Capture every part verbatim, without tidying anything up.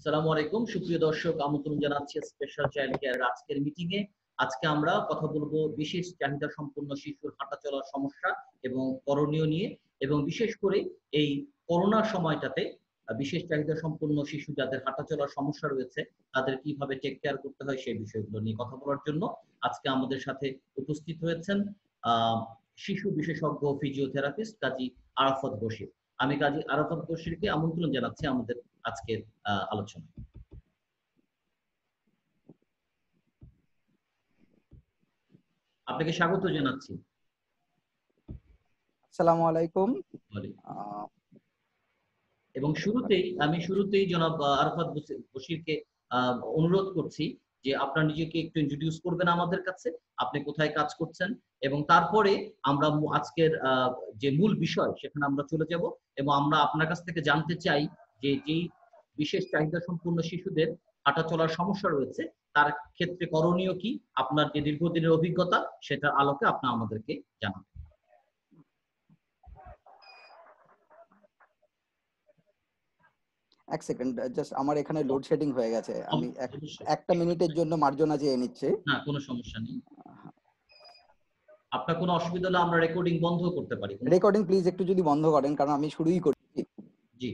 আসসালামু আলাইকুম সুপ্রিয় দর্শক, আমন্ত্রণ জানাচ্ছি স্পেশাল চাইল্ড কেয়ার আজকের মিটিং এ। আজকে আমরা কথা বলবো বিশেষ চাহিদা সম্পন্ন শিশুর হাঁটা চলার সমস্যা এবং করণীয় নিয়ে, এবং বিশেষ করে এই করোনার সময়টাতে বিশেষ চাহিদা সম্পন্ন শিশু যাদের হাঁটা চলার সমস্যা রয়েছে তাদের কিভাবে টেক কেয়ার করতে হয় সেই বিষয়গুলো নিয়ে কথা বলার জন্য আজকে আমাদের সাথে উপস্থিত হয়েছেন আহ শিশু বিশেষজ্ঞ ফিজিওথেরাপিস্ট কাজী আরাফাত বশির। আমি কাজী আরাফাত বশিরকে আমন্ত্রণ জানাচ্ছি আমাদের আজকের আলোচনা। আপনাকে স্বাগত জানাচ্ছি। আসসালামু আলাইকুম। এবং শুরুতেই আমি শুরুতেই জনাব আরাফাত বশিরকে অনুরোধ করছি যে আপনার নিজেকে একটু ইন্ট্রোডিউস করবেন আমাদের কাছে, আপনি কোথায় কাজ করছেন, এবং তারপরে আমরা আজকের যে মূল বিষয় সেখানে আমরা চলে যাব এবং আমরা আপনার কাছ থেকে জানতে চাই যে যেই বিশেষ চাহিদা সম্পন্ন শিশুদের হাঁটা চলার সমস্যা রয়েছে তার ক্ষেত্রে করণীয় কি, আপনার যে দীর্ঘদিনের অভিজ্ঞতা সেটার আলোকে আপনি আমাদেরকে জানাবেন। এক সেকেন্ড, জাস্ট আমার এখানে লোডশেডিং হয়ে গেছে, আমি একটা মিনিটের জন্য মার্জনা চেয়ে নিচ্ছি। না, কোনো সমস্যা নেই। আপনার কোনো অসুবিধা হলে আমরা রেকর্ডিং বন্ধ করতে পারি। রেকর্ডিং প্লিজ একটু যদি বন্ধ করেন, কারণ আমি শুরুই করছি। জি।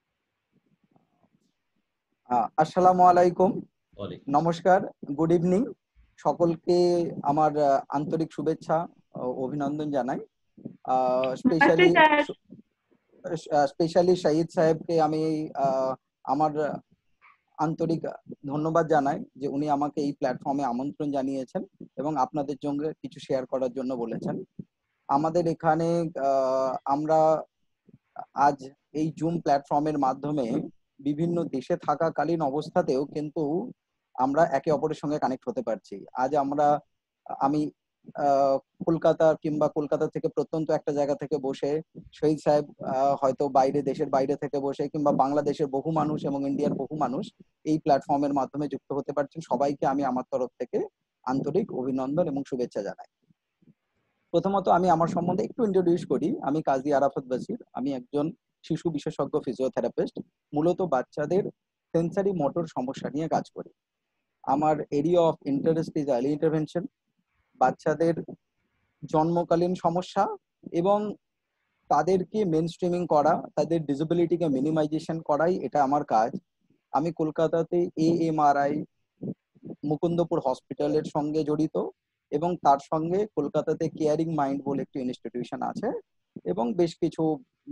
আসসালামু আলাইকুম, নমস্কার, গুড ইভিনিং, সকলকে আমার আন্তরিক শুভেচ্ছা অভিনন্দন জানাই। স্পেশালি স্পেশালি শাহিদ সাহেবকে আমি আমার আন্তরিক ধন্যবাদ জানাই যে উনি আমাকে এই প্ল্যাটফর্মে আমন্ত্রণ জানিয়েছেন এবং আপনাদের সঙ্গে কিছু শেয়ার করার জন্য বলেছেন। আমাদের এখানে আমরা আজ এই জুম প্ল্যাটফর্মের মাধ্যমে বিভিন্ন দেশে থাকাকালীন অবস্থাতেও কিন্তু আমরা একে অপরের সঙ্গে কানেক্ট হতে পারছি। আজ আমরা আমি কলকাতা কিংবা কলকাতা থেকে প্রত্যন্ত একটা জায়গা থেকে বসে, শহীদ সাহেব হয়তো বাইরে দেশের বাইরে থেকে বসে, কিংবা বাংলাদেশের বহু মানুষ এবং ইন্ডিয়ার বহু মানুষ এই প্ল্যাটফর্মের মাধ্যমে যুক্ত হতে পারছেন। সবাইকে আমি আমার তরফ থেকে আন্তরিক অভিনন্দন এবং শুভেচ্ছা জানাই। প্রথমত আমি আমার সম্বন্ধে একটু ইন্ট্রোডিউস করি। আমি কাজী আরাফাত বশির, আমি একজন শিশু বিশেষজ্ঞ ফিজিওথেরাপিস্ট। মূলত বাচ্চাদের সেন্সারি মোটর সমস্যা নিয়ে কাজ করি। আমার area of interest is early intervention, বাচ্চাদের জন্মকালীন সমস্যা এবং তাদেরকে মেন স্ট্রিমিং করা, তাদের ডিসেবিলিটিকে মিনিমাইজেশন করাই এটা আমার কাজ। আমি কলকাতাতে A M R I Mukundapur হসপিটালের সঙ্গে জড়িত এবং তার সঙ্গে কলকাতাতে কেয়ারিং মাইন্ড বলে একটি ইনস্টিটিউশন আছে এবং বেশ কিছু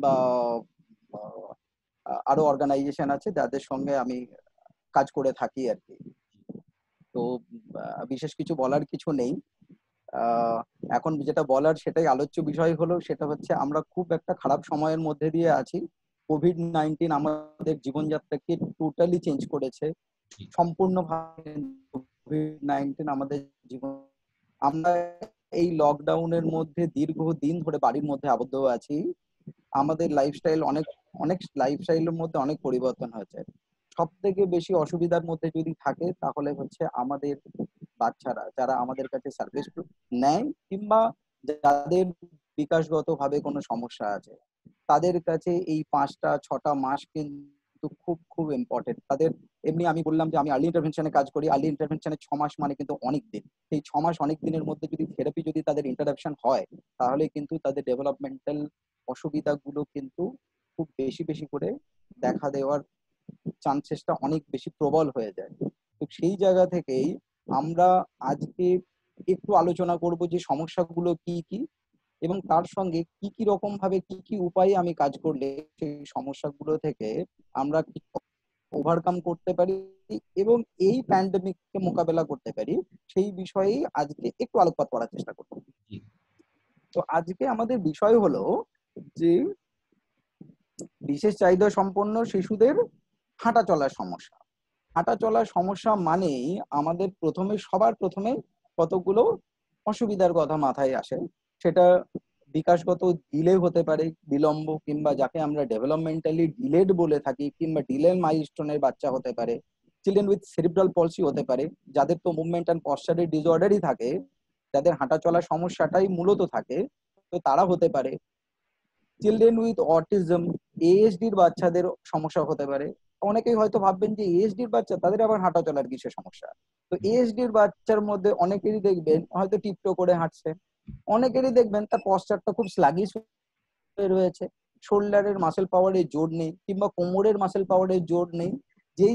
আরো অর্গানাইজেশন আছে যাদের সঙ্গে আমি কাজ করে থাকি আর কি। তো বিশেষ কিছু বলার কিছু নেই। এখন যেটা বলার সেটাই আলোচ্য বিষয় হলো, সেটা হচ্ছে আমরা খুব একটা খারাপ সময়ের মধ্যে দিয়ে আছি। কোভিড নাইন্টিন আমাদের জীবনযাত্রাকে টোটালি চেঞ্জ করেছে সম্পূর্ণভাবে। কোভিড নাইন্টিন আমাদের জীবন, আমরা এই লকডাউনের মধ্যে দীর্ঘদিন ধরে বাড়ির মধ্যে আবদ্ধ আছি। আমাদের লাইফস্টাইল অনেক অনেক লাইফস্টাইলের মধ্যে অনেক পরিবর্তন হয়েছে। সব থেকে বেশি অসুবিধার মধ্যে যদি থাকে তাহলে হচ্ছে আমাদের বাচ্চারা, যারা আমাদের কাছে সার্ভিস নেয় কিংবা যাদের বিকাশগত ভাবে কোনো সমস্যা আছে, তাদের কাছে এই পাঁচটা ছটা মাস কিন্তু খুব খুব ইম্পর্টেন্ট। তাদের এমনি আমি বললাম যে আমি আর্লি ইন্টারভেনশনে কাজ করি, আর্লি ইন্টারভেনশনে ছ মাস মানে কিন্তু অনেক দিন। এই ছ মাস অনেক দিনের মধ্যে যদি থেরাপি যদি তাদের ইন্টারাপশন হয় তাহলে কিন্তু তাদের ডেভেলপমেন্টাল অসুবিধাগুলো কিন্তু খুব বেশি বেশি করে দেখা দেওয়ার চান্সেসটা অনেক বেশি প্রবল হয়ে যায়। তো সেই জায়গা থেকেই আমরা আজকে একটু আলোচনা করব যে সমস্যাগুলো কি কি এবং তার সঙ্গে কি কি রকম ভাবে কি কি উপায়ে আমি কাজ করলে সেই সমস্যাগুলো থেকে আমরা ওভারকাম করতে পারি এবং এই প্যান্ডেমিককে মোকাবেলা করতে পারি, সেই বিষয়েই আজকে একটু আলোকপাত করার চেষ্টা করব। তো আজকে আমাদের বিষয় হলো যে বিশেষ চাহিদা সম্পন্ন শিশুদের হাঁটা চলার সমস্যা। হাঁটা চলার সমস্যা মানেই আমাদের প্রথমে সবার প্রথমে কতগুলো অসুবিধার কথা মাথায় আসে। সেটা বিকাশগত ডিলে হতে পারে, বিলম্ব, কিংবা যাকে আমরা ডেভেলপমেন্টালি ডিলেড বলে থাকি, কিংবা ডিলে মাইলস্টোনের বাচ্চা হতে পারে, চিলড্রেন উইথ সেরিব্রাল পলসি হতে পারে, যাদের তো মুভমেন্ট অ্যান্ড পশ্চারের ডিসঅর্ডারই থাকে, যাদের হাঁটা চলার সমস্যাটাই মূলত থাকে, তো তারা হতে পারে। চিলড্রেন উইথ অটিজম, এএসডির বাচ্চাদের সমস্যা হতে পারে, অনেকেই হয়তো ভাববেন যে এএসডির বাচ্চা, তাদের আবার হাঁটা চলার কিসের সমস্যা। তো এএসডির বাচ্চার মধ্যে অনেকেরই দেখবেন হয়তো টিপটো করে হাঁটছে, অনেকেরই দেখবেন তার পশ্চারটা খুব স্লাগিশ রয়েছে, শোল্ডারের মাসেল পাওয়ারের জোর নেই কিংবা কোমরের মাসেল পাওয়ারের জোর নেই, যেই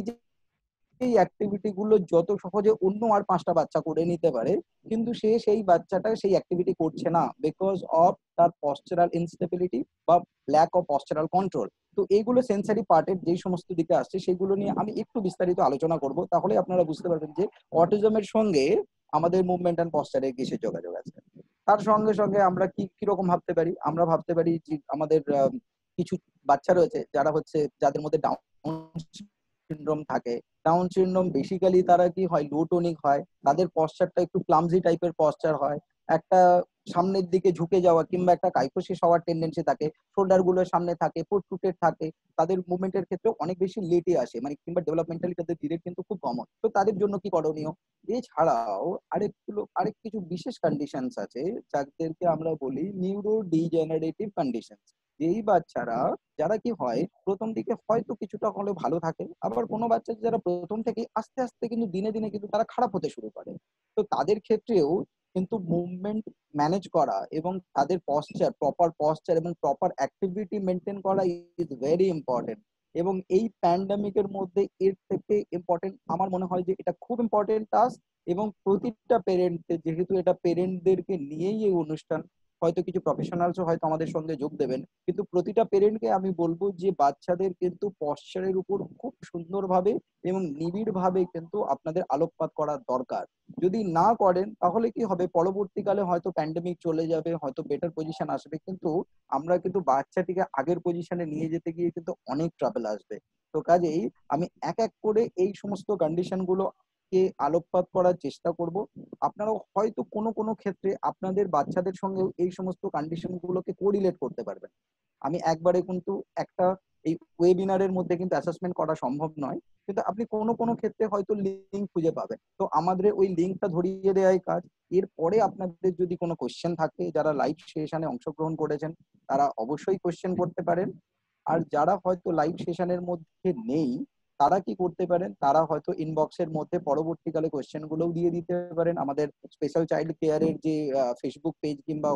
এই অ্যাক্টিভিটি গুলো যত সহজে অন্য আর পাঁচটা বাচ্চা করে নিতে পারে, কিন্তু সে সেই বাচ্চাটা সেই অ্যাক্টিভিটি করছে না বিকজ অফ তার পশ্চারাল ইনস্টেবিলিটি বা ল্যাক অফ পশ্চারাল কন্ট্রোল। তো এইগুলো সেন্সারি পার্টের যেই সমস্ত দিকে আসছে সেগুলো নিয়ে আমি একটু বিস্তারিত আলোচনা করব, তাহলে আপনারা বুঝতে পারবেন যে অটিজমের সঙ্গে আমাদের মুভমেন্ট অ্যান্ড পশ্চারের কিসের যোগাযোগ আছে। তার সঙ্গে সঙ্গে আমরা কি কিরকম ভাবতে পারি, আমরা ভাবতে পারি যে আমাদের কিছু বাচ্চা রয়েছে যারা হচ্ছে যাদের মধ্যে ডাউন সিনড্রোম থাকে। ডাউন সিনড্রোম বেসিক্যালি তারা কি হয়, লো টোনিক হয়, তাদের পশ্চারটা একটু ক্লামজি টাইপের পশ্চার হয়, একটা সামনের দিকে ঝুঁকে যাওয়া কিংবা একটা কাইফোসিস হওয়ার টেন্ডেন্সি থাকে, শোল্ডার গুলো সামনে থাকে, ফুটফুটেড থাকে, তাদের মুভমেন্টের ক্ষেত্রে অনেক বেশি লেটে আসে, মানে কিংবা ডেভেলপমেন্টালি তাদের ডিলে কিন্তু খুব কমন। তো তাদের জন্য কি করণীয়? এছাড়াও আরেকগুলো আরেক কিছু বিশেষ কন্ডিশনস আছে যাদেরকে আমরা বলি নিউরো ডিজেনারেটিভ কন্ডিশনস। যেই বাচ্চারা যারা কি হয় প্রথম দিকে হয়তো কিছুটা হলে ভালো থাকে, আবার কোনো বাচ্চা যারা প্রথম থেকে আস্তে আস্তে কিন্তু দিনে দিনে কিন্তু তারা খারাপ হতে শুরু করে। তো তাদের ক্ষেত্রেও কিন্তু মুভমেন্ট ম্যানেজ করা এবং তাদের পশ্চার, প্রপার পশ্চার এবং প্রপার অ্যাক্টিভিটি মেনটেন করা ইজ ভেরি ইম্পর্টেন্ট। এবং এই প্যান্ডামিকের মধ্যে এর থেকে ইম্পর্টেন্ট আমার মনে হয় যে এটা খুব ইম্পর্টেন্ট টাস্ক। এবং প্রতিটা পেরেন্ট, যেহেতু এটা পেরেন্টদেরকে নিয়েই এই অনুষ্ঠান, হয়তো কিছু প্রফেশনালসও হয়তো আমাদের সঙ্গে যোগ দেবেন, কিন্তু প্রতিটা পেরেন্টকে আমি বলবো যে বাচ্চাদের কিন্তু পশ্চারের উপর খুব সুন্দরভাবে এবং নিবিড় ভাবে কিন্তু আপনাদের আলোকপাত করা দরকার। যদি না করেন তাহলে কি হবে, পরবর্তীকালে হয়তো প্যান্ডেমিক চলে যাবে, হয়তো বেটার পজিশন আসবে, কিন্তু আমরা কিন্তু বাচ্চাটিকে আগের পজিশনে নিয়ে যেতে গিয়ে কিন্তু অনেক ট্রাবল আসবে। তো কাজেই আমি এক এক করে এই সমস্ত কন্ডিশন গুলো কে আলোকপাত করার চেষ্টা করব। আপনারাও হয়তো কোনো কোনো ক্ষেত্রে আপনাদের বাচ্চাদের সঙ্গেও এই সমস্ত কন্ডিশন গুলোকে কোরিলেট করতে পারবেন। আমি একবারে কিন্তু একটা এই ওয়েবিনারের মধ্যে কিন্তু অ্যাসেসমেন্ট করা সম্ভব নয়, কিন্তু আপনি কোনো কোনো ক্ষেত্রে হয়তো লিঙ্ক খুঁজে পাবেন। তো আমাদের ওই লিঙ্কটা ধরিয়ে দেওয়াই কাজ। এরপরে আপনাদের যদি কোনো কোশ্চেন থাকে, যারা লাইভ সেশনে অংশগ্রহণ করেছেন তারা অবশ্যই কোশ্চেন করতে পারেন। আর যারা হয়তো লাইভ সেশনের মধ্যে নেই তারা কি করতে পারেন, তারা হয়তো ইনবক্সের মধ্যে পরবর্তীকালে কোশ্চেন গুলোও দিয়ে দিতে পারেন। আমাদের স্পেশাল চাইল্ড কেয়ারের যে ফেসবুক পেজ কিংবা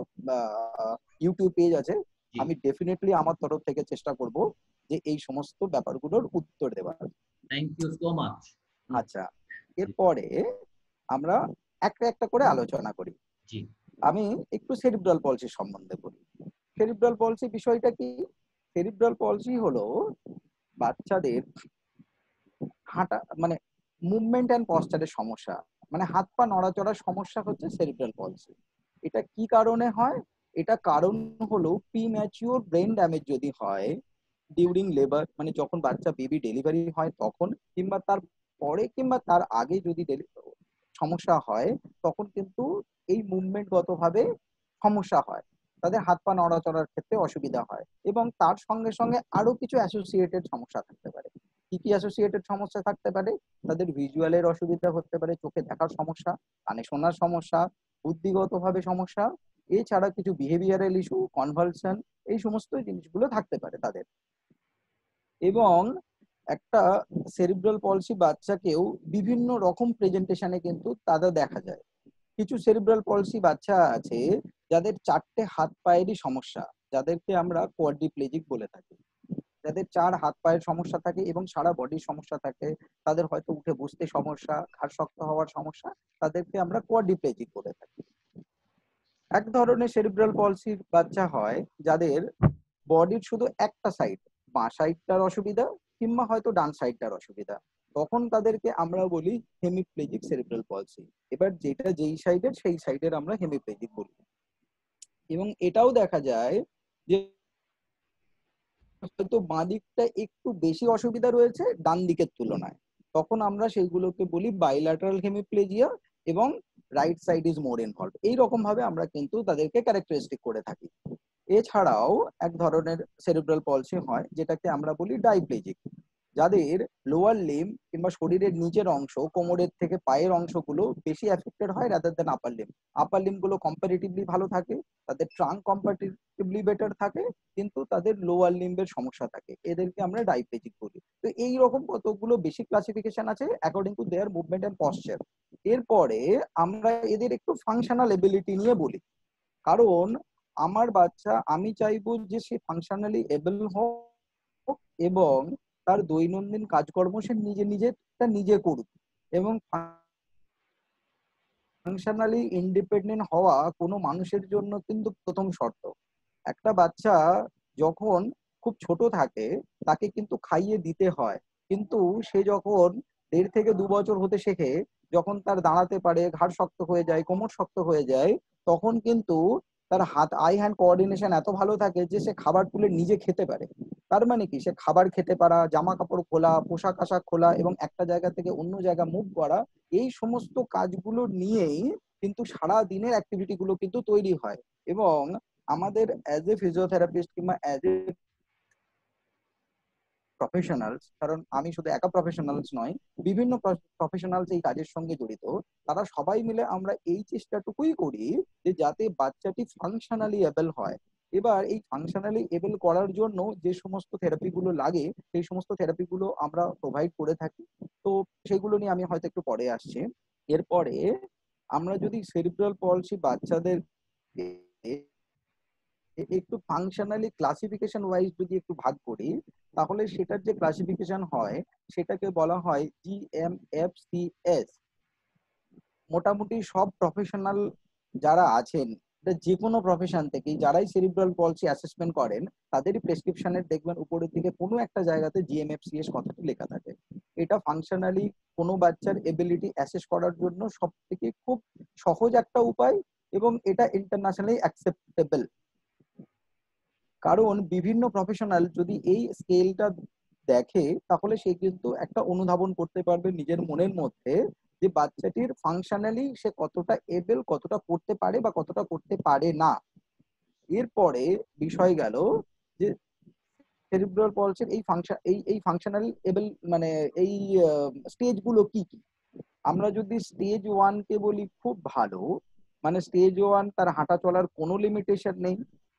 ইউটিউব পেজ আছে, আমি ডেফিনেটলি আমার তরফ থেকে চেষ্টা করব যে এই সমস্ত ব্যাপারগুলোর উত্তর দেওয়ার। Thank you so much. আচ্ছা, এরপরে আমরা একটা একটা করে আলোচনা করি। জি, আমি একটু সেরিব্রাল পলসি সম্বন্ধে বলি। সেরিব্রাল পলসি বিষয়টা কি? সেরিব্রাল পলসি হলো বাচ্চাদের হাঁটা মানে মুভমেন্ট অ্যান্ড পশ্চারের সমস্যা, মানে হাত পা নড়াচড়ার সমস্যা হচ্ছে সেরিব্রাল পলসি। এটা কি কারণে হয়? এটা কারণ হলো প্রিম্যাচিওর ব্রেন ড্যামেজ যদি হয় ডিউরিং লেবার, মানে যখন বাচ্চা বেবি ডেলিভারি হয় তখন, কিংবা তার পরে কিংবা তার আগে যদি সমস্যা হয়, তখন কিন্তু এই মুভমেন্ট গতভাবে সমস্যা হয়, তাদের হাত পা নড়াচড়ার ক্ষেত্রে অসুবিধা হয়। এবং তার সঙ্গে সঙ্গে আরো কিছু অ্যাসোসিয়েটেড সমস্যা থাকতে পারে। কি কি অ্যাসোসিয়েটেড সমস্যা থাকতে পারে? তাদের ভিজুয়ালের অসুবিধা হতে পারে, চোখে দেখার সমস্যা, কানে শোনার সমস্যা, বুদ্ধিগতভাবে সমস্যা, এছাড়া কিছু বিহেভিয়ারাল ইস্যু, কনভালশন, এই সমস্ত জিনিসগুলো থাকতে পারে তাদের। এবং একটা সেরিব্রাল পলসি বাচ্চাকেও বিভিন্ন রকম প্রেজেন্টেশনে কিন্তু তাদের দেখা যায়। কিছু সেরিব্রাল পলসি বাচ্চা আছে যাদের চারটে হাত পায়েরই সমস্যা, যাদেরকে আমরা কোয়াড্রিপ্লেজিক বলে থাকি। যাদের চার হাত পায়ের সমস্যা থাকে এবং সারা বডির সমস্যা থাকে, তাদের হয়তো উঠে বসতে সমস্যা, ঘাড় শক্ত হওয়ার সমস্যা, তাদেরকে আমরা কোয়াড্রিপ্লেজিক বলে থাকি। এক ধরনের সেরিব্রাল পলসির বাচ্চা হয় যাদের বডির শুধু একটা সাইড, বাঁ সাইডটার অসুবিধা কিংবা হয়তো ডান সাইডটার অসুবিধা, তখন তাদেরকে আমরা বলি হেমিপ্লেজিক সেরিব্রাল পলসি। এবার যেটা যেই সাইডের সেই সাইডের আমরা হেমিপ্লেজিক বলি। এবং এটাও দেখা যায় যে হয়তো বাঁ দিকটা একটু বেশি অসুবিধা রয়েছে ডান দিকের তুলনায়, তখন আমরা সেইগুলোকে বলি বাইল্যাটারাল হেমিপ্লেজিয়া এবং right side is more involve. এইরকম ভাবে আমরা কিন্তু তাদেরকে ক্যারেক্টারিস্টিক করে থাকি। এছাড়াও এক ধরনের সেরিব্রাল পলসি হয় যেটাকে আমরা বলি ডাইপ্লেজিক, যাদের লোয়ার লিম্ব কিংবা শরীরের নিচের অংশ কোমরের থেকে পায়ের অংশগুলো বেশি এফেক্টেড হয় rather than upper limb. Upper limb গুলো কম্পারেটিভলি ভালো থাকে, তাদের ট্রাঙ্ক কম্পারেটিভলি বেটার থাকে, কিন্তু তাদের লোয়ার লিম্বের সমস্যা থাকে, এদেরকে আমরা ডাইপ্লেজিক বলি। তো এই রকম কতগুলো বেসিক ক্লাসিফিকেশন আছে according to their movement and posture. এরপরে আমরা এদের একটু ফাংশনাল এবিলিটি নিয়ে বলি, কারণ আমার বাচ্চা আমি চাইবো যে সে ফাংশনালি এবল হোক এবং তার দৈনন্দিন কাজকর্ম সে নিজে নিজেটা নিজে করুক, এবং ফাংশনালি ইন্ডিপেন্ডেন্ট হওয়া কোনো মানুষের জন্য কিন্তু প্রথম শর্ত। একটা বাচ্চা যখন খুব ছোট থাকে তাকে কিন্তু খাইয়ে দিতে হয়, কিন্তু সে যখন দেড় থেকে দু বছর হতে শেখে, যখন তার দাঁড়াতে পারে, ঘাড় শক্ত হয়ে যায়, কোমর শক্ত হয়ে যায়, তখন কিন্তু তার হাত আই হ্যান্ড কোঅর্ডিনেশন এত ভালো থাকে যে সে খাবার তুলে নিজে খেতে পারে। তার মানে কি, সে খাবার খেতে পারা, জামা কাপড় খোলা, পোশাক আশাক খোলা এবং একটা জায়গা থেকে অন্য জায়গা মুভ করা, এই সমস্ত কাজগুলো নিয়েই কিন্তু সারা দিনের অ্যাক্টিভিটি গুলো কিন্তু তৈরি হয়। এবং আমাদের অ্যাজ এ ফিজিওথেরাপিস্ট কিংবা অ্যাজ এ প্রফেশনালস, কারণ আমি শুধু একা প্রফেশনালস নয়, বিভিন্ন প্রফেশনালস এই কাজের সঙ্গে জড়িত, তারা সবাই মিলে আমরা এই চেষ্টাটুকুই করি যে যাতে বাচ্চাটি ফাংশনালি এবেল হয়। এবার এই ফাংশনালি এবেল করার জন্য যে সমস্ত থেরাপি গুলো লাগে সেই সমস্ত থেরাপি গুলো আমরা প্রোভাইড করে থাকি। তো সেগুলো নিয়ে আমি হয়তো একটু পরে আসছি। এরপরে আমরা যদি সেরিব্রাল পলসি বাচ্চাদের একটু ফাংশনালি ক্লাসিফিকেশন ওয়াইজ যদি একটু ভাগ করি, তাহলে সেটার যে ক্লাসিফিকেশন হয় সেটাকে বলা হয় G M F C S. মোটামুটি সব প্রফেশনাল যারা আছেন, যে কোনো প্রফেশন থেকে যারাই সেরিব্রাল পলসি অ্যাসেসমেন্ট করেন, তাদেরই প্রেসক্রিপশনের দেখবেন উপরের দিকে কোনো একটা জায়গাতে G M F C S কথাটি লেখা থাকে। এটা ফাংশনালি কোনো বাচ্চার এবিলিটি অ্যাসেস করার জন্য সব থেকে খুব সহজ একটা উপায়, এবং এটা ইন্টারন্যাশনালি অ্যাকসেপ্টেবল। কারণ বিভিন্ন প্রফেশনাল যদি এই স্কেলটা দেখে তাহলে সে কিন্তু একটা অনুধাবন করতে পারবে নিজের মনের মধ্যে যে বাচ্চাটির ফাংশনালি সে কতটা এবেল, কতটা করতে পারে বা কতটা করতে পারে না। এরপরে বিষয় গেল যে সেরিব্রাল পলসির এই ফাংশন এই এই ফাংশনাল এবেল মানে এই স্টেজ গুলো কি কি। আমরা যদি স্টেজ ওয়ান কে বলি খুব ভালো, মানে স্টেজ ওয়ান তার হাঁটা চলার কোনো লিমিটেশন নেই,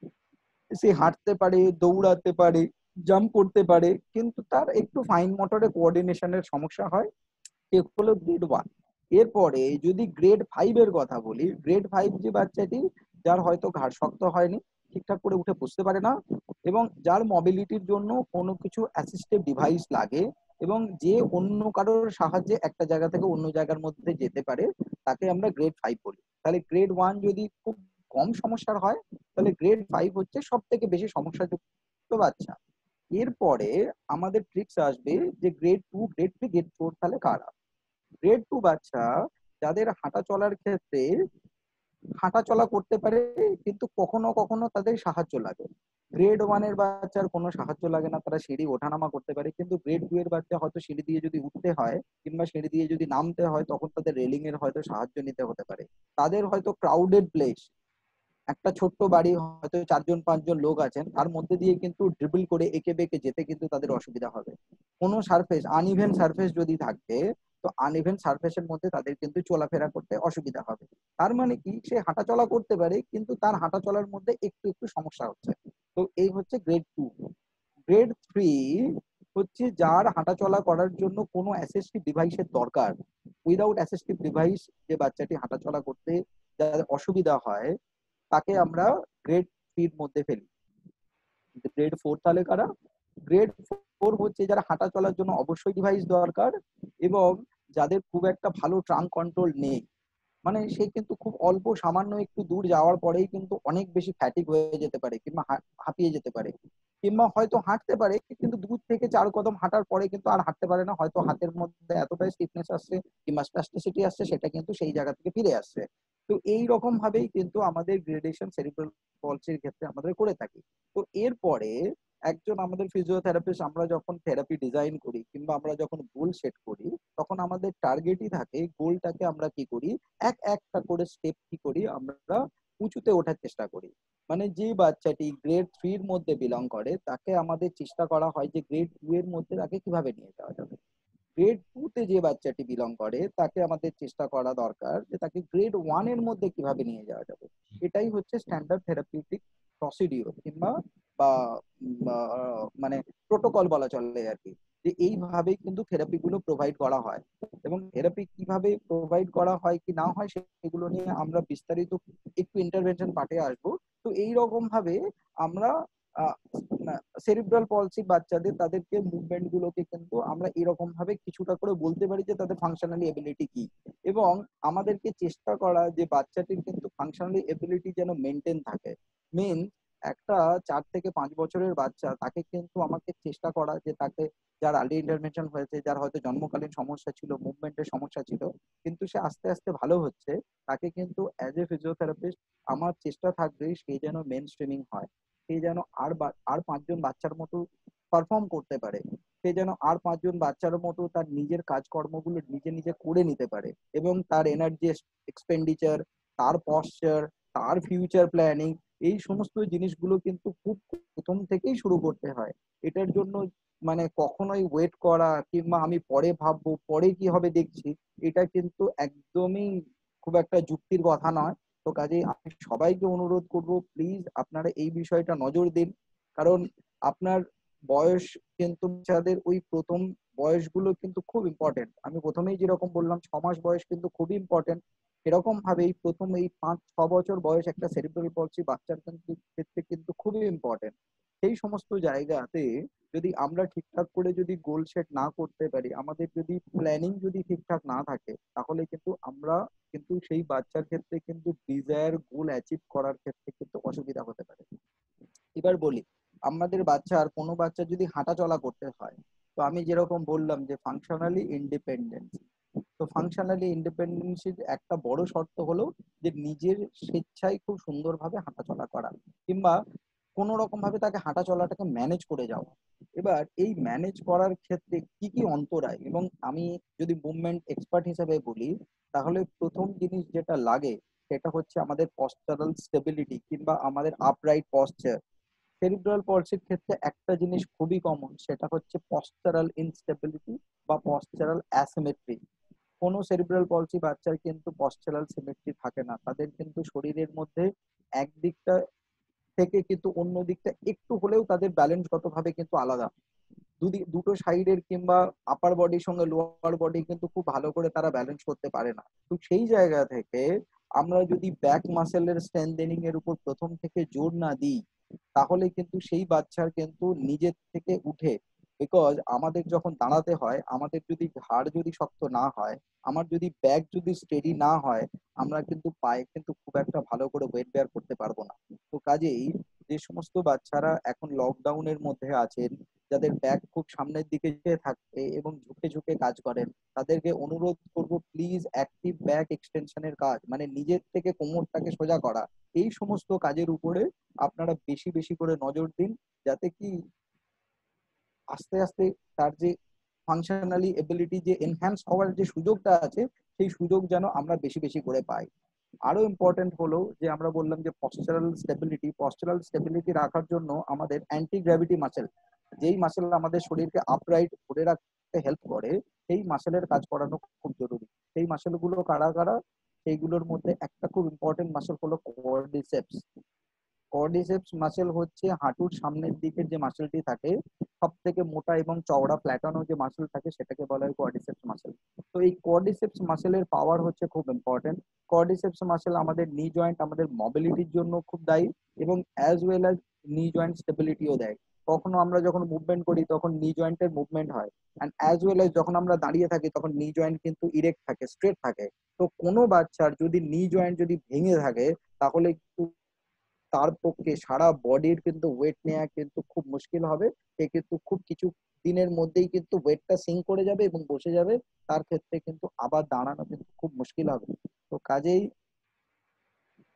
সে হাঁটতে পারে, দৌড়াতে পারে, জাম্প করতে পারে, কিন্তু তার একটু ফাইন মোটরে কোঅর্ডিনেশনের সমস্যা হয়, সে হলো গ্রেড ওয়ান। এরপরে যদি গ্রেড ফাইভ এর কথা বলি, গ্রেড ফাইভ যে বাচ্চাটি যার হয়তো ঘাড় শক্ত হয়নি, ঠিকঠাক করে উঠে বসতে পারে না, এবং যার মোবিলিটির জন্য কোনো কিছু অ্যাসিস্টিভ ডিভাইস লাগে, এবং যে অন্য কারোর সাহায্যে একটা জায়গা থেকে অন্য জায়গার মধ্যে যেতে পারে, তাকে আমরা গ্রেড ফাইভ বলি। তাহলে গ্রেড ওয়ান যদি খুব কম সমস্যার হয়, তাহলে গ্রেড ফাইভ হচ্ছে সব থেকে বেশি সমস্যাযুক্ত বাচ্চা। এরপরে আমাদের ট্রিক্স আসবে যে grade two, grade three, grade four তাহলে কারা। গ্রেড টু বাচ্চা যাদের হাঁটা চলার ক্ষেত্রে হাঁটা চলা করতে পারে কিন্তু কখনো কখনো তাদের সাহায্য লাগে। গ্রেড ওয়ান এর বাচ্চার কোনো সাহায্য লাগে না, তারা সিঁড়ি ওঠানামা করতে পারে, কিন্তু গ্রেড টু এর বাচ্চা হয়তো সিঁড়ি দিয়ে যদি উঠতে হয় কিংবা সিঁড়ি দিয়ে যদি নামতে হয় তখন তাদের রেলিং এর হয়তো সাহায্য নিতে হতে পারে। তাদের হয়তো ক্রাউডেড প্লেস, একটা ছোট্ট বাড়ি, হয়তো চারজন পাঁচজন লোক আছেন, তার মধ্যে দিয়ে কিন্তু ড্রিবল করে এঁকে বেঁকে যেতে কিন্তু তাদের অসুবিধা হবে। কোনো সারফেস আনইভেন সারফেস যদি থাকে, তো আনইভেন সারফেসের মধ্যে তাদের কিন্তু চলাফেরা করতে অসুবিধা হবে। তার মানে কি, সে হাঁটা চলা করতে পারে কিন্তু তার হাঁটা চলার মধ্যে একটু একটু সমস্যা হচ্ছে। তো এই হচ্ছে গ্রেড টু। গ্রেড থ্রি হচ্ছে যার হাঁটা চলা করার জন্য কোনো অ্যাসিস্টিভ ডিভাইসের দরকার। উইদাউট অ্যাসিস্টিভ ডিভাইস যে বাচ্চাটি হাঁটা চলা করতে যার অসুবিধা হয়, তাকে আমরা গ্রেড থ্রির মধ্যে ফেলি। গ্রেড ফোর তাহলে কারা? গ্রেড ফোর হচ্ছে যারা হাঁটা চলার জন্য অবশ্যই ডিভাইস দরকার এবং যাদের খুব একটা ভালো ট্রাঙ্ক কন্ট্রোল নেই, মানে সে কিন্তু খুব অল্প সামান্য একটু দূর যাওয়ার পরেই কিন্তু অনেক বেশি ফ্যাটিক হয়ে যেতে পারে কিংবা হাঁপিয়ে যেতে পারে, কিংবা হয়তো হাঁটতে পারে কিন্তু দু থেকে চার কদম হাঁটার পরে কিন্তু আর হাঁটতে পারে না, হয়তো হাতের মধ্যে এতটাই স্টিফনেস আসছে কিংবা স্প্যাস্টিসিটি আসছে, সেটা কিন্তু সেই জায়গা থেকে ফিরে আসছে। তো এই রকম ভাবেই কিন্তু আমাদের গ্রেডেশন সেরিব্রাল পলসির ক্ষেত্রে আমাদের করে থাকি। তো এরপরে একজন আমাদের ফিজিওথেরাপিস্ট, আমরা যখন থেরাপি ডিজাইন করি কিংবা আমরা যখন গোল সেট করি, তখন আমাদের টার্গেটই থাকে গোলটাকে আমরা কি করি, এক একটা করে স্টেপ কি করি আমরা উঁচুতে ওঠার চেষ্টা করি। মানে যে বাচ্চাটি গ্রেড থ্রি এর মধ্যে বিলং করে তাকে আমাদের চেষ্টা করা হয় যে গ্রেড টু এর মধ্যে তাকে কিভাবে নিয়ে যাওয়া যাবে। গ্রেড টু তে যে বাচ্চাটি বিলং করে তাকে আমাদের চেষ্টা করা দরকার যে তাকে গ্রেড ওয়ান এর মধ্যে কিভাবে নিয়ে যাওয়া যাবে। এটাই হচ্ছে স্ট্যান্ডার্ড থেরাপিউটিক প্রসিডিওর কিংবা বা উম, আহ, মানে প্রোটোকল বলা চলে আর কি, যে এইভাবেই কিন্তু থেরাপি গুলো প্রোভাইড করা হয়। এবং থেরাপি কিভাবে প্রোভাইড করা হয় কি না হয় সেগুলো নিয়ে আমরা বিস্তারিত একটু ইন্টারভেনশন পার্টে আসবো। তো এই রকম ভাবে আমরা সেরিব্রাল পলসি বাচ্চাদের তাদেরকে মুভমেন্ট গুলোকে কিন্তু আমরা এরকম ভাবে কিছুটা করে বলতে পারি যে তাদের ফাংশনালি এবিলিটি কি, এবং আমাদেরকে চেষ্টা করা যে বাচ্চাটির কিন্তু ফাংশনালি এবিলিটি যেন মেনটেন থাকে। মেন একটা চার থেকে পাঁচ বছরের বাচ্চা তাকে কিন্তু আমাকে চেষ্টা করা যে তাকে, যার আর্লি ইন্টারভেনশন হয়েছে, যার হয়তো জন্মকালীন সমস্যা ছিল, মুভমেন্টের সমস্যা ছিল, কিন্তু সে আস্তে আস্তে ভালো হচ্ছে, তাকে কিন্তু অ্যাজ এ ফিজিওথেরাপিস্ট আমার চেষ্টা থাকবে সে যেন মেন স্ট্রিমিং হয়, সে যেন আর বা- আর পাঁচজন বাচ্চার মতো পারফর্ম করতে পারে, সে যেন আর পাঁচজন বাচ্চার মতো তার নিজের কাজকর্মগুলো নিজে নিজে করে নিতে পারে, এবং তার এনার্জি এক্সপেন্ডিচার, তার পশ্চার, তার ফিউচার প্ল্যানিং, এই সমস্ত জিনিসগুলো কিন্তু খুব প্রথম থেকেই শুরু করতে হয়। এটার জন্য মানে কখনোই ওয়েট করা কিংবা আমি পরে ভাববো পরে কি হবে দেখছি, এটা কিন্তু একদমই খুব একটা যুক্তির কথা নয়। তো কাজেই আমি সবাইকে অনুরোধ করব, প্লিজ আপনারা এই বিষয়টা নজর দিন। কারণ আপনার বয়স কিন্তু বাচ্চাদের ওই প্রথম বয়সগুলো কিন্তু খুব ইম্পর্টেন্ট। আমি প্রথমেই যেরকম বললাম ছ মাস বয়স কিন্তু খুবই ইম্পর্টেন্ট, এরকম ভাবেই প্রথম এই পাঁচ ছ বছর বয়স একটা সেরিব্রাল পলসি বাচ্চার কিন্তু ক্ষেত্রে কিন্তু খুবই ইম্পর্টেন্ট। সেই সমস্ত জায়গাতে যদি আমরা ঠিকঠাক করে যদি গোল সেট না করতে পারি, আমাদের যদি প্ল্যানিং যদি ঠিকঠাক না থাকে, তাহলে কিন্তু আমরা কিন্তু সেই বাচ্চার ক্ষেত্রে কিন্তু ডিজায়ার গোল অ্যাচিভ করার ক্ষেত্রে কিন্তু অসুবিধা হতে পারে। এবার বলি, আমাদের বাচ্চার কোনো বাচ্চা যদি হাঁটা চলা করতে হয়, তো আমি যেরকম বললাম যে ফাংশনালি ইন্ডিপেন্ডেন্স, তো ফাংশনালি ইন্ডিপেন্ডেন্সির একটা বড় শর্ত হলো যে নিজের স্বেচ্ছায় খুব সুন্দরভাবে হাঁটা চলা করা, কিংবা কোনো রকম ভাবে তাকে হাঁটা চলাটাকে ম্যানেজ করে যাওয়া। এবার এই ম্যানেজ করার ক্ষেত্রে কি কি অন্তরায়, এবং আমি যদি মুভমেন্ট এক্সপার্ট হিসেবে বলি, তাহলে প্রথম জিনিস যেটা লাগে সেটা হচ্ছে আমাদের পশ্চারাল স্টেবিলিটি কিংবা আমাদের আপরাইট পশ্চার। সেরিব্রাল পলসির ক্ষেত্রে একটা জিনিস খুবই কমন, সেটা হচ্ছে পশ্চারাল ইনস্টেবিলিটি বা পশ্চারাল অ্যাসিমেট্রি। কোনো সেরিব্রাল পলসি বাচ্চার কিন্তু পশ্চারাল সিমেট্রি থাকে না, তাদের কিন্তু শরীরের মধ্যে একদিকটা থেকে কিন্তু অন্য দিকটা একটু হলেও তাদের ব্যালেন্সগত ভাবে কিন্তু আলাদা। দুদি দুটো সাইডের কিংবা আপার বডির সঙ্গে লোয়ার বডি কিন্তু খুব ভালো করে তারা ব্যালেন্স করতে পারে না। তো সেই জায়গা থেকে আমরা যদি ব্যাক মাসেলের স্ট্রেংথেনিং এর উপর প্রথম থেকে জোর না দিই, তাহলে কিন্তু সেই বাচ্চার কিন্তু নিজের থেকে উঠে, বিকজ আমাদের যখন দাঁড়াতে হয়, আমাদের যদি ঘাড় যদি শক্ত না হয়, আমার যদি ব্যাক যদি স্টেডি না হয়, আমরা কিন্তু পায়ে কিন্তু খুব একটা ভালো করে ওয়েট বেয়ার করতে পারবো না। তো কাজেই যে সমস্ত বাচ্চারা এখন লকডাউনের মধ্যে আছেন, যাদের ব্যাক খুব সামনের দিকে থাকে এবং ঝুঁকে ঝুঁকে কাজ করেন, তাদেরকে অনুরোধ করব প্লিজ অ্যাক্টিভ ব্যাক এক্সটেনশনের কাজ, মানে নিজের থেকে কোমরটাকে সোজা করা, এই সমস্ত কাজের উপরে আপনারা বেশি বেশি করে নজর দিন, যাতে কি আস্তে আস্তে তার যে ফাংশনালি এবিলিটি যে এনহ্যান্স হওয়ার যে সুযোগটা আছে, সেই সুযোগ যেন আমরা বেশি বেশি করে পাই। আরো ইম্পর্টেন্ট হলো যে আমরা বললাম যে পশ্চারাল স্টেবিলিটি, পশ্চারাল স্টেবিলিটি রাখার জন্য আমাদের অ্যান্টি গ্র্যাভিটি মাসেল, যেই মাসেল আমাদের শরীরকে আপরাইট ধরে রাখতে হেল্প করে, সেই মাসেলের কাজ করানো খুব জরুরি। সেই মাসেলগুলো কারা কারা, সেইগুলোর মধ্যে একটা খুব ইম্পর্টেন্ট মাসেল হলো কোয়াড্রিসেপস। কোয়াড্রিসেপস মাসেল হচ্ছে হাঁটুর সামনের দিকের যে মাসেলটি থাকে, সব থেকে মোটা এবং চওড়া প্ল্যাটানো যে মাসেল থাকে, সেটাকে বলা হয় কোয়াড্রিসেপস মাসেল। তো এই কোয়াড্রিসেপস মাসেলের পাওয়ার হচ্ছে খুব ইম্পর্টেন্ট। কোয়াড্রিসেপস মাসেল আমাদের নি জয়েন্ট, আমাদের মোবিলিটির জন্য খুব দায়ী, এবং as well as knee joint স্টেবিলিটিও দেয়। কখনো আমরা যখন মুভমেন্ট করি তখন নি জয়েন্টের মুভমেন্ট হয়, অ্যান্ড অ্যাজ ওয়েল অ্যাজ যখন আমরা দাঁড়িয়ে থাকি তখন নি জয়েন্ট কিন্তু ইরেক্ট থাকে, স্ট্রেট থাকে। তো কোনো বাচ্চার যদি নি জয়েন্ট যদি ভেঙে থাকে, তাহলে কিন্তু তার পক্ষে সারা বডির কিন্তু ওয়েট নেওয়া কিন্তু খুব মুশকিল হবে। সে কিন্তু খুব কিছু দিনের মধ্যেই কিন্তু ওয়েটটা সিঙ্ক করে যাবে এবং বসে যাবে, তার ক্ষেত্রে কিন্তু আবার দাঁড়ানো কিন্তু খুব মুশকিল হবে। তো কাজেই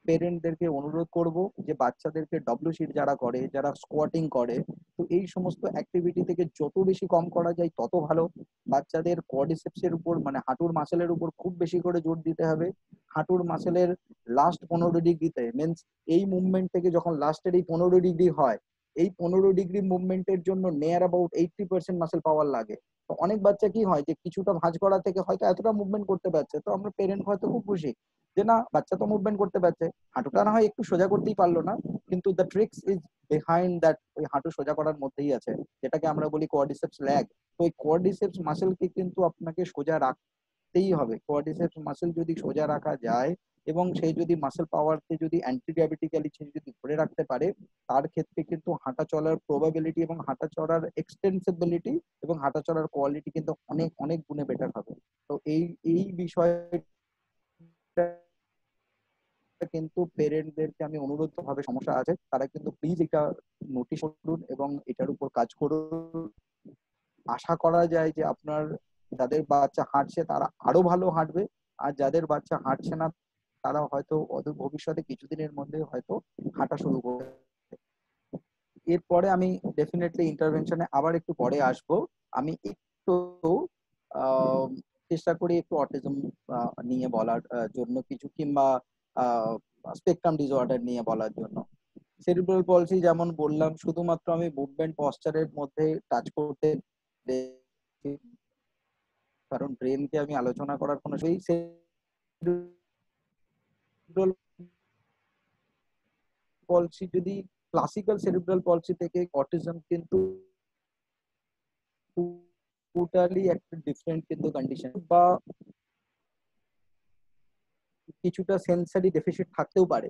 পেরেন্টদেরকে অনুরোধ করব যে বাচ্চাদেরকে ডব্লিউসিট যারা করে, যারা স্কোয়াটিং করে, তো এই সমস্ত অ্যাক্টিভিটি থেকে যত বেশি কম করা যায় তত ভালো। বাচ্চাদের কোয়াড্রিসেপসের উপর মানে হাঁটুর মাসেলের উপর খুব বেশি করে জোর দিতে হবে। হাঁটুর মাসেলের লাস্ট পনেরো ডিগ্রিতে মিনস এই মুভমেন্ট থেকে যখন লাস্টের এই পনেরো ডিগ্রি হয়, এই পনেরো ডিগ্রি মুভমেন্টের জন্য near about eighty percent muscle power লাগে। তো অনেক বাচ্চা কি হয় যে কিছুটা ভাঁজ করা থেকে হয়তো এতটা মুভমেন্ট করতে পারছে, তো আমরা পেরেন্ট হয়তো খুব খুশি যে না বাচ্চা তো মুভমেন্ট করতে পারছে, হাঁটুটা না হয় একটু সোজা করতেই পারলো না, কিন্তু the tricks is behind that, ওই হাঁটু সোজা করার মধ্যেই আছে, যেটাকে আমরা বলি কোয়াড্রিসেপস ল্যাগ। তো ওই কোয়াড্রিসেপস মাসেলকে কিন্তু আপনাকে সোজা রাখতেই হবে। কোয়াড্রিসেপস মাসেল যদি সোজা রাখা যায় এবং সেই যদি মাসেল পাওয়ারকে যদি অ্যান্টি গ্র্যাভিটিক্যালি যদি ধরে রাখতে পারে, তার ক্ষেত্রে কিন্তু হাঁটা চলার প্রবাবিলিটি এবং হাঁটা চলার এক্সটেন্সিবিলিটি এবং হাঁটা চলার কোয়ালিটি কিন্তু অনেক অনেক গুণে বেটার হবে। তো এই এই বিষয়টা কিন্তু পেরেন্টদেরকে আমি অনুরোধ ভাবে সমস্যা আছে তারা কিন্তু প্লিজ এটা নোটিশ করুন এবং এটার উপর কাজ করুন। আশা করা যায় যে আপনার যাদের বাচ্চা হাঁটছে তারা আরো ভালো হাঁটবে, আর যাদের বাচ্চা হাঁটছে না তারা হয়তো অদূর ভবিষ্যতে কিছুদিনের মধ্যে হয়তো হাঁটা শুরু করবে। এরপরে আমি ডেফিনেটলি ইন্টারভেনশনে আবার একটু পরে আসব। আমি একটু চেষ্টা করি একটু অটিজম নিয়ে বলার জন্য কিছু, কিংবা স্পেকট্রাম ডিসঅর্ডার নিয়ে বলার জন্য। সেরিব্রাল পলসি যেমন বললাম শুধুমাত্র আমি মুভমেন্ট পশ্চারের মধ্যে টাচ করতে, কারণ ব্রেনকে আমি আলোচনা করার কোনো সেই সেরিব্রাল পলসি যদি ক্লাসিক্যাল সেরিব্রাল পলসি থেকে অটিজম কিন্তু টোটালি একটা ডিফারেন্ট কিন্তু কন্ডিশন, বা কিছুটা সেন্সারি ডেফিসিট থাকতেও পারে।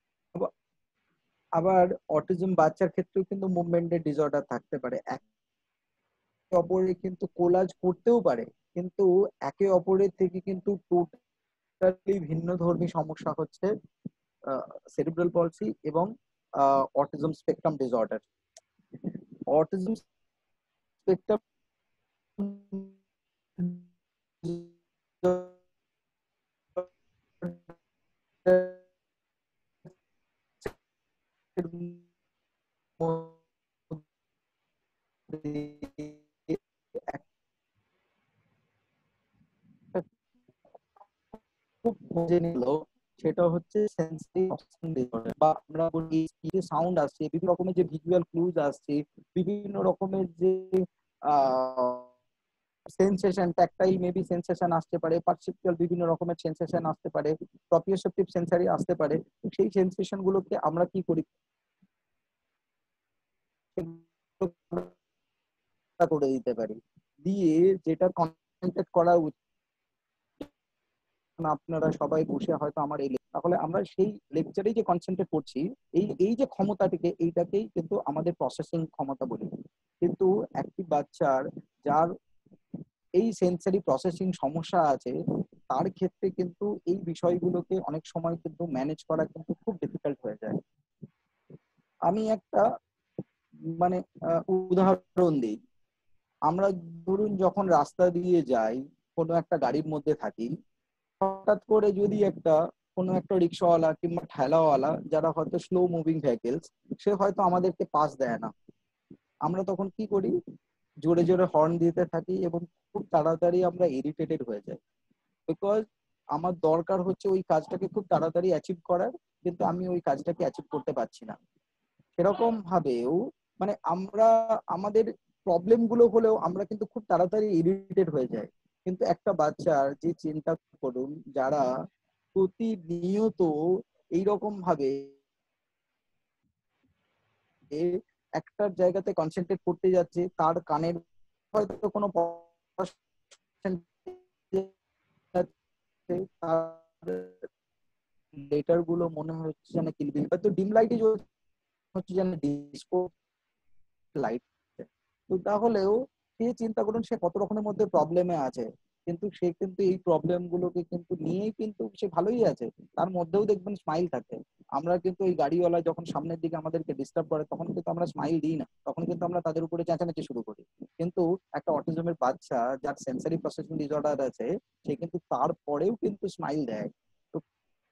আবার অটিজম বাচ্চার ক্ষেত্রেও কিন্তু মুভমেন্টের ডিসঅর্ডার থাকতে পারে, একে অপরে কিন্তু কোলাজ করতেও পারে, কিন্তু একে অপরের থেকে কিন্তু টোটালি ভিন্ন ধর্মী সমস্যা হচ্ছে সেরিব্রাল পলসি এবং autism spectrum disorder. Autism spectrum খুব খোঁজে নিল, সেটা হচ্ছে সেন্সরি প্রসেসিং ডিসঅর্ডার, বা আমরা বলি যে সাউন্ড আসছে, বিভিন্ন রকমের যে ভিজুয়াল ক্লুজ আসছে, বিভিন্ন রকমের যে সেন্সেশন, ট্যাকটাইল মেবি সেন্সেশন আসতে পারে, পারসেপচুয়াল বিভিন্ন রকমের সেন্সেশন আসতে পারে, প্রপিওসেপটিভ সেন্সারি আসতে পারে। সেই সেন্সেশন গুলোকে আমরা কি করি করে দিতে পারি, দিয়ে যেটা কনসেন্ট্রেট করা উচিত আপনারা সবাই বসে হয়তো আমার এই, তাহলে আমরা সেই লেকচারেই যে কনসেন্ট্রেট করছি, এই এই যে ক্ষমতাটিকে এইটাকেই কিন্তু আমাদের প্রসেসিং ক্ষমতা বলি। কিন্তু একটি বাচ্চার যার এই সেন্সারি প্রসেসিং সমস্যা আছে তার ক্ষেত্রে কিন্তু এই বিষয়গুলোকে অনেক সময় কিন্তু ম্যানেজ করা কিন্তু খুব ডিফিকাল্ট হয়ে যায়। আমি একটা মানে উদাহরণ দিই, আমরা ধরুন যখন রাস্তা দিয়ে যাই, কোনো একটা গাড়ির মধ্যে থাকি, হঠাৎ করে যদি একটা কোনো একটা রিক্সাওয়ালা কিংবা ঠেলাওয়ালা যারা হয়তো স্লো মুভিং ভেহিকেলস, সে হয়তো আমাদেরকে পাস দেয় না, আমরা তখন কি করি, জোরে জোরে হর্ন দিতে থাকি এবং খুব তাড়াতাড়ি আমরা ইরিটেটেড হয়ে যাই, বিকজ আমার দরকার হচ্ছে ওই কাজটাকে খুব তাড়াতাড়ি অ্যাচিভ করার, কিন্তু আমি ওই কাজটাকে অ্যাচিভ করতে পারছি না। সেরকম ভাবেও মানে আমরা আমাদের প্রবলেম গুলো হলেও আমরা কিন্তু খুব তাড়াতাড়ি ইরিটেট হয়ে যাই। কিন্তু একটা বাচ্চার যে চিন্তা করুন, যারা প্রতিনিয়ত এইরকম ভাবে একটা জায়গাতে কনসেন্ট্রেট করতে যাচ্ছে, তার কানের হয়তো কোনো লেটার গুলো মনে হচ্ছে যেন কিলবিল, হয়তো ডিম লাইটে হচ্ছে যেন ডিসকো লাইট। তো তাহলেও সে চিন্তা করুন সে কত রকমের মধ্যে প্রবলেমে আছে, কিন্তু সে কিন্তু এই প্রবলেম গুলোকে কিন্তু নিয়েই কিন্তু সে ভালোই আছে, তার মধ্যেও দেখবেন স্মাইল থাকে। আমরা কিন্তু এই গাড়িওয়ালা যখন সামনের দিকে আমাদেরকে ডিস্টার্ব করে তখন কিন্তু আমরা স্মাইল দিই না, তখন কিন্তু আমরা তাদের উপরে চেঁচামেচি শুরু করি। কিন্তু একটা অটিজমের বাচ্চা যার সেন্সারি প্রসেসিং ডিসঅর্ডার আছে, সে কিন্তু তারপরেও কিন্তু স্মাইল দেয়। তো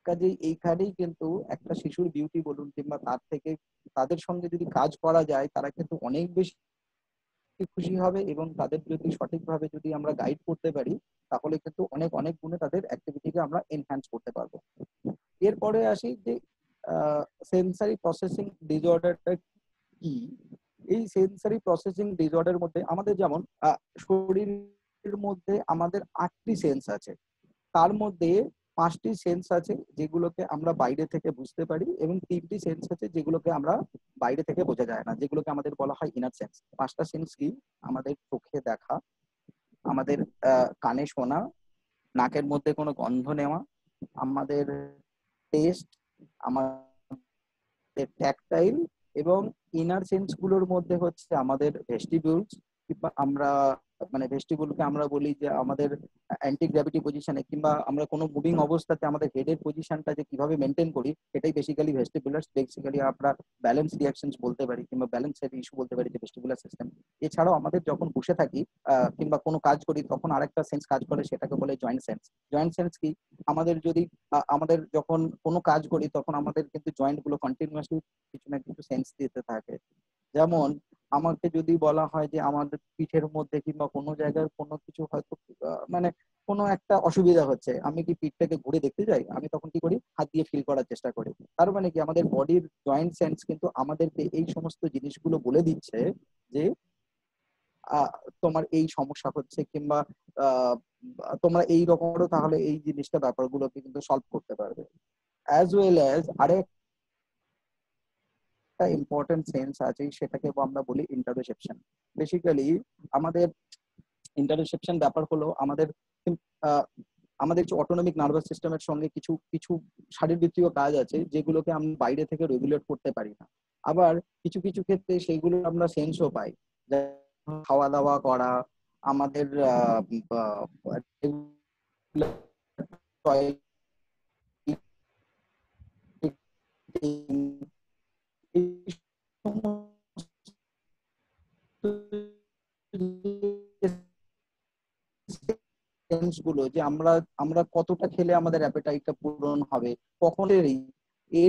কাজেই এইখানেই কিন্তু একটা শিশুর বিউটি বলুন কিংবা তার থেকে তাদের সঙ্গে যদি কাজ করা যায় তারা কিন্তু অনেক বেশি খুশি হবে, এবং তাদের যদি সঠিকভাবে যদি আমরা গাইড করতে পারি তাহলে কিন্তু অনেক অনেক গুণে তাদের অ্যাক্টিভিটিকে আমরা এনহ্যান্স করতে পারবো। এরপরে আসি যে সেন্সারি প্রসেসিং ডিসঅর্ডারটা কি। এই সেন্সারি প্রসেসিং ডিসঅর্ডারের মধ্যে আমাদের যেমন আহ, শরীরের মধ্যে আমাদের আটটি সেন্স আছে, তার মধ্যে পাঁচটি সেন্স আছে যেগুলোকে আমরা বাইরে থেকে বুঝতে পারি, এবং তিনটি সেন্স আছে যেগুলোকে আমরা বাইরে থেকে বোঝা যায় না, যেগুলোকে আমাদের বলা হয় ইনার সেন্স। পাঁচটা সেন্স কি? আমাদের চোখে দেখা, আমাদের আহ, কানে শোনা, নাকের মধ্যে কোনো গন্ধ নেওয়া, আমাদের টেস্ট, আমাদের ট্যাকটাইল, এবং ইনার সেন্স গুলোর মধ্যে হচ্ছে আমাদের ভেস্টিবিউলস, আমরা মানে ভেস্টিবিউলকে আমরা বলি যে আমাদের অ্যান্টি গ্র্যাভিটি পজিশনে, কিংবা আমরা কোনো মুভিং অবস্থাতে আমাদের হেডের পজিশনটা যে কিভাবে মেনটেন করি সেটাই বেসিক্যালি ভেস্টিবুলার। বেসিক্যালি আমরা ব্যালেন্স রিঅ্যাকশনস বলতে পারি, কিংবা ব্যালেন্সের ইস্যু বলতে পারি, যে ভেস্টিবুলার সিস্টেম। এছাড়াও আমাদের যখন বসে থাকি আহ কিংবা কোনো কাজ করি তখন আরেকটা সেন্স কাজ করে, সেটাকে বলে জয়েন্ট সেন্স। জয়েন্ট সেন্স কি? আমাদের যদি আমাদের যখন কোনো কাজ করি তখন আমাদের কিন্তু জয়েন্ট গুলো কন্টিনিউয়াসলি কিছু না কিছু সেন্স দিতে থাকে। যেমন আমাকে যদি বলা হয় যে আমাদের পিঠের মধ্যে কিংবা কোনো জায়গায় কোনো কিছু হয়তো মানে কোনো একটা অসুবিধা হচ্ছে, আমি কি পিঠটাকে ঘুরে দেখতে যাই? আমি তখন কি করি? হাত দিয়ে ফিল করার চেষ্টা করি। তার মানে কি আমাদের বডির জয়েন্ট সেন্স কিন্তু আমাদেরকে এই সমস্ত জিনিসগুলো বলে দিচ্ছে যে তোমার এই সমস্যা হচ্ছে, কিংবা তোমরা এই রকম তাহলে এই জিনিসটা ব্যাপারগুলোকে কিন্তু সলভ করতে পারবে। অ্যাজ ওয়েল অ্যাজ আরেক একটা ইম্পর্টেন্ট সেন্স আছে, সেটাকে আমরা বলি ইন্টারোসেপশন। বেসিক্যালি আমাদের ইন্টারোসেপশন ব্যাপার হলো আমাদের আমাদের যে অটোনমিক নার্ভাস সিস্টেমের সঙ্গে কিছু কিছু শারীরবৃত্তীয় কাজ আছে যেগুলোকে আমরা বাইরে থেকে রেগুলেট করতে পারি না। আবার কিছু কিছু ক্ষেত্রে সেইগুলো আমরা সেন্সও পাই, খাওয়া দাওয়া করা, আমাদের গুলো যে আমরা আমরা কতটা খেলে আমাদের অ্যাপেটাইটটা পূরণ হবে, কখন এর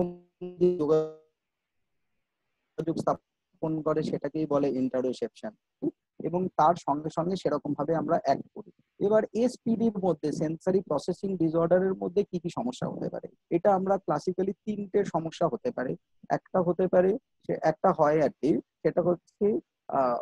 যোগাযোগ স্থাপন করে, সেটাকেই বলে ইন্টারোসেপশন। এবং তার সঙ্গে সঙ্গে সেরকম ভাবে আমরা অ্যাক্ট করি। এবার এসপিডির মধ্যে সেন্সারি প্রসেসিং ডিসঅর্ডারের মধ্যে কি কি সমস্যা হতে পারে? এটা আমরা ক্লাসিক্যালি তিনটে সমস্যা হতে পারে। একটা হতে পারে সে একটা হয় আর কি, সেটা হচ্ছে আহ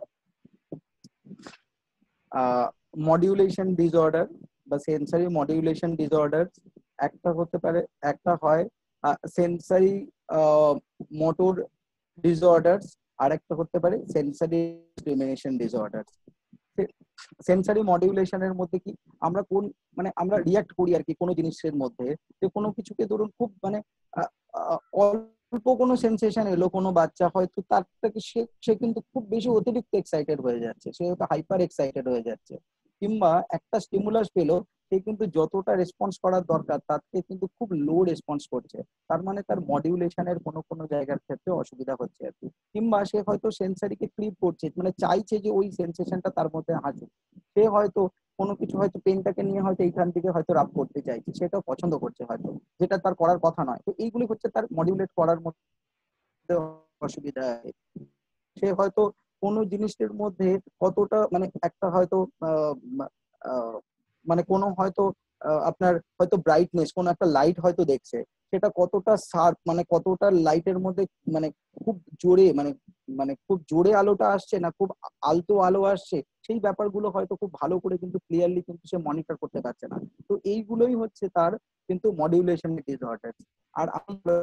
মডিউলেশন ডিসঅর্ডার বা সেন্সারি মডিউলেশন ডিসঅর্ডার একটা হতে পারে। একটা হয় সেন্সারি মোটর ডিসঅর্ডারস, আর একটা হতে পারে সেন্সারি ডিসক্রিমিনেশন ডিসঅর্ডারস। সেন্সারি মডিউলেশনের মধ্যে কি আমরা কোন মানে আমরা রিয়াক্ট করি আর কি কোনো জিনিসের মধ্যে, যে কোনো কিছুকে ধরুন খুব মানে অল্প কোনো সেন্সেশন এলো, কোনো বাচ্চা হয়তো তার থেকে সে সে কিন্তু খুব বেশি অতিরিক্ত এক্সাইটেড হয়ে যাচ্ছে, সে হয়তো হাইপার এক্সাইটেড হয়ে যাচ্ছে, কিংবা একটা স্টিমুলাস পেলো সে কিন্তু যতটা রেসপন্স করার দরকার তার থেকে কিন্তু খুব লো রেসপন্স করছে। তার মানে তার মডিউলেশনের কোনো কোনো জায়গার ক্ষেত্রে অসুবিধা হচ্ছে আর কি। কিংবা সে হয়তো সেন্সারিকে ক্লিপ করছে, মানে চাইছে যে ওই সেন্সেশনটা তার মধ্যে আসুক। সে হয়তো কোনো কিছু হয়তো পেনটাকে নিয়ে হয়তো এইখান থেকে হয়তো রাব করতে চাইছে, সেটাও পছন্দ করছে হয়তো, যেটা তার করার কথা নয়। তো এইগুলি হচ্ছে তার মডিউলেট করার মধ্যে অসুবিধা। সে হয়তো কোনো জিনিসের মধ্যে কতটা মানে একটা হয়তো মানে কোনো হয়তো আপনার হয়তো ব্রাইটনেস, কোনো একটা লাইট হয়তো দেখছে, সেটা কতটা শার্প মানে কতটা লাইটের মধ্যে মানে খুব জোরে মানে মানে খুব জোরে আলোটা আসছে না খুব আলতো আলো আসছে, সেই ব্যাপারগুলো হয়তো খুব ভালো করে কিন্তু ক্লিয়ারলি কিন্তু সে মনিটর করতে পারছে না। তো এইগুলোই হচ্ছে তার কিন্তু মডিউলেশন ডিসঅর্ডার। আর আমরা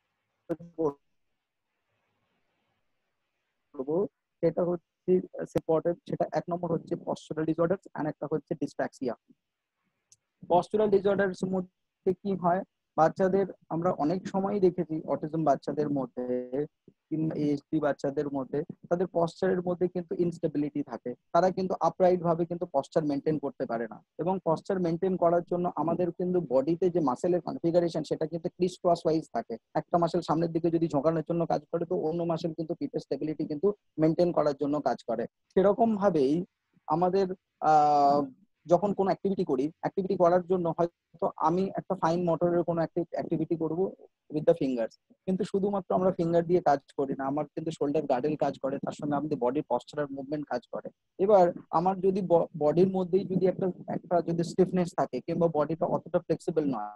সেটা হচ্ছে ইম্পর্টেন্ট, সেটা এক নম্বর হচ্ছে পশ্চারাল ডিসঅর্ডার, আর একটা হচ্ছে ডিসফ্যাক্সিয়া। পশ্চারাল ডিসঅর্ডারস মধ্যে কি হয়, বাচ্চাদের আমরা অনেক সময় দেখেছি অটিজম বাচ্চাদের মধ্যে কিংবা এএসডি বাচ্চাদের মধ্যে তাদের পশ্চারের মধ্যে কিন্তু ইনস্টেবিলিটি থাকে, তারা কিন্তু আপরাইট ভাবে কিন্তু পশ্চার মেনটেন করতে পারে না। এবং পশ্চার মেনটেন করার জন্য আমাদের কিন্তু বডিতে যে মাসেলের কনফিগারেশন সেটা কিন্তু ক্রিস ক্রস ওয়াইজ থাকে। একটা মাসেল সামনের দিকে যদি ঝোঁকানোর জন্য কাজ করে, তো অন্য মাসেল কিন্তু পিঠের স্টেবিলিটি কিন্তু মেনটেন করার জন্য কাজ করে। সেরকম ভাবেই আমাদের আহ যখন কোনো অ্যাক্টিভিটি করি, অ্যাক্টিভিটি করার জন্য হয়তো আমি একটা ফাইন মোটরের কোনো অ্যাক্টিভিটি করব উইথ দ্য ফিঙ্গার্স, কিন্তু শুধুমাত্র আমরা ফিঙ্গার দিয়ে কাজ করি না, আমার কিন্তু শোল্ডার গার্ডেল কাজ করে, তার সঙ্গে আমাদের বডির পশ্চারাল মুভমেন্ট কাজ করে। এবার আমার যদি বডির মধ্যেই যদি একটা একটা যদি স্টিফনেস থাকে কিংবা বডিটা অতটা ফ্লেক্সিবল নয়,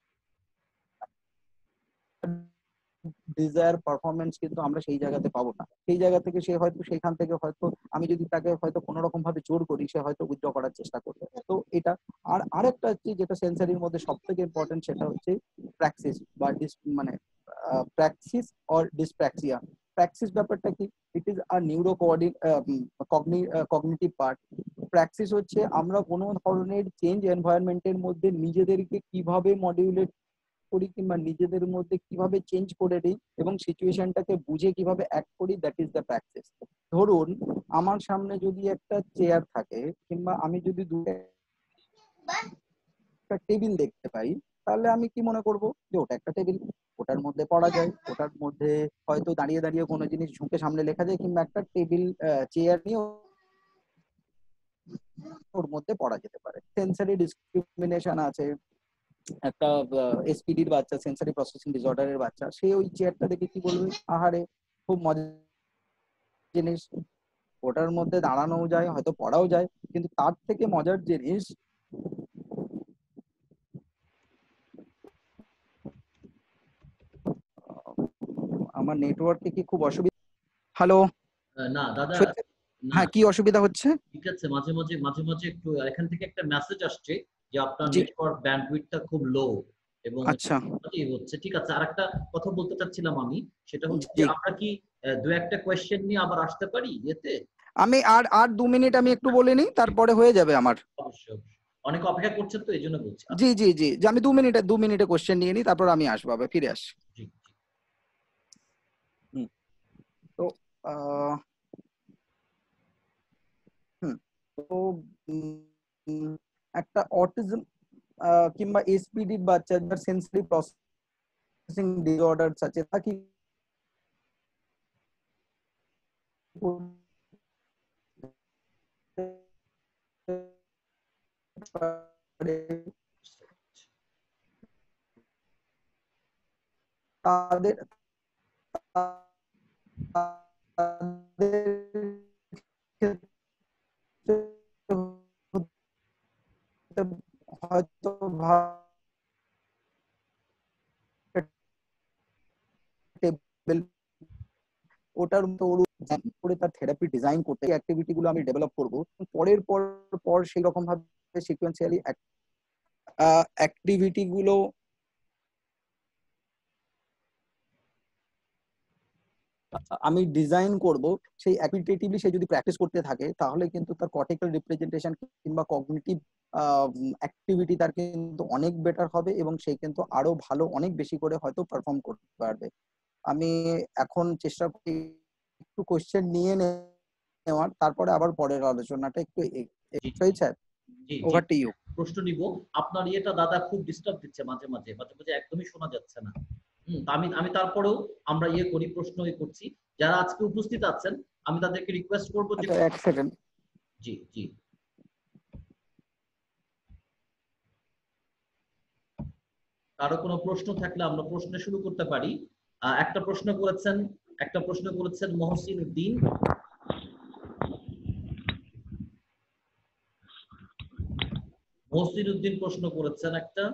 ডিজায়ার পারফরমেন্স কিন্তু আমরা সেই জায়গাতে পাবো না। সেই জায়গা থেকে সে হয়তো সেখান থেকে হয়তো আমি যদি তাকে হয়তো কোনো রকম ভাবে জোর করি, সে হয়তো উইথড্র করার চেষ্টা করবে। তো এটা আর আরেকটা হচ্ছে যেটা সেন্সারির মধ্যে সব থেকে ইম্পর্টেন্ট, সেটা হচ্ছে প্র্যাকসিস বা ডিস মানে প্র্যাকসিস অর ডিসপ্র্যাক্সিয়া। প্র্যাকসিস ব্যাপারটা কি? It is a neuro cognitive part. Praxis হচ্ছে আমরা কোনো ধরনের চেঞ্জ এনভায়রনমেন্টের মধ্যে নিজেদেরকে কিভাবে মডিউলেট করি কিংবা নিজেদের মধ্যে কিভাবে চেঞ্জ করে দিই এবং সিচুয়েশনটাকে বুঝে কিভাবে অ্যাক্ট করি, দ্যাট ইজ দ্য প্র্যাকটিস। ধরুন আমার সামনে যদি একটা চেয়ার থাকে কিংবা আমি যদি একটা টেবিল দেখতে পাই, তাহলে আমি কি মনে করব যে ওটা একটা টেবিল, ওটার মধ্যে পড়া যায়, ওটার মধ্যে হয়তো দাঁড়িয়ে দাঁড়িয়ে কোনো জিনিস ঝুঁকে সামনে লেখা যায় কিংবা একটা টেবিল চেয়ার নিয়ে ওর মধ্যে পড়া যেতে পারে। সেন্সারি ডিসক্রিমিনেশন আছে, একটা এসপিডির বাচ্চা, সেন্সারি প্রসেসিং ডিসঅর্ডারের বাচ্চা, সে ওই চেয়ারটা দেখে কি বলবে, আহারে খুব মজার জিনিস, ওটার মধ্যে দাঁড়ানোও যায়, হয়তো পড়াও যায়, কিন্তু তার থেকে মজার জিনিস আমার নেটওয়ার্কে কি খুব অসুবিধা? হ্যালো না দাদা, না হ্যাঁ, কি অসুবিধা হচ্ছে? ঠিক আছে, মাঝে মাঝে মাঝে মাঝে একটু এখান থেকে একটা মেসেজ আসছে যে আপনার জি, নেটওয়ার্ক ব্যান্ডউইথটা খুব লো এবং আচ্ছা, এই হচ্ছে। ঠিক আছে, আরেকটা কথা বলতে চাচ্ছিলাম আমি, সেটা হচ্ছে যে জি, আমরা কি আহ, দু একটা কোয়েশ্চেন নিয়ে আবার আসতে পারি এতে? আমি আর আর দু মিনিট আমি একটু বলে নিই, তারপরে হয়ে যাবে আমার। অবশ্যই অবশ্যই, অনেক অপেক্ষা করছেন তো এই জন্য বলছি। জি আচ্ছা, জি জি, যে আমি দু মিনিটে দু মিনিটে কোশ্চেন নিয়ে নিই, তারপর আমি আসবো, আবার ফিরে আসি। জি জি। হুম, তো আহ হুম তো উম, একটা অটিজম কিংবা এসপিডি বাচ্চা যার সেন্সরি প্রসেসিং ডিসঅর্ডারস আছে, তা কি তাদের তাদের হয়তো ওটার মতো ওর করে তার থেরাপি ডিজাইন করতে অ্যাক্টিভিটি গুলো আমি ডেভেলপ করব, পরের পর পর সেই রকম ভাবে সিকোয়েন্সিয়ালি অ্যাক্টিভিটি গুলো আমি ডিজাইন করব। সেই অ্যাকুইটেটিভলি সে যদি প্র্যাকটিস করতে থাকে, তাহলে কিন্তু তার কর্টিক্যাল রিপ্রেজেন্টেশন কিংবা কগনিটিভ অ্যাক্টিভিটি তার কিন্তু অনেক বেটার হবে এবং সে কিন্তু আরো ভালো অনেক বেশি করে হয়তো পারফর্ম করতে পারবে। আমি এখন চেষ্টা করি একটু কোশ্চেন নিয়ে নেওয়ার, তারপরে আবার পরের আলোচনাটা একটু জি স্যার। জি জি, ওভার টু ইউ। প্রশ্ন নিব। আপনার ইয়েটা দাদা খুব ডিস্টার্ব দিচ্ছে মাঝে মাঝে মাঝে মাঝে, একদমই শোনা যাচ্ছে না। হুম, আমি আমি তারপরেও আমরা ইয়ে করি, প্রশ্ন ইয়ে করছি। যারা আজকে উপস্থিত আছেন আমি তাদেরকে রিকোয়েস্ট করব যে, আচ্ছা, এক সেকেন্ড। জি জি, কারো কোনো প্রশ্ন থাকলে আমরা প্রশ্ন শুরু করতে পারি। আহ, একটা প্রশ্ন করেছেন একটা প্রশ্ন করেছেন মহসিন উদ্দিন। মহসিন উদ্দিন প্রশ্ন করেছেন একটা।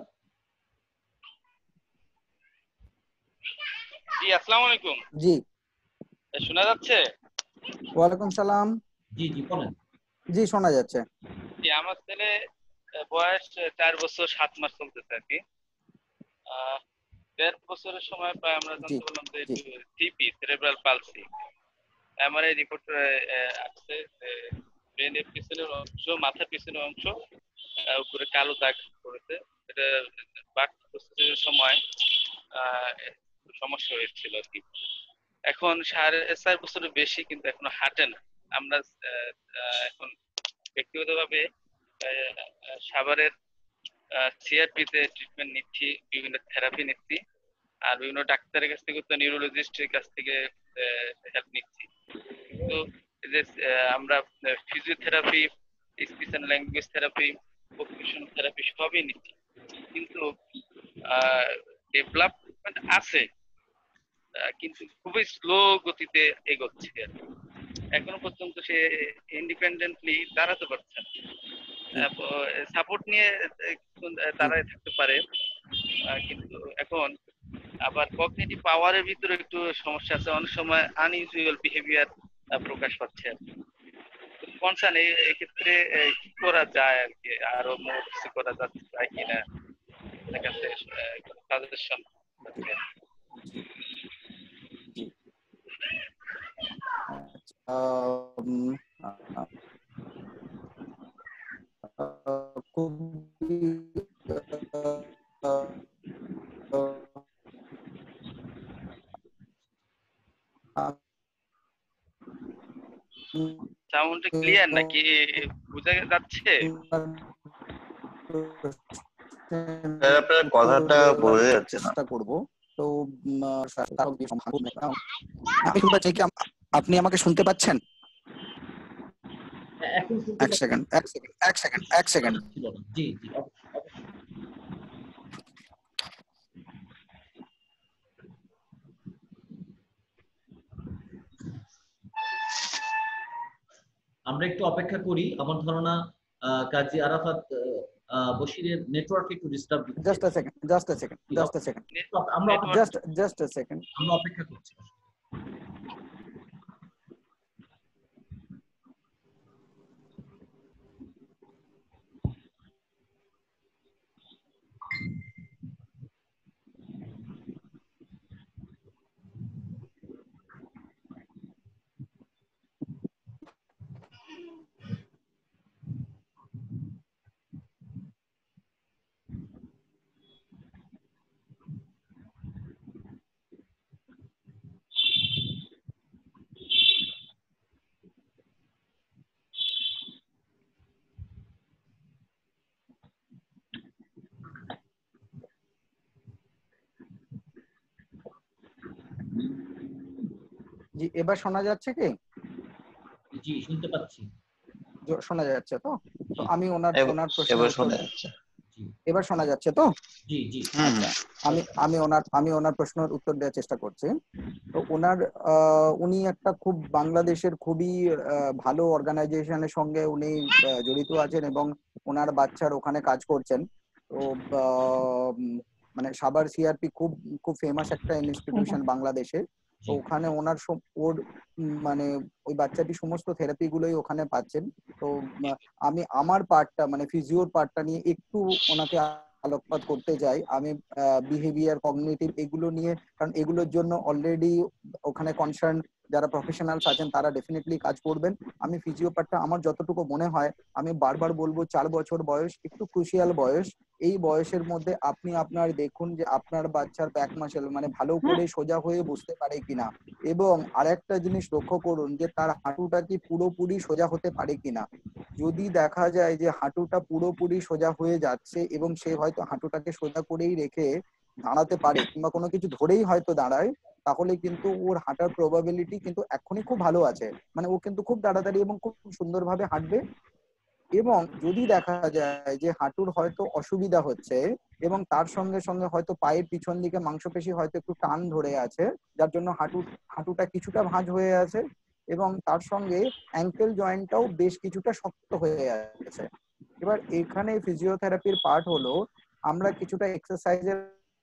জি, আসসালামু আলাইকুম। জি, এ, শোনা যাচ্ছে? ওয়ালাইকুম সালাম। জি জি, বলেন। জি, শোনা যাচ্ছে। জি, আমার ছেলে আহ, বয়স আহ, চার বছর সাত মাস চলতেছে আর কি। আহ, দেড় বছরের সময় প্রায় আমরা জি জানতে পারলাম যে জি একটু টিপি সেরেব্রাল পালসি। এমআরআই রিপোর্ট আসছে ব্রেনের পিছনের অংশ, মাথার পিছনের অংশ আহ, উপরে কালো দাগ পড়েছে। এটা বার্থ প্রসেসের সময় আহ, একটু সমস্যা হয়েছিল আর কি। এখন সাড়ে চার বছরের বেশি কিন্তু এখনো হাঁটে না। আমরা আহ, আহ, এখন ব্যক্তিগতভাবে আহ, আহ, সাভারের সিআরপি তে ট্রিটমেন্ট নিচ্ছি, বিভিন্ন থেরাপি নিচ্ছি, আর বিভিন্ন ডাক্তারের কাছ থেকে তো নিউরোলজিস্টের কাছ থেকে হেল্প নিচ্ছি। কিন্তু এই যে আহ, আমরা physiotherapy, speech and language therapy, occupational therapy সবই নিচ্ছি, কিন্তু ডেভেলপমেন্ট আছে, আহ, কিন্তু খুবই স্লো গতিতে এগোচ্ছে আর কি। এখনো পর্যন্ত সে ইন্ডিপেন্ডেন্টলি দাঁড়াতে পারছে না। সাপোর্ট নিয়ে আহ, দাঁড়ায় থাকতে পারে, আহ, কিন্তু এখন আবার কগনিটিভ পাওয়ারের ভিতরে একটু সমস্যা আছে, অনেক সময় আনইউজুয়াল বিহেভিয়ার প্রকাশ পাচ্ছে আর কি। কনসার্ন এই ক্ষেত্রে আহ, কি করা যায় আর কি, আরো মোর কিছু করা যাচ্ছে যায় কিনা, আপনার কাছে সাজেশন জি জি আচ্ছা, উম, আহ, আহ, খুবই আহ, আহ, সাউন্ড ক্লিয়ার নাকি, বোঝা যাচ্ছে? স্যার আপনার কথাটা বোঝা যাচ্ছে না। চেষ্টা করব। তো উম, আহ, শারক দিয়ে সম্ভব না। আমি শুনতে পাচ্ছি কি আম- আপনি আমাকে শুনতে পাচ্ছেন? এখন শুনতে এক সেকেন্ড এক সেকেন্ড এক সেকেন্ড এক সেকেন্ড ছিল না। জি জি অবশ্যই অবশ্যই। আমরা একটু অপেক্ষা করি, আমার ধারণা আহ, কাজী আরাফাত আহ, আহ, বশিরের নেটওয়ার্ক একটু ডিস্টার্ব দিচ্ছে। Just a second just a second just a second আমরা জাস্ট জাস্ট আ সেকেন্ড আমরা অপেক্ষা করছি। জি, এবার শোনা যাচ্ছে কি? জি শুনতে পাচ্ছি। জ- শোনা যাচ্ছে তো? তো আমি ওনার এব- ওনার প্রশ্নের এবার উত্তর শোনা যাচ্ছে। জি এবার শোনা যাচ্ছে তো? জি জি হুম আচ্ছা, আমি আমি ওনার আমি ওনার প্রশ্নের উত্তর দেওয়ার চেষ্টা করছি। তো ওনার আহ, উনি একটা খুব বাংলাদেশের খুবই আহ, ভালো অর্গানাইজেশনের সঙ্গে উনি আহ, জড়িত আছেন এবং ওনার বাচ্চার ওখানে কাজ করছেন। তো আহ, উম, মানে সাভার সিআরপি খুব খুব ফেমাস একটা ইনস্টিটিউশন বাংলাদেশে। তো জি ওখানে ওনার সব- ওর উম, মানে ওই বাচ্চাটি সমস্ত থেরাপি গুলোই ওখানে পাচ্ছেন। তো উম, আমি আমার পার্টটা মানে ফিজিওর পার্টটা নিয়ে একটু ওনাকে আলোকপাত করতে চাই। আমি বিহেভিয়ার কগনিটিভ এগুলো নিয়ে, কারণ এগুলোর জন্য অলরেডি ওখানে কনসার্ন যারা প্রফেশনালস আছেন তারা ডেফিনেটলি কাজ করবেন। আমি ফিজিও পার্টটা আমার যতটুকু মনে হয়, আমি বারবার বলবো চার বছর বয়স একটু ক্রুশিয়াল বয়স। এই বয়সের মধ্যে আপনি আপনার দেখুন যে আপনার বাচ্চার ব্যাক মাসেল মানে ভালো করে সোজা হয়ে বসতে পারে কিনা, এবং আরেকটা জিনিস লক্ষ্য করুন যে তার হাঁটুটা কি পুরোপুরি সোজা হতে পারে কিনা। যদি দেখা যায় যে হাঁটুটা পুরোপুরি সোজা হয়ে যাচ্ছে এবং সে হয়তো হাঁটুটাকে সোজা করেই রেখে দাঁড়াতে পারে কিংবা কোনো কিছু ধরেই হয়তো দাঁড়ায়, তাহলে কিন্তু ওর হাঁটার প্রবাবিলিটি কিন্তু এখনই খুব ভালো আছে। মানে ও কিন্তু খুব তাড়াতাড়ি এবং খুব সুন্দরভাবে হাঁটবে। এবং যদি দেখা যায় যে হাঁটুর হয়তো অসুবিধা হচ্ছে এবং তার সঙ্গে সঙ্গে হয়তো পায়ের পিছন দিকে মাংসপেশি হয়তো একটু টান ধরে আছে, যার জন্য হাঁটু হাঁটুটা কিছুটা ভাঁজ হয়ে আছে এবং তার সঙ্গে অ্যাঙ্কেল জয়েন্টটাও বেশ কিছুটা শক্ত হয়ে আছে। এবার এখানে ফিজিওথেরাপির পার্ট হলো আমরা কিছুটা এক্সারসাইজের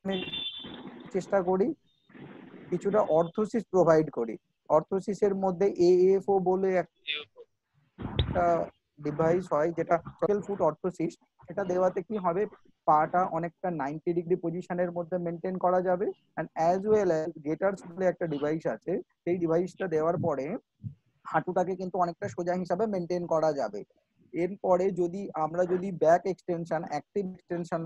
চেষ্টা করি, কিছুটা অর্থোসিস প্রোভাইড করি। অর্থোসিসের মধ্যে এএফও বলে একটা ডিভাইস হয় যেটা ট্রাকেল ফুট অর্থোসিস। এটা দেওয়াতে কি হবে, পাটা অনেকটা নাইনটি ডিগ্রি পজিশনের মধ্যে মেনটেন করা যাবে। And as well as gaiters বলে একটা ডিভাইস আছে, সেই ডিভাইসটা দেওয়ার পরে হাঁটুটাকে কিন্তু অনেকটা সোজা হিসাবে মেনটেন করা যাবে। এরপরে যদি আমরা যদি back extension active extension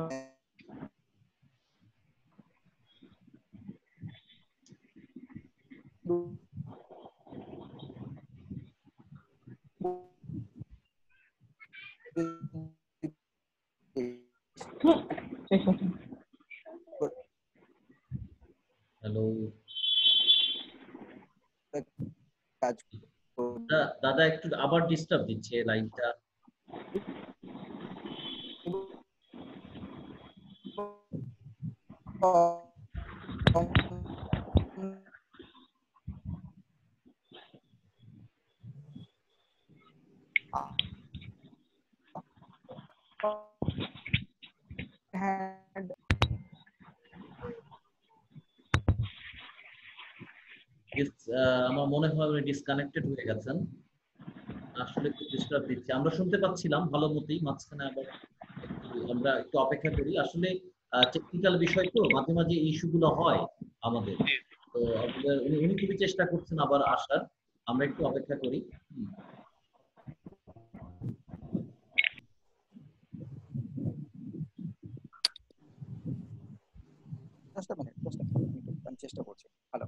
hello কাজ দাদা একটু আবার ডিস্টার্ব দিচ্ছে লাইনটা। হ্যান্ড আমার মনে হয় উনি ডিসকানেক্টেড হয়ে গেছেন, আসলে একটু ডিস্টার্ব দিচ্ছে। আমরা শুনতে পাচ্ছিলাম ভালো মতোই, মাঝখানে আবার একটু আমরা একটু অপেক্ষা করি। আসলে টেকনিক্যাল বিষয় তো, মাঝে মাঝে ইস্যুগুলো হয় আমাদের। তো আমাদের উনি উনি খুবই চেষ্টা করছেন আবার আসার, আমরা একটু অপেক্ষা করি। জাস্ট মিনিট জাস্ট মিনিট আমি চেষ্টা করছি। হ্যালো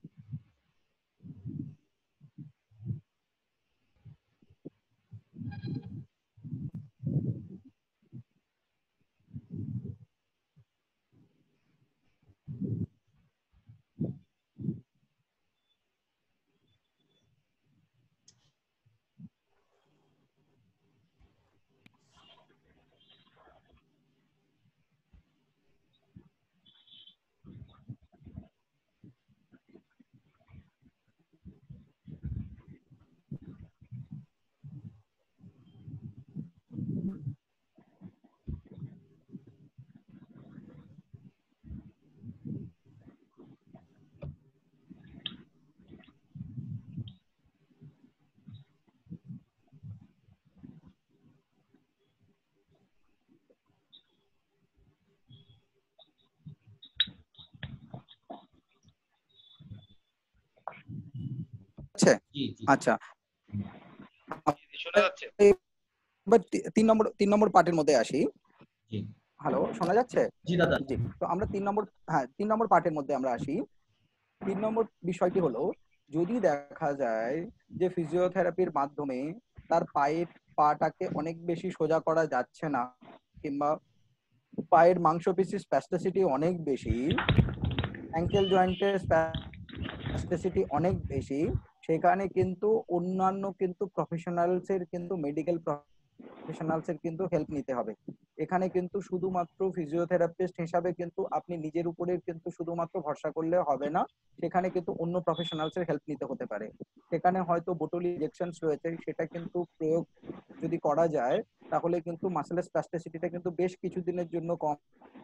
আচ্ছা শোনা যাচ্ছে? এবার তিন নম্বর তিন নম্বর পার্টের মধ্যে আসি। হ্যালো শোনা যাচ্ছে? জি দাদা। জি, তো আমরা তিন নম্বর হ্যাঁ তিন নম্বর পার্টের মধ্যে আমরা আসি। তিন নম্বর বিষয়টি হলো, যদি দেখা যায় যে ফিজিওথেরাপির মাধ্যমে তার পায়ের পাটাকে অনেক বেশি সোজা করা যাচ্ছে না, কিংবা পায়ের মাংসপেশির স্প্যাস্টিসিটি অনেক বেশি, অ্যাঙ্কেল জয়েন্টের স্প্যাস্টিসিটি অনেক বেশি, সেখানে কিন্তু অন্যান্য কিন্তু প্রফেশনালস এর কিন্তু মেডিকেল প্রফেশনালস এর কিন্তু হেল্প নিতে হবে। এখানে কিন্তু শুধুমাত্র ফিজিওথেরাপিস্ট হিসাবে কিন্তু আপনি নিজের উপরে কিন্তু শুধুমাত্র ভরসা করলে হবে না, সেখানে কিন্তু অন্য প্রফেশনালস এর হেল্প নিতে হতে পারে। সেখানে হয়তো বোটলি ইনজেকশনস রয়েছে, সেটা কিন্তু প্রয়োগ যদি করা যায় তাহলে কিন্তু মাসেলের স্প্যাস্টিসিটিটা কিন্তু বেশ কিছুদিনের জন্য কম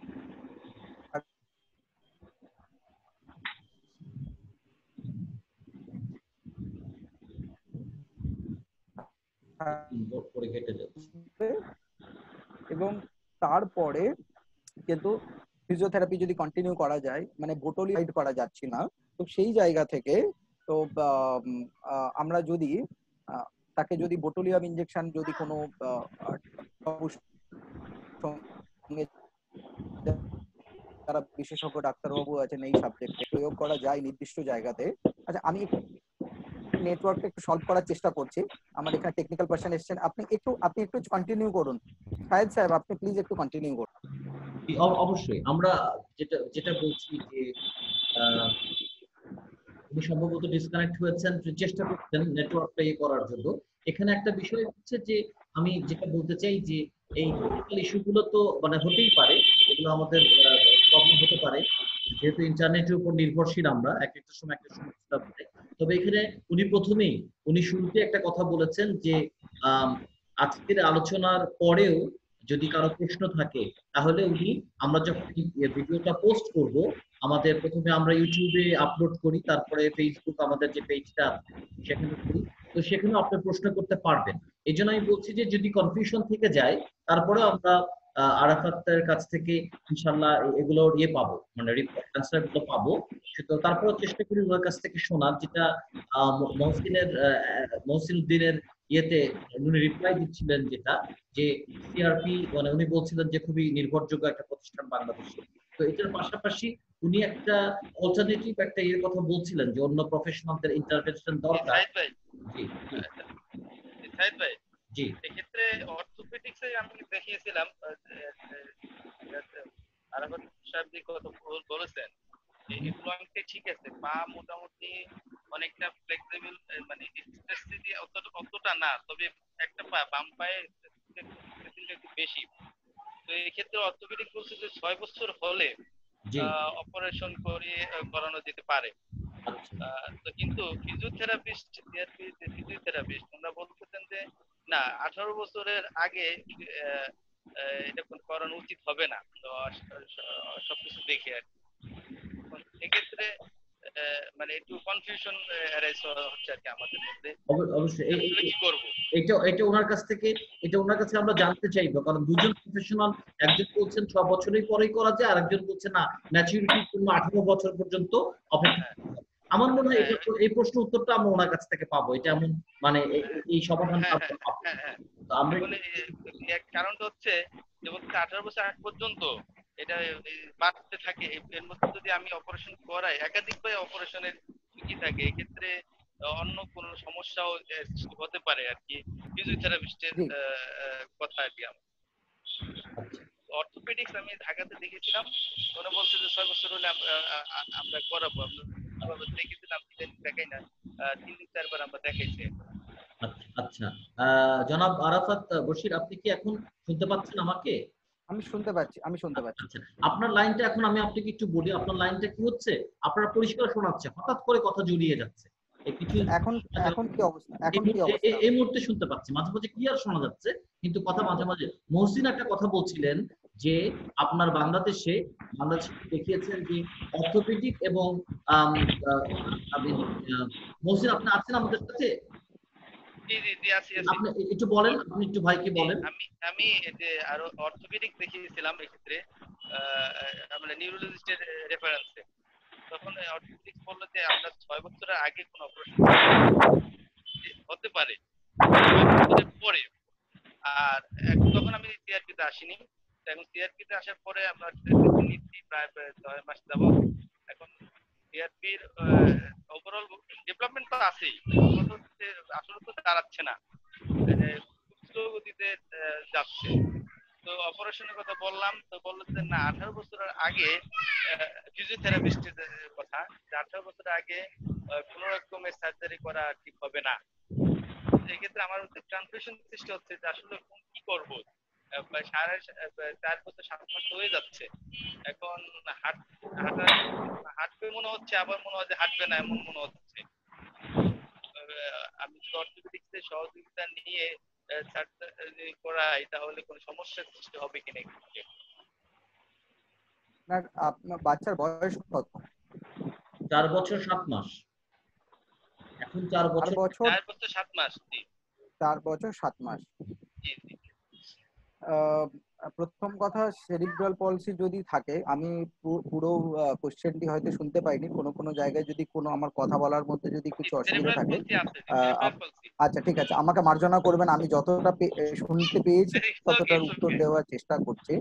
এবং তারপরে কিন্তু ফিজিওথেরাপি যদি কন্টিনিউ করা যায়, মানে বোটলিয়াইড করা যাচ্ছে না, তো সেই জায়গা থেকে তো আমরা যদি তাকে যদি বোটুলিয়াম ইনজেকশন যদি কোনো যারা বিশেষজ্ঞ ডাক্তারবাবু আছেন এই সাবজেক্টে প্রয়োগ করা যায় নির্দিষ্ট জায়গাতে। আচ্ছা আমি নেটওয়ার্কটা একটু সলভ করার চেষ্টা করছি, আমার এখানে টেকনিক্যাল পারসন এসেছেন, আপনি একটু আপনি একটু কন্টিনিউ করুন। শাহেদ সাহেব আপনি প্লিজ একটু কন্টিনিউ করুন। অবশ্যই আমরা যেটা যেটা বলছি যে উনি সম্ভবত ডিসকানেক্ট হয়েছেন, চেষ্টা করছেন নেটওয়ার্কটা ইয়ে করার জন্য। এখানে একটা বিষয় হচ্ছে যে আমি যেটা বলতে চাই যে এই টেকনিক্যাল ইস্যুগুলো তো মানে হতেই পারে, এগুলো আমাদের প্রবলেম হতে পারে, যেহেতু ইন্টারনেটের উপর নির্ভরশীল আমরা, এক একটা সময় একটা সমস্যা হতে। তবে এখানে উনি প্রথমেই উনি শুরুতে একটা কথা বলেছেন যে আজকের আলোচনার পরেও যদি কারো প্রশ্ন থাকে তাহলে উনি, আমরা যখন ভিডিওটা পোস্ট করব, আমাদের প্রথমে আমরা ইউটিউবে আপলোড করি, তারপরে ফেসবুক আমাদের যে পেজটা আছে সেখানে করি, তো সেখানেও আপনি প্রশ্ন করতে পারবেন। এই জন্য আমি বলছি যে যদি কনফিউশন থেকে যায় তারপরে আমরা আরাফাতের কাছ থেকে ইনশাল্লাহ এগুলোর ইয়ে পাবো, মানে অ্যান্সার গুলো পাবো। তো তারপরে চেষ্টা করি ওনার কাছ থেকে শোনার, যেটা মহসিনের মহসিন উদ্দিনের ইয়েতে উনি রিপ্লাই দিচ্ছিলেন, যেটা যে সিআরপি মানে উনি বলছিলেন যে খুবই নির্ভরযোগ্য একটা প্রতিষ্ঠান বাংলাদেশে। তো এটার পাশাপাশি উনি একটা অল্টারনেটিভ একটা এর কথা বলছিলেন যে অন্য প্রফেশনালদের ইন্টারভেনশন দরকার। জি সাইদ ভাই, জি এক্ষেত্রে অর্থোপেডিক্সে আমি দেখিয়েছিলাম আরাফাত সাহেব যে কথা বলেছেন, এগুলো অনেকটাই ঠিক আছে, পা মোটামুটি অনেকটা ফ্লেক্সিবল, মানে স্ট্রেসিটি অতটা অতটা না, তবে একটা পা বাম পায়ে একটু বেশি। তো এই ক্ষেত্রে অর্থোপেডিক বলছে যে ছয় বছর হলে জি। অপারেশন করে আহ, করানো যেতে পারে। আচ্ছা। আহ, তো কিন্তু ফিজিওথেরাপিস্ট ফিজিওথেরাপিস্ট ওনারা বলতেছেন যে না, আঠারো বছরের আগে আহ, আহ, এটা কোনো করানো উচিত হবে না। তো আস- আস- সবকিছু দেখে আর কি। এখন এক্ষেত্রে আহ, মানে একটু কনফিউশন অ্যারাইজ হচ্ছে আর কি আমাদের মধ্যে, অব- অবশ্যই এই আসলে এই- কি করব। এটা এটা ওনার কাছ থেকে এটা ওনার কাছে আমরা জানতে চাইবো, কারণ দুজন প্রফেশনাল, একজন বলছেন ছ বছরের পরেই করা যায়, আরেকজন বলছে না, ম্যাচুরিটির জন্য আঠারো বছর পর্যন্ত অপেক্ষা হ্যাঁ, করতে হবে। আমার মনে হয় হ্যাঁ, এটা এই প্রশ্ন উত্তরটা আমরা ওনার কাছ থেকে পাবো, এটা এমন মানে এ- এ- এই সমাধানটা হ্যাঁ, আমরা হ্যাঁ, পাবো। হ্যাঁ, হ্যাঁ। তো আমরা এখন এ- এক কারণটা হচ্ছে যে বলতে আঠারো বছর আগ পর্যন্ত এটা এই বাড়তে থাকে, এ- এর মধ্যে যদি আমি অপারেশন করাই, একাধিকবার অপারেশনের ঝুঁকি থাকে, এক্ষেত্রে আহ, অন্য কোনো সমস্যাও আহ, সৃষ্টি হতে পারে আর কি। ফিজিওথেরাপিস্টের জি। কথা আর কি। আচ্ছা অর্থোপেডিক্স আমি ঢাকাতে দেখেছিলাম, ওরা বলছে যে ছয় বছর হলে আমরা আ- আ- আমরা করাবো। আমরা কিভাবে দেখেছিলাম, ইদানিং দেখাই না, আহ, তিন দিন চারবার আমরা দেখাইছি। আচ্ছা আচ্ছা। আহ, জনাব আরাফাত বশির, আপনি কি এখন শুনতে পাচ্ছেন আমাকে? আমি শুনতে পাচ্ছি, আমি শুনতে পাচ্ছি। আচ্ছা, আপনার লাইনটা এখন আমি আপনাকে একটু বলি, আপনার লাইনটা কি হচ্ছে, আপনার পরিষ্কার শোনাচ্ছে, হঠাৎ করে কথা জড়িয়ে যাচ্ছে। এই কিছু আচ্ছা, এখন এখন কি অবস্থা, এই এখন কি মুহূর্তে অবস্থা? এই- এই মুহূর্তে শুনতে পাচ্ছি, মাঝে মাঝে ক্লিয়ার শোনা যাচ্ছে, কিন্তু কথা মাঝে মাঝে। মহসিন একটা কথা বলছিলেন যে আপনার বাংলাদেশে বাংলাদেশে দেখিয়েছেন যে অর্থোপেডিক এবং আম, আহ, আমি, আহ, মহসিন আপনি আছেন আমাদের সাথে? জি, জি, জি, আছি, আছি। আপনি একটু বলেন, অর- আপনি একটু ভাইকে জি, বলেন। আমি আমি এই যে আরো অর্থোপেডিক দেখিয়েছিলাম এক্ষেত্রে, আহ, আহ, মানে নিউরোলজিস্টের রেফারেন্সে। তখন অর্থোপেডিক্স বললো যে আমরা ছয় বছরের আগে কোনো অপারেশন হতে পারে, ছয় বছরের পরে। আর এখন তখন আমি সিআরপিতে আসিনি। তো এখন সিআরপিতে আসার পরে আমরা ট্রেনিং নিচ্ছি প্রায় প্রায় ছয় মাস যাবত। এখন সিআরপির ওভারঅল ডেভেলপমেন্ট তো আছেই, কথা হচ্ছে আসলে তো দাঁড়াচ্ছে না, মানে খুব স্লো গতিতে আহ, যাচ্ছে। তো অপারেশনের কথা বললাম, তো বললো যে না, আঠারো বছরের আগে ফিজিওথেরাপিস্টের কথা, যে আঠারো বছরের আগে আহ, কোনো রকমের সার্জারি করা ঠিক হবে না। এক্ষেত্রে আমার কনফিউশন সৃষ্টি হচ্ছে যে আসলে কোন কি করব। আহ, প্রায় সাড়ে আহ, চার বছর সাত মাস তো হয়ে যাচ্ছে। এখন হাট হাঁটা হাঁটবে মনে হচ্ছে, আবার মনে হয় যে হাঁটবে না, এমন মনে হচ্ছে। আহ, আমি যদি অর্থোপেডিক্সের সহযোগিতা নিয়ে সার্জারি করাই, তাহলে কোনো সমস্যার সৃষ্টি হবে কিনা একটু। আপনার আপনার বাচ্চার বয়স কত? চার বছর সাত মাস, এখন চার চার বছর বছর চার বছর সাত মাস জি। চার বছর সাত মাস। জি, জি। আহ, প্রথম কথা, সেরিব্রাল পলসি যদি থাকে, আমি পু- পুরো কোশ্চেনটি হয়তো শুনতে পাইনি, কোনো কোনো জায়গায় যদি কোনো আমার কথা বলার মধ্যে যদি কিছু অসুবিধা সেরেব্রাল থাকে, পলসি আছে, আহ, সেরেব্রাল আপ- পলসি। আচ্ছা ঠিক আছে, আমাকে মার্জনা করবেন, আমি যতটা পে- শুনতে পেয়েছি ইটস ওকে, ততটার ইটস উত্তর ওকে। দেওয়ার চেষ্টা করছি।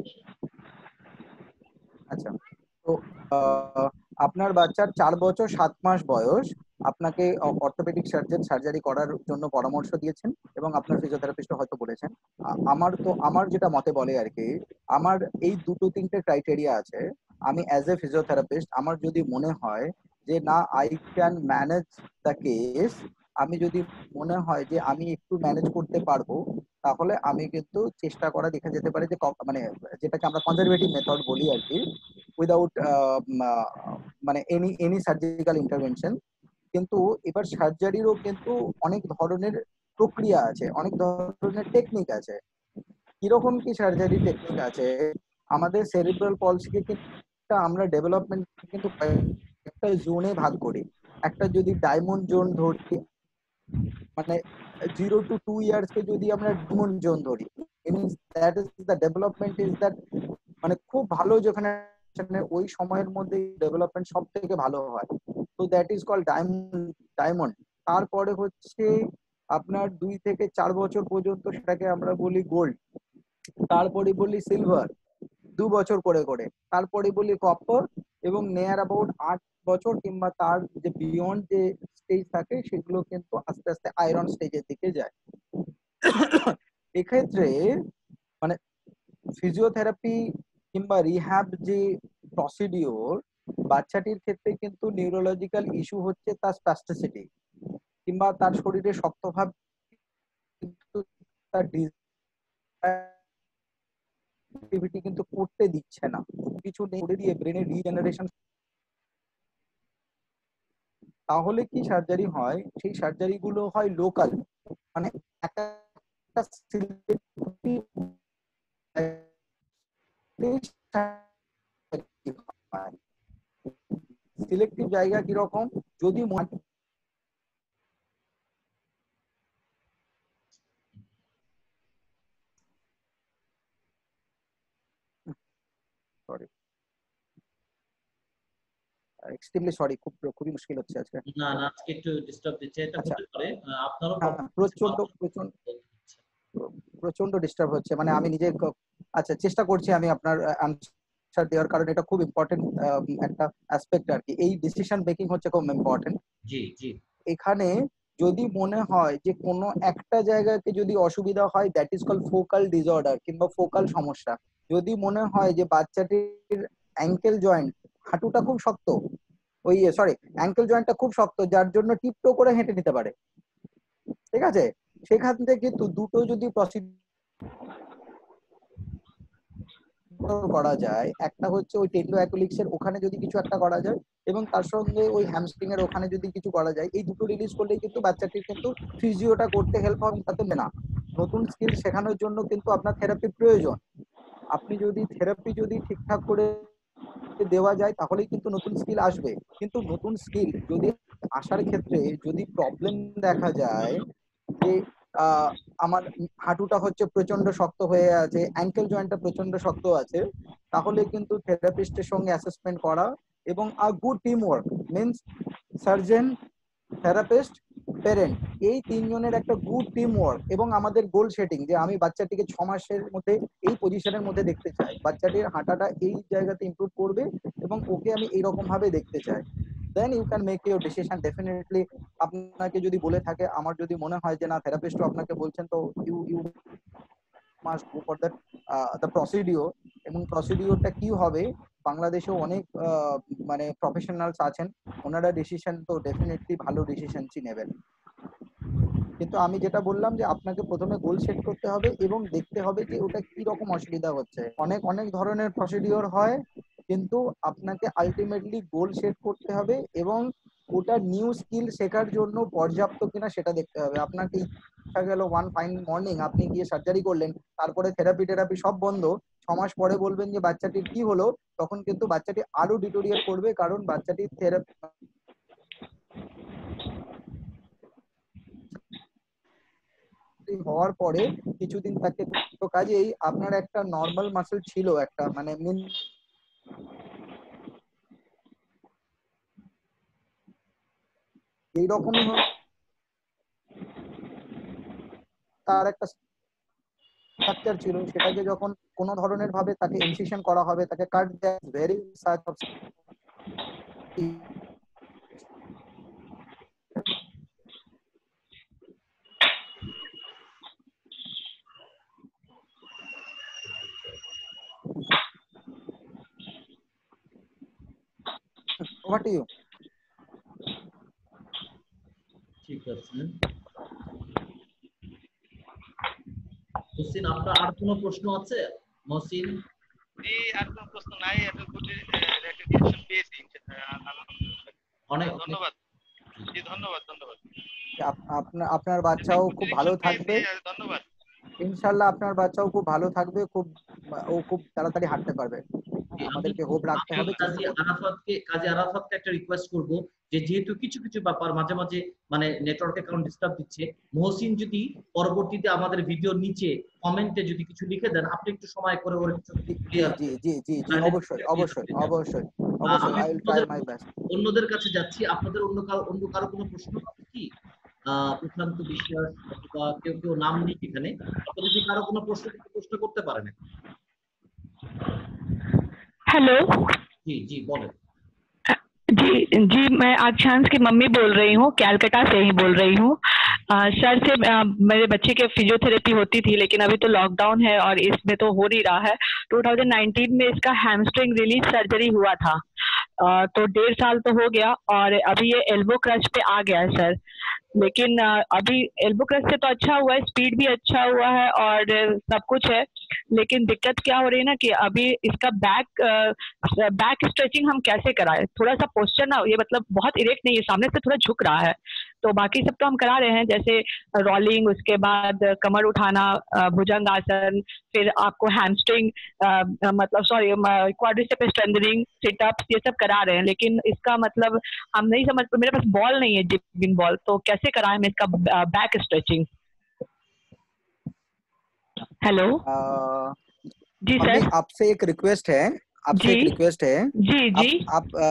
আচ্ছা, তো আহ, আপনার বাচ্চার চার বছর সাত মাস বয়স, আপনাকে অর্থোপেডিক সার্জন সার্জারি করার জন্য পরামর্শ দিয়েছেন, এবং আপনার ফিজিওথেরাপিস্ট হয়তো বলেছেন। আ- আমার তো আমার যেটা মতে বলে আর কি, আমার এই দুটো তিনটে ক্রাইটেরিয়া আছে। আমি অ্যাজ এ ফিজিওথেরাপিস্ট, আমার যদি মনে হয় যে না, I can manage the case, আমি যদি মনে হয় যে আমি একটু ম্যানেজ করতে পারবো, তাহলে আমি কিন্তু চেষ্টা করা দেখা যেতে পারে যে ক- মানে যেটাকে আমরা কনজারভেটিভ মেথড বলি আর কি, উইদাউট মানে এনি এনি সার্জিক্যাল ইন্টারভেনশন। কিন্তু এবার সার্জারিরও কিন্তু অনেক ধরনের প্রক্রিয়া আছে, অনেক ধরনের টেকনিক আছে। কিরকম কি সার্জারি টেকনিক আছে? আমাদের সেরিব্রাল পলসিকে কিন্তু আমরা ডেভেলপমেন্ট কিন্তু একটা জোনে ভাগ করি। একটা যদি ডায়মন্ড জোন ধরি, মানে জিরো টু টু ইয়ার্স কে যদি আমরা ডায়মন্ড জোন ধরি, means that is the development is that, মানে খুব ভালো, যেখানে যেখানে ওই সময়ের মধ্যে ডেভেলপমেন্ট সব থেকে ভালো হয়। তো that is call diamond diamond তারপরে হচ্ছে আপনার দুই থেকে চার বছর পর্যন্ত সেটাকে আমরা বলি গোল্ড, তারপরে বলি সিলভার দু বছর করে করে, তারপরে বলি কপার, এবং নেয়ার অ্যাবাউট আট বছর কিংবা তার যে বিয়ন্ড যে স্টেজ থাকে, সেগুলো কিন্তু আস্তে আস্তে আয়রন স্টেজের দিকে যায়। এক্ষেত্রে মানে ফিজিওথেরাপি কিংবা রিহ্যাব যে প্রসিডিওর, বাচ্চাটির ক্ষেত্রে কিন্তু নিউরোলজিক্যাল ইস্যু হচ্ছে তার স্প্যাস্টিসিটি, কিংবা তার শরীরে শক্তভাব, কিন্তু তার অ্যাক্টিভিটি কিন্তু করতে দিচ্ছে না, কিছু নেই করে দিয়ে ব্রেনের রিজেনারেশন। তাহলে কি সার্জারি হয়, সেই সার্জারি গুলো হয় লোকাল, মানে একটা সিলেক্টিভ জায়গা কিরকম, যদি সরি এক্সট্রিমলি সরি, খুব খুবই মুশকিল হচ্ছে আজকে। না না আজকে একটু ডিস্টার্ব দিচ্ছে, এটা হতে পারে আপনারও প্রচন্ড প্রচন্ড প্রচন্ড ডিস্টার্ব হচ্ছে, মানে আমি নিজে আচ্ছা চেষ্টা করছি আমি আপনার আনসার দেওয়ার, কারণ এটা খুব ইম্পর্টেন্ট একটা অ্যাসপেক্ট আর কি। এই ডিসিশন মেকিং হচ্ছে খুব ইম্পর্টেন্ট। জি জি। এখানে যদি মনে হয় যে কোনো একটা জায়গাতে যদি অসুবিধা হয়, that is call focal disorder কিংবা ফোকাল সমস্যা। যদি মনে হয় যে বাচ্চাটির অ্যাঙ্কেল জয়েন্ট, হাঁটুটা খুব শক্ত, ওই সরি অ্যাঙ্কেল জয়েন্টটা খুব শক্ত, যার জন্য টিপটো করে হেঁটে নিতে পারে, ঠিক আছে, সেখান থেকে কিন্তু দুটো যদি প্রসিডিউর করা যায়, একটা হচ্ছে ওই টেন্ডো অ্যাকুলিক্স এর ওখানে যদি কিছু একটা করা যায়, এবং তার সঙ্গে ওই হ্যামস্ট্রিং এর ওখানে যদি কিছু করা যায়, এই দুটো রিলিজ করলেই কিন্তু বাচ্চাটির কিন্তু ফিজিওটা করতে হেল্প হবে। তাতে না, নতুন স্কিল শেখানোর জন্য কিন্তু আপনার থেরাপির প্রয়োজন। আপনি যদি থেরাপি যদি ঠিকঠাক করে দেওয়া যায় তাহলেই কিন্তু নতুন স্কিল আসবে। কিন্তু নতুন স্কিল যদি আসার ক্ষেত্রে যদি প্রবলেম দেখা যায় যে আমার হাঁটুটা হচ্ছে প্রচন্ড শক্ত হয়ে আছে, অ্যাঙ্কেল জয়েন্টটা প্রচন্ড শক্ত আছে, তাহলে কিন্তু থেরাপিস্টের সঙ্গে অ্যাসেসমেন্ট করা এবং a good team work means surgeon, therapist, parent, এই তিনজনের একটা গুড টিম ওয়ার্ক এবং আমাদের গোল সেটিং যে আমি বাচ্চাটিকে ছ মাসের মধ্যে এই পজিশনের মধ্যে দেখতে চাই, বাচ্চাটির হাঁটাটা এই জায়গাতে ইমপ্রুভ করবে এবং ওকে আমি এইরকম ভাবে দেখতে চাই, then you can make your decision. Definitely আপনাকে যদি বলে থাকে, আমার যদি মনে হয় যে না থেরাপিস্টও আপনাকে বলছেন, তো you you must go for that the procedure. এবং প্রসিডিওরটা কি হবে, বাংলাদেশেও অনেক মানে প্রফেশনালস আছেন, ওনারা ডিসিশন তো ডেফিনেটলি ভালো ডিসিশনই নেবেন। কিন্তু আমি যেটা বললাম যে আপনাকে প্রথমে গোল সেট করতে হবে এবং দেখতে হবে যে ওটা কি রকম অসুবিধা হচ্ছে। অনেক অনেক ধরনের প্রসিডিওর হয়, কিন্তু আপনাকে আলটিমেটলি গোল সেট করতে হবে এবং ওটা নিউ স্কিল শেখার জন্য পর্যাপ্ত কিনা সেটা দেখতে হবে। আপনাকে ইচ্ছা গেল ওয়ান ফাইন মর্নিং আপনি গিয়ে সার্জারি করলেন, তারপরে থেরাপি টেরাপি সব বন্ধ, ছ মাস পরে বলবেন যে বাচ্চাটির কি হলো, তখন কিন্তু বাচ্চাটি আরো ডিটোরিয়েট করবে, কারণ বাচ্চাটির থেরাপি হওয়ার পরে কিছুদিন তাকে, তো কাজেই আপনার একটা নর্মাল মাসল ছিল একটা মানে মিন এইরকমই তার একটা স্ট্রাকচার ছিল, সেটাকে যখন কোনো ধরনের ভাবে তাকে ইনসিশন করা হবে, তাকে কাট দেয়, very search of over to you. ঠিক আছে মহসিন, আপনার আর কোনো প্রশ্ন আছে? মহসিন জি, আর কোনো প্রশ্ন নাই, এত গুড রিঅ্যাকশন পেয়েছি, অনেক ধন্যবাদ। জি ধন্যবাদ ধন্যবাদ। আপনার আপনার বাচ্চাও খুব ভালো থাকবে, ধন্যবাদ। ইনশাআল্লাহ আপনার বাচ্চাও খুব ভালো থাকবে, খুব ও খুব তাড়াতাড়ি হাঁটতে পারবে। আমাদেরকে হোপ রাখতে হবে। কাজী আরাফাতকে কাজী আরাফাতকে একটা রিকোয়েস্ট করব যে যেহেতু কিছু কিছু ব্যাপার মাঝে মাঝে মানে নেটওয়ার্কের কারণে ডিস্টার্ব দিচ্ছে, মহসিন যদি পরবর্তীতে আমাদের ভিডিওর নিচে কমেন্টে যদি কিছু লিখে দেন, আপনি একটু সময় করে ওর কিছু জি জি জি জি জি অবশ্যই অবশ্যই অবশ্যই অবশ্যই I will try my best. অন্যদের কাছে যাচ্ছি, আপনাদের অন্য কারো অন্য কারো কোনো প্রশ্ন আছে কি? আহ প্রশান্ত বিশ্বাস অথবা কেউ কেউ নাম নেই এখানে, আপনি যদি কারো কোনো প্রশ্ন প্রশ্ন করতে পারেন। हेलो जी जी बोले। जी जी मैं आक्षांश की मम्मी बोल रही हूँ, कैलकाटा से ही बोल रही हूँ। सर से आ, मेरे बच्चे के फिजियोथेरेपी होती थी, लेकिन अभी तो लॉकडाउन है और इसमें तो हो नहीं रहा है। टू थाउजेंड नाइनटीन में इसका हैमस्ट्रिंग रिलीज सर्जरी हुआ था, आ, तो डेढ़ साल तो हो गया और अभी ये एल्बो क्रच पे आ गया है सर। लेकिन अभी एल्बो क्रच से तो अच्छा हुआ है, स्पीड भी अच्छा हुआ है और सब कुछ है, लेकिन दिक्कत क्या हो रही है ना कि अभी इसका बैक बैक स्ट्रेचिंग हम कैसे कराएं, थोड़ा सा पोस्चर ना ये मतलब बहुत इरेक्ट नहीं है, सामने से थोड़ा झुक रहा है। तो बाकी सब तो हम करा रहे हैं, जैसे रोलिंग, उसके बाद कमर उठाना, अ, भुजंगासन, फिर आपको हैमस्ट्रिंग मतलब सॉरी क्वाड्रिसेप स्ट्रेंथनिंग, सिटअप्स, ये सब करा रहे हैं। लेकिन इसका मतलब हम नहीं समझ, मेरे पास बॉल नहीं है जिम बॉल, तो कैसे कराएं मैं इसका बैक स्ट्रेचिंग? हेलो अ, जी मम्मी सर। आपसे एक रिक्वेस्ट है, आपसे जी एक रिक्वेस्ट है, जी आप जी आप अ,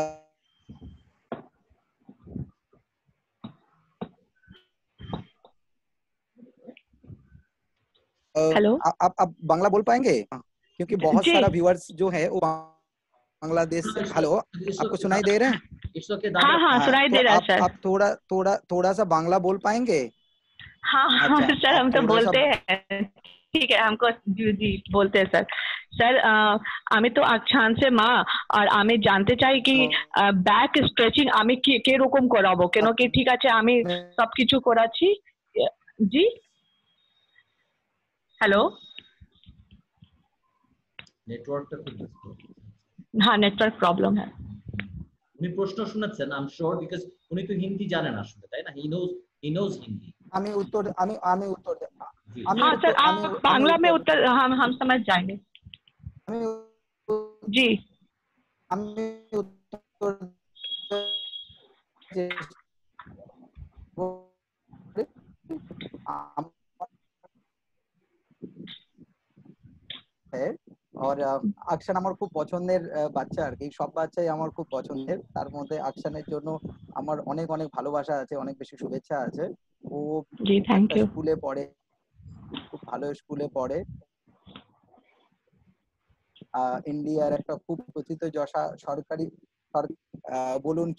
अ, हेलो आप आप आप बांग्ला बोल पाएंगे? क्योंकि बहुत जी सारा व्यूअर्स जो है वो बांग्लादेश से। हेलो, आपको सुनाई दे रहे हैं? इट्स ओके हाँ दादा। हाँ हाँ, सुनाई तो दे रहा है आप सर। आप थोड़ा थोड़ा थोड़ा सा बांग्ला बोल पाएंगे? हाँ हाँ अच्छा, सर आप हम तो थोड़ा सा। बोलते हैं, ठीक है हमको, जी जी बोलते हैं सर। স্যার আমি তো আকছানসে মা, আর আমি জানতে চাই কি ব্যাক স্ট্রেচিং আমি কি কিরকম করাবো, কেন কি ঠিক আছে আমি সবকিছু করাচ্ছি। জি হ্যালো, নেটওয়ার্কটা খুব ডিস্টার্ব। হ্যাঁ নেটওয়ার্ক প্রবলেম হ্যাঁ। উনি প্রশ্ন শুনেছেন আই এম শিওর, বিকজ উনি তো হিন্দি জানেন আসলে, তাই না? He knows he knows Hindi. আমি উত্তর আমি আমি উত্তর জি আমি हाँ উত্তর सर আমি आप আমি बांग्ला में উত্তর उत्तर हम हम समझ जाएंगे। আমি जी আমি উত্তর আর আকশান আমার খুব পছন্দের আহ, বাচ্চা আর কি, সব বাচ্চাই আমার খুব পছন্দের, তার মধ্যে আকশানের জন্য আমার অনেক অনেক ভালোবাসা আছে, অনেক বেশি শুভেচ্ছা আছে। ও जी थैंक একটা यू। স্কুলে পড়ে, খুব ভালো স্কুলে পড়ে, আহ, ইন্ডিয়ার একটা খুব প্রথিত যশা সরকারি সর- আহ, বলুন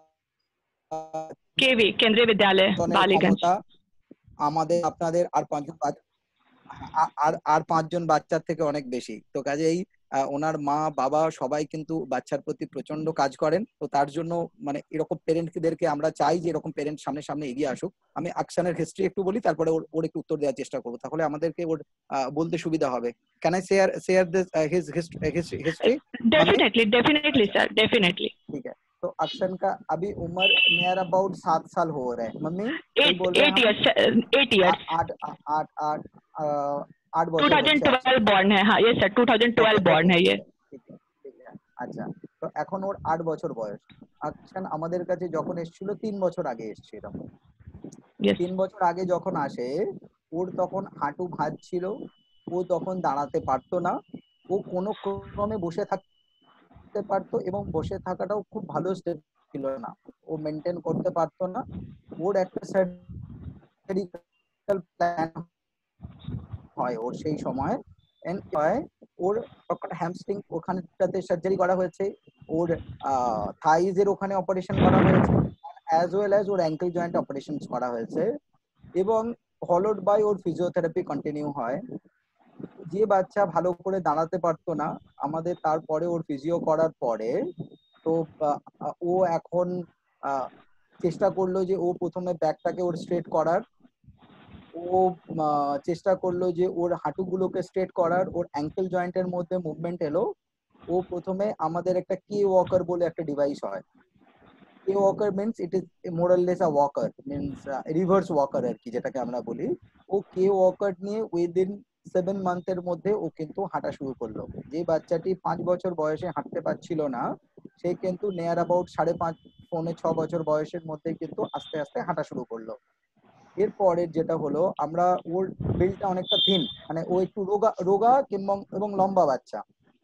আহ, केवी केंद्रीय विद्यालय জনের बालीगंज। ক্ষমতা আমাদের আপনাদের আর পাঁচজন বাচ- আ- আর আর পাঁচজন বাচ্চার থেকে অনেক বেশি। তো কাজেই আহ, ওনার মা বাবা সবাই কিন্তু বাচ্চার প্রতি প্রচন্ড কাজ করেন। তো তার জন্য মানে এরকম পেরেন্টদেরকে আমরা চাই যে এরকম পেরেন্ট সামনে সামনে এগিয়ে আসুক। আমি আকশানের হিস্ট্রি একটু বলি, তারপরে ওর ওর একটু উত্তর দেওয়ার চেষ্টা করবো, তাহলে আমাদেরকে ওর আহ, বলতে সুবিধা হবে। Can I share share this his history? मम्मी डेफिनेटली डेफिनेटली अच्छा सर डेफिनेटली। ठीक है। तो अक्षन का अभी उम्र नियर अबाउट सात साल हो रहा है। मम्मी सही एट बोल रहे हैं एट हम? इयर्स एट आ- इयर्स आठ आ- आठ आठ आ, आठ বছর হচ্ছে अक्षन। টু থাউজেন্ড টুয়েলভ বর্ন है, हाँ ये sir okay two thousand twelve okay born है ये। ঠিক আছে ঠিক আছে। আচ্ছা, তো এখন ওর আট বছর বয়স। আকশান আমাদের কাছে যখন এসেছিল তিন বছর আগে এসেছিল। यस তিন বছর আগে যখন আসে, ওর তখন হাঁটু ভাঁজ ছিল, ও তখন দাঁড়াতে পারতো না, ও কোনো ক্রমে বসে থাকতে পারতো এবং বসে থাকাটাও খুব ভালো স্টেপ ছিল না, ও মেনটেন করতে পারতো না। ওর একটা সার্জারিক্যাল প্ল্যান হয় ওর সেই সময়, and হয় ওর তখন হ্যামস্ট্রিং ওখানটাতে সার্জারি করা হয়েছে, ওর থাইজ এর ওখানে অপারেশন করা হয়েছে, অ্যাজ ওয়েল অ্যাজ ওর অ্যাঙ্কেল জয়েন্ট অপারেশন করা হয়েছে, এবং ফলোড বাই ওর ফিজিওথেরাপি কন্টিনিউ হয়। যে বাচ্চা ভালো করে দাঁড়াতে পারতো না, আমাদের তারপরে ওর ফিজিও করার পরে তো আহ, ও এখন আহ, চেষ্টা করলো যে ও প্রথমে ব্যাকটাকে ওর স্ট্রেট করার, ও আহ, চেষ্টা করলো যে ওর হাঁটুগুলোকে স্ট্রেট করার, ওর অ্যাঙ্কেল জয়েন্টের মধ্যে মুভমেন্ট এলো। ও প্রথমে আমাদের একটা কে ওয়াকার বলে একটা ডিভাইস হয়, Kaye walker means it is মোরাললেস a walker, means reverse walker আর কি যেটাকে আমরা বলি। ও কে ওয়াকার নিয়ে উইদিন সেভেন মান্থের মধ্যে ও কিন্তু হাঁটা শুরু করলো। যে বাচ্চাটি পাঁচ বছর বয়সে হাঁটতে পারছিল না, সে কিন্তু নিয়ার অ্যাবাউট সাড়ে পাঁচ পৌনে ছ বছর বয়সের মধ্যে কিন্তু আস্তে আস্তে হাঁটা শুরু করলো। এরপরের যেটা হলো, আমরা ওর বিলটা অনেকটা থিন, মানে ও একটু রোগা রোগা কিংবা এবং লম্বা বাচ্চা,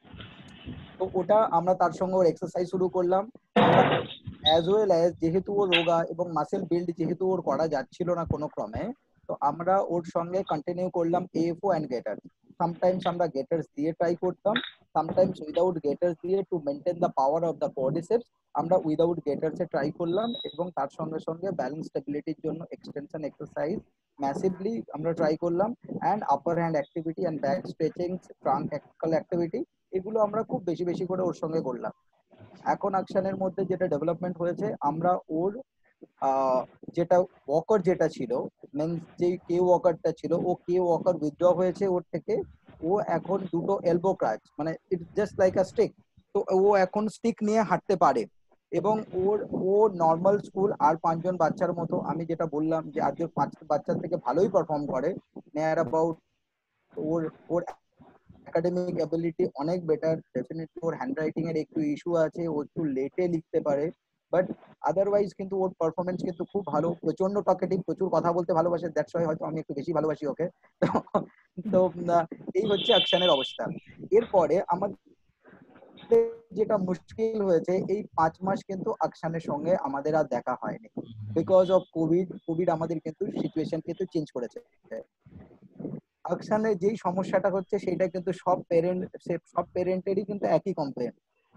তো ওটা আমরা তার সঙ্গে ওর এক্সারসাইজ শুরু করলাম। আমরা অ্যাজ ওয়েল অ্যাজ যেহেতু ও রোগা এবং মাসেল বিল্ড যেহেতু ওর করা যাচ্ছিল না কোনো ক্রমে, তো আমরা ওর সঙ্গে কন্টিনিউ করলাম এএফও অ্যান্ড গেটার। সামটাইমস আমরা গেটার্স দিয়ে ট্রাই করতাম, সামটাইমস উইদাউট গেটার্স দিয়ে, to maintain the power of the quadriceps আমরা উইদাউট গেটার্স এ ট্রাই করলাম, এবং তার সঙ্গে সঙ্গে ব্যালেন্স স্টেবিলিটির জন্য এক্সটেনশন এক্সারসাইজ ম্যাসিভলি আমরা ট্রাই করলাম, and upper hand activity and back stretching, trunk অ্যাক্টিক্যাল অ্যাক্টিভিটি, এগুলো আমরা খুব বেশি বেশি করে ওর সঙ্গে করলাম। এখন আকশানের মধ্যে যেটা ডেভেলপমেন্ট হয়েছে, আমরা ওর আহ, যেটা ওয়াকার যেটা ছিল, মিন্স যে কে ওয়াকারটা ছিল, ও কে ওয়াকার উইথড্র হয়েছে ওর থেকে, ও এখন দুটো এলবো ক্রাচ মানে it's just like a stick, তো ও এখন স্টিক নিয়ে হাঁটতে পারে এবং ওর ও নর্মাল স্কুল আর পাঁচজন বাচ্চার মতো, আমি যেটা বললাম যে আর পাঁচ বাচ্চার থেকে ভালোই পারফর্ম করে নিয়ার অ্যাবাউট, ওর ওর একাডেমিক অ্যাবিলিটি অনেক বেটার, ডেফিনেটলি ওর হ্যান্ডরাইটিং এর একটু ইস্যু আছে, ও একটু লেটে লিখতে পারে, বাট আদারওয়াইজ কিন্তু ওর পারফরমেন্স কিন্তু খুব ভালো, প্রচন্ড টকেটিভ, প্রচুর কথা বলতে ভালোবাসে, দ্যাটস ওয়াই হয়তো আমি একটু বেশি ভালোবাসি ওকে। তো এই হচ্ছে আকশানের অবস্থা। এরপরে আমাদের যেটা মুশকিল হয়েছে, এই পাঁচ মাস কিন্তু আকশানের সঙ্গে আমাদের আর দেখা হয়নি বিকজ অফ কোভিড। কোভিড আমাদের কিন্তু সিচুয়েশন কিন্তু চেঞ্জ করেছে। আকশানের যেই সমস্যাটা হচ্ছে সেটা কিন্তু সব প্যারেন্ট সব প্যারেন্টেরই কিন্তু একই কমপ্লেন,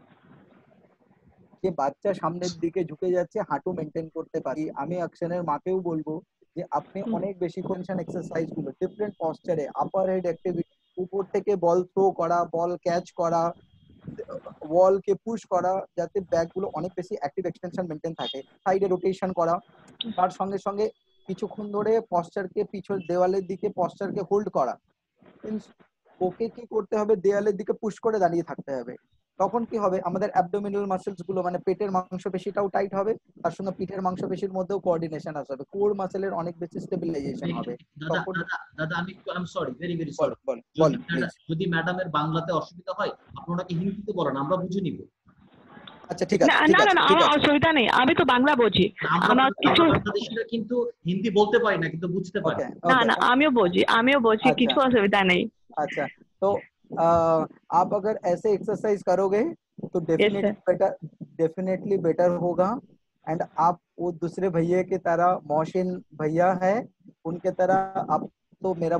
যে বাচ্চা সামনের দিকে ঝুঁকে যাচ্ছে, হাঁটু মেনটেন করতে পারি। আমি আকশানের মাকেও বলবো যে আপনি অনেক বেশি কন্ডিশন এক্সারসাইজ গুলো ডিফারেন্ট পশ্চারে, আপার হেড অ্যাক্টিভিটি, উপর থেকে বল থ্রো করা, বল ক্যাচ করা, ওয়াল কে পুশ করা, যাতে ব্যাক গুলো অনেক বেশি অ্যাক্টিভ এক্সটেনশন মেনটেন থাকে, সাইডে রোটেশন করা, তার সঙ্গে সঙ্গে কিছুক্ষণ ধরে পশ্চারকে পিছন দেওয়ালের দিকে পশ্চারকে হোল্ড করা। ওকে কি করতে হবে, দেওয়ালের দিকে পুশ করে দাঁড়িয়ে থাকতে হবে। তখন কি হবে, আমাদের অ্যাবডোমিনাল মাসেলস গুলো মানে পেটের মাংসপেশিটাও টাইট হবে, তার সঙ্গে পিঠের মাংসপেশির মধ্যেও কোঅর্ডিনেশন আসবে, কোর মাসেলের অনেক বেশি স্টেবিলাইজেশন হবে। দাদা তখন দাদা দাদা আমি একটু I am sorry, very very বল সরি, বল বল প্লিজ। যদি ম্যাডামের বাংলাতে অসুবিধা হয় আপনি ওনাকে হিন্দিতে বলেন, আমরা বুঝে নিব। আচ্ছা ঠিক না আছে ঠিক না আছে না ঠিক আমার আছে অসুবিধা নেই, আমি তো বাংলা বুঝি। আমার কিছু আমরা বাংলাদেশিরা কিন্তু হিন্দি বলতে পারি না, কিন্তু বুঝতে পারি। ওকে না ओके না আমিও বুঝি, আমিও বুঝি, अच्छा কিছু অসুবিধা নেই। अच्छा तो आ, आप अगर ऐसे एक्सरसाइज करोगे तो yes definitely sir. Better definitely better होगा। एंड आप वो दूसरे भैया की तरह, मोहसिन भैया है उनके तरह, आप तो मेरा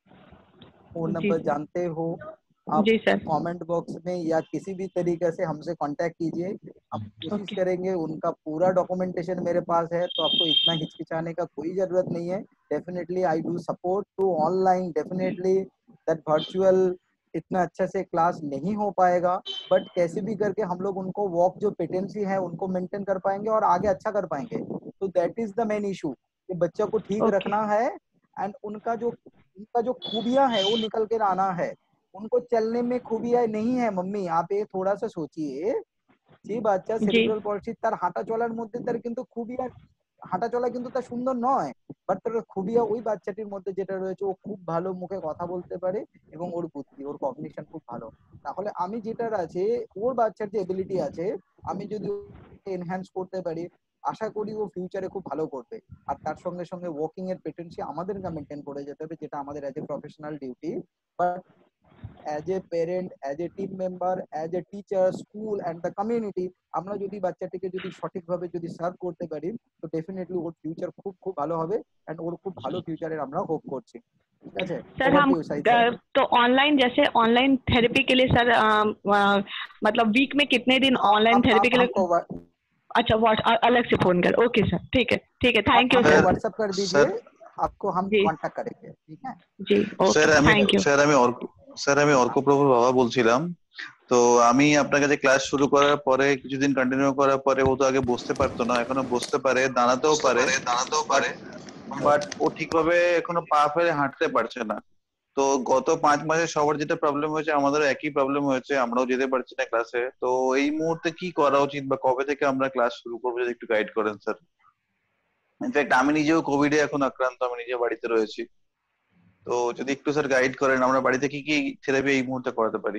फोन जी नंबर जानते हो, आप जी सर। कमेंट बॉक्स में या किसी भी तरीके से हमसे कांटेक्ट कीजिए, हम कोशिश ओके करेंगे, उनका पूरा डॉक्यूमेंटेशन मेरे पास है, तो आपको इतना हिचकिचाने का कोई जरूरत नहीं है। Definitely I do support to online, definitely that virtual इतना अच्छा से क्लास नहीं हो पाएगा, बट कैसे भी करके हम लोग उनको वॉक जो पेटेंसी है उनको मेंटेन कर पाएंगे और आगे अच्छा कर पाएंगे। तो that is the main issue कि बच्चों को ठीक ओके रखना है एंड उनका जो उनका जो खूबियां है वो निकल कर आना है। उनको चलने में खूबियां नहीं है मम्मी, आप ये थोड़ा सा सोचिए, যে বাচ্চা जी সেরিব্রাল পলসি তার হাঁটা চলার মধ্যে তার কিন্তু খুবিয়া হাঁটা চলা কিন্তু তার সুন্দর নয়, বাট তার খুবিয়া ওই বাচ্চাটির মধ্যে যেটা রয়েছে, ও খুব ভালো মুখে কথা বলতে পারে এবং ওর বুদ্ধি ওর কগনিশন খুব ভালো। তাহলে আমি যেটার আছে ওর বাচ্চার যে এবিলিটি আছে, আমি যদি এনহ্যান্স করতে পারি, আশা করি ও ফিউচারে খুব ভালো করবে। আর তার সঙ্গে সঙ্গে ওয়াকিং এর পেটেন্সি আমাদেরকে মেনটেন করে যেতে হবে, যেটা আমাদের as a professional duty. But as a parent, as a team member, as a teacher, school and the community, আমরা যদি বাচ্চাটিকে যদি সঠিকভাবে যদি সার্ভ করতে পারি, তো ডেফিনেটলি ওর ফিউচার খুব খুব ভালো হবে এন্ড ওর খুব ভালো ফিউচারের আমরা হোপ করছি। ঠিক আছে सर। ওভার हम টু ইউ সাইদ अ, স্যার। तो ऑनलाइन जैसे ऑनलाइन थेरेपी के लिए सर अ, अ, मतलब वीक में कितने दिन ऑनलाइन आप थेरेपी आप के लिए? हमको वा- अच्छा व्हाट अलग से फोन कर। ओके सर, ठीक है ठीक है, आप थैंक यू हमको सर। স্যার व्हाट्सएप कर दीजिए, স্যার आपको हम जी कांटेक्ट करेंगे, ठीक है। जी স্যার ओके, আমি थैंक यू। স্যার আমি অর্ক স্যার আমি অর্কপ্রভুর বাবা বলছিলাম। তো আমি আপনার কাছে ক্লাস শুরু করার পরে কিছুদিন কন্টিনিউ করার পরে ও তো আগে বসতে পারতো না, এখনো বসতে পারে, দাঁড়াতেও পারে, বাট বাট ও ঠিকভাবে এখনো পা ফেলে হাঁটতে পারছে না। তো গত পাঁচ মাসে সবার যেটা প্রবলেম হয়েছে, আমাদেরও একই প্রবলেম হয়েছে, আমরাও যেতে পারছি না ক্লাসে। তো এই মুহূর্তে কি করা উচিত বা কবে থেকে আমরা ক্লাস শুরু করবো, যদি একটু গাইড করেন স্যার। ইনফ্যাক্ট আমি নিজেও কোভিডে এখন আক্রান্ত, আমি নিজে বাড়িতে রয়েছি। তো যদি একটু স্যার গাইড করেন, আমরা বাড়িতে কি কি থেরাপি এই মুহূর্তে করাতে পারি।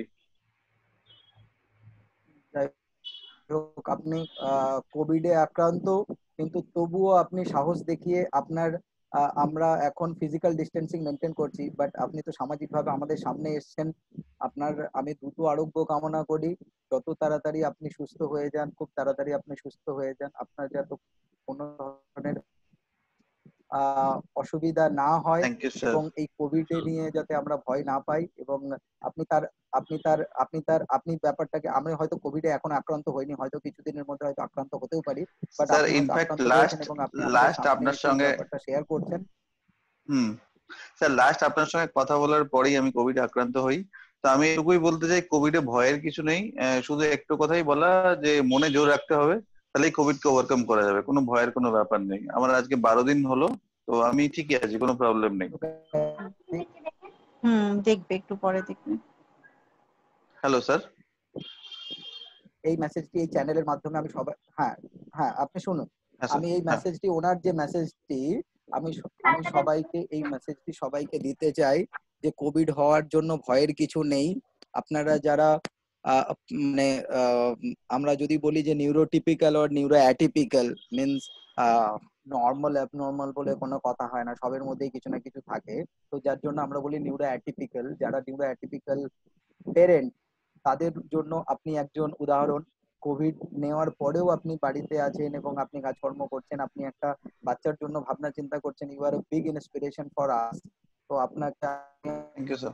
যাই হোক, আপনি কোভিডে আক্রান্ত কিন্তু তবুও আপনি সাহস দেখিয়ে আপনার আহ, আমরা এখন ফিজিক্যাল ডিস্টেন্সিং মেনটেন করছি, বাট আপনি তো সামাজিকভাবে আমাদের সামনে এসেছেন। আপনার আমি দ্রুত আরোগ্য কামনা করি, যত তাড়াতাড়ি আপনি সুস্থ হয়ে যান, খুব তাড়াতাড়ি আপনি সুস্থ হয়ে যান, আপনার যাতে কোনো ধরনের আহ অসুবিধা না হয় থ্যাংক ইউ স্যার। এবং এই কোভিড নিয়ে যাতে আমরা ভয় না পাই। এবং আপনি তার আপনি তার আপনি তার আপনি ব্যাপারটাকে, আমি হয়তো কোভিডে এখন আক্রান্ত হইনি, হয়তো কিছুদিনের মধ্যে হয়তো আক্রান্ত হতেও পারি, বাট স্যার আপনি হয়তো ইনফ্যাক্ট আক্রান্ত হয়েছেন লাস্ট এবং আপনি আমাদের লাস্ট সামনে আপনার এসে এই সঙ্গে ব্যাপারটা শেয়ার করছেন। হুম স্যার লাস্ট আপনার সঙ্গে কথা বলার পরেই আমি কোভিড আক্রান্ত হই। তো আমি এটুকুই বলতে চাই, কোভিডে ভয়ের কিছু নেই, আহ, শুধু একটু কথাই বলা যে মনে জোর রাখতে হবে, তাহলেই কোভিড কে ওভারকাম করা যাবে, কোনো ভয়ের কোনো ব্যাপার নেই। আমার আজকে বারো দিন হলো, তো আমি ঠিকই আছি, কোনো প্রবলেম নেই। হুম দেখবে, একটু পরে দেখবে। হ্যালো স্যার, এই মেসেজটি এই চ্যানেলের মাধ্যমে আমি সবাই, হ্যাঁ হ্যাঁ আপনি শুনুন, হ্যাঁ স্যার, আমি এই হ্যাঁ মেসেজটি, ওনার যে মেসেজটি আমি স- আমি সবাইকে এই মেসেজটি সবাইকে দিতে চাই যে কোভিড হওয়ার জন্য ভয়ের কিছু নেই। আপনারা যারা আহ, মানে আহ, আমরা যদি বলি যে নিউরোটিপিক্যাল আর neuro atypical means normal abnormal বলে কোনো কথা হয় না, সবের মধ্যেই কিছু না কিছু থাকে। তো যার জন্য আমরা বলি নিউরো অ্যাটিপিক্যাল, যারা নিউরো অ্যাটিপিক্যাল পেরেন্ট তাদের জন্য আপনি একজন উদাহরণ। কোভিড নেওয়ার পরেও আপনি বাড়িতে আছেন এবং আপনি কাজকর্ম করছেন, আপনি একটা বাচ্চার জন্য ভাবনা চিন্তা করছেন, you are a big inspiration for us. তো আপনাকে থ্যাংক ইউ স্যার।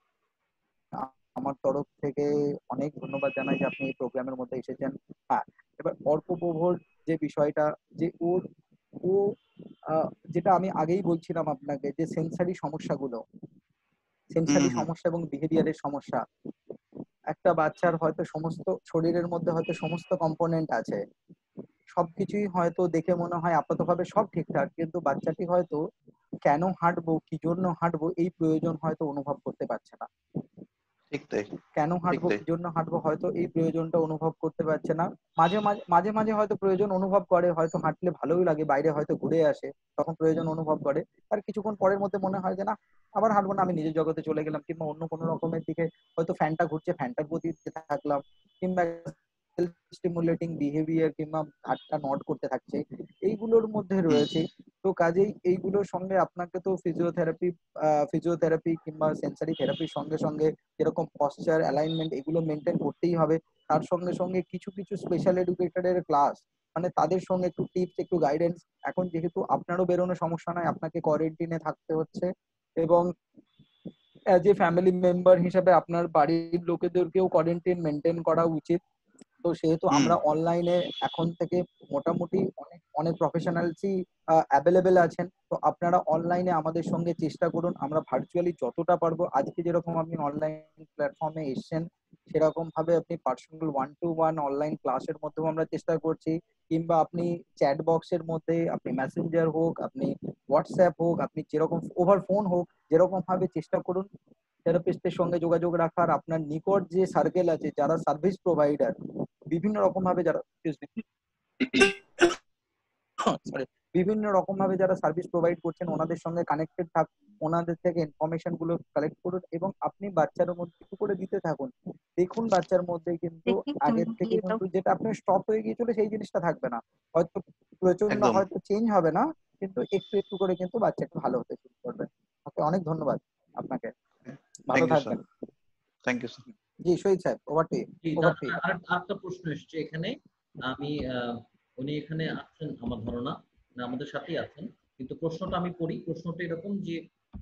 আমার তরফ থেকে অনেক ধন্যবাদ জানাই যে আপনি এই প্রোগ্রামের মধ্যে এসেছেন। হ্যাঁ, এবার অর্কপ্রভর যে বিষয়টা, যে ওর ও আহ, যেটা আমি আগেই বলছিলাম আপনাকে, যে সেন্সারি সমস্যাগুলো, সেন্সারি হুম হুম সমস্যা এবং বিহেভিয়ারের সমস্যা, একটা বাচ্চার হয়তো সমস্ত শরীরের মধ্যে হয়তো সমস্ত কম্পোনেন্ট আছে, সবকিছুই হয়তো দেখে মনে হয় আপাতভাবে সব ঠিকঠাক, কিন্তু বাচ্চাটি হয়তো কেন হাঁটবো, কি জন্য হাঁটবো এই প্রয়োজন হয়তো অনুভব করতে পারছে না। ঠিক তাই, কেন ঠিক হাঁটবো, তাই। কি জন্য হাঁটবো হয়তো এই প্রয়োজনটা অনুভব করতে পারছে না। মাঝে মাঝে মাঝে মাঝে হয়তো প্রয়োজন অনুভব করে, হয়তো হাঁটলে ভালোই লাগে, বাইরে হয়তো ঘুরে আসে, তখন প্রয়োজন অনুভব করে। আর কিছুক্ষণ পরের মধ্যে মনে হয় যে না, আবার হাঁটবো না, আমি নিজের জগতে চলে গেলাম, কিংবা অন্য কোনো রকমের দিকে হয়তো ফ্যানটা ঘুরছে, ফ্যানটার প্রতি থাকলাম, কিংবা স্টিমুলেটিং বিহেভিয়ার কিংবা হাতটা নড করতে থাকছে, এইগুলোর মধ্যে হুম রয়েছে। তো কাজেই এইগুলোর সঙ্গে আপনাকে তো ফিজিওথেরাপি ফিজিওথেরাপি কিংবা সেন্সারি থেরাপির সঙ্গে সঙ্গে যেরকম পশ্চার অ্যালাইনমেন্ট এগুলো মেনটেন করতেই হবে। তার সঙ্গে সঙ্গে কিছু কিছু স্পেশাল এডুকেটরের ক্লাস, মানে তাদের সঙ্গে একটু টিপস, একটু গাইডেন্স। এখন যেহেতু আপনারও বেরোনো সমস্যা নয়, আপনাকে কোয়ারেন্টিনে থাকতে হচ্ছে, এবং অ্যাজ এ ফ্যামিলি মেম্বার হিসেবে আপনার বাড়ির লোকেদেরকেও কোয়ারেন্টিন মেনটেন করা উচিত। তো সেহেতু হুম আমরা অনলাইনে এখন থেকে মোটামুটি অনেক অনেক প্রফেশনালসই অ্যাভেলেবেল আছেন। তো আপনারা অনলাইনে আমাদের সঙ্গে চেষ্টা করুন, আমরা ভার্চুয়ালি যতটা পারবো, আজকে যেরকম আপনি অনলাইন প্ল্যাটফর্মে এসছেন সেরকম ভাবে আপনি personal one to one online ক্লাসের মধ্যেও আমরা চেষ্টা করছি, কিংবা আপনি চ্যাট বক্সের মধ্যে, আপনি মেসেঞ্জার হোক, আপনি হোয়াটসঅ্যাপ হোক, আপনি যেরকম ওভার ফোন হোক, যেরকম ভাবে চেষ্টা করুন থেরাপিস্টের সঙ্গে যোগাযোগ রাখার। আপনার নিকট যে সার্কেল আছে যারা সার্ভিস প্রোভাইডার বিভিন্ন রকম ভাবে, যারা সরি বিভিন্ন রকম ভাবে যারা সার্ভিস প্রোভাইড করছেন ওনাদের সঙ্গে কানেক্টেড থাক, ওনাদের থেকে ইনফরমেশন গুলো কালেক্ট করুন, এবং আপনি বাচ্চার মধ্যে একটু করে দিতে থাকুন। দেখুন বাচ্চার মধ্যে কিন্তু দেখি আগের তুমি থেকে দিয়ে দাও। কিন্তু যেটা আপনার স্টপ হয়ে গিয়েছিল সেই জিনিসটা থাকবে না, হয়তো প্রচন্ড একদম। হয়তো চেঞ্জ হবে না, কিন্তু একটু একটু করে কিন্তু বাচ্চাটা ভালো হতে শুরু করবে। ওকে, অনেক ধন্যবাদ আপনাকে, ভালো থ্যাংক ইউ স্যার, থাকবেন। Thank you sir. জি শহীদ সাহেব, ওভার টু জি, ওভার তার- টু আর আরেকটা প্রশ্ন এসছে এখানে। আমি আহ, উনি এখানে আছেন আমার ধারণা, না আমাদের সাথেই আছেন, কিন্তু প্রশ্নটা আমি পড়ি। প্রশ্নটা এরকম যে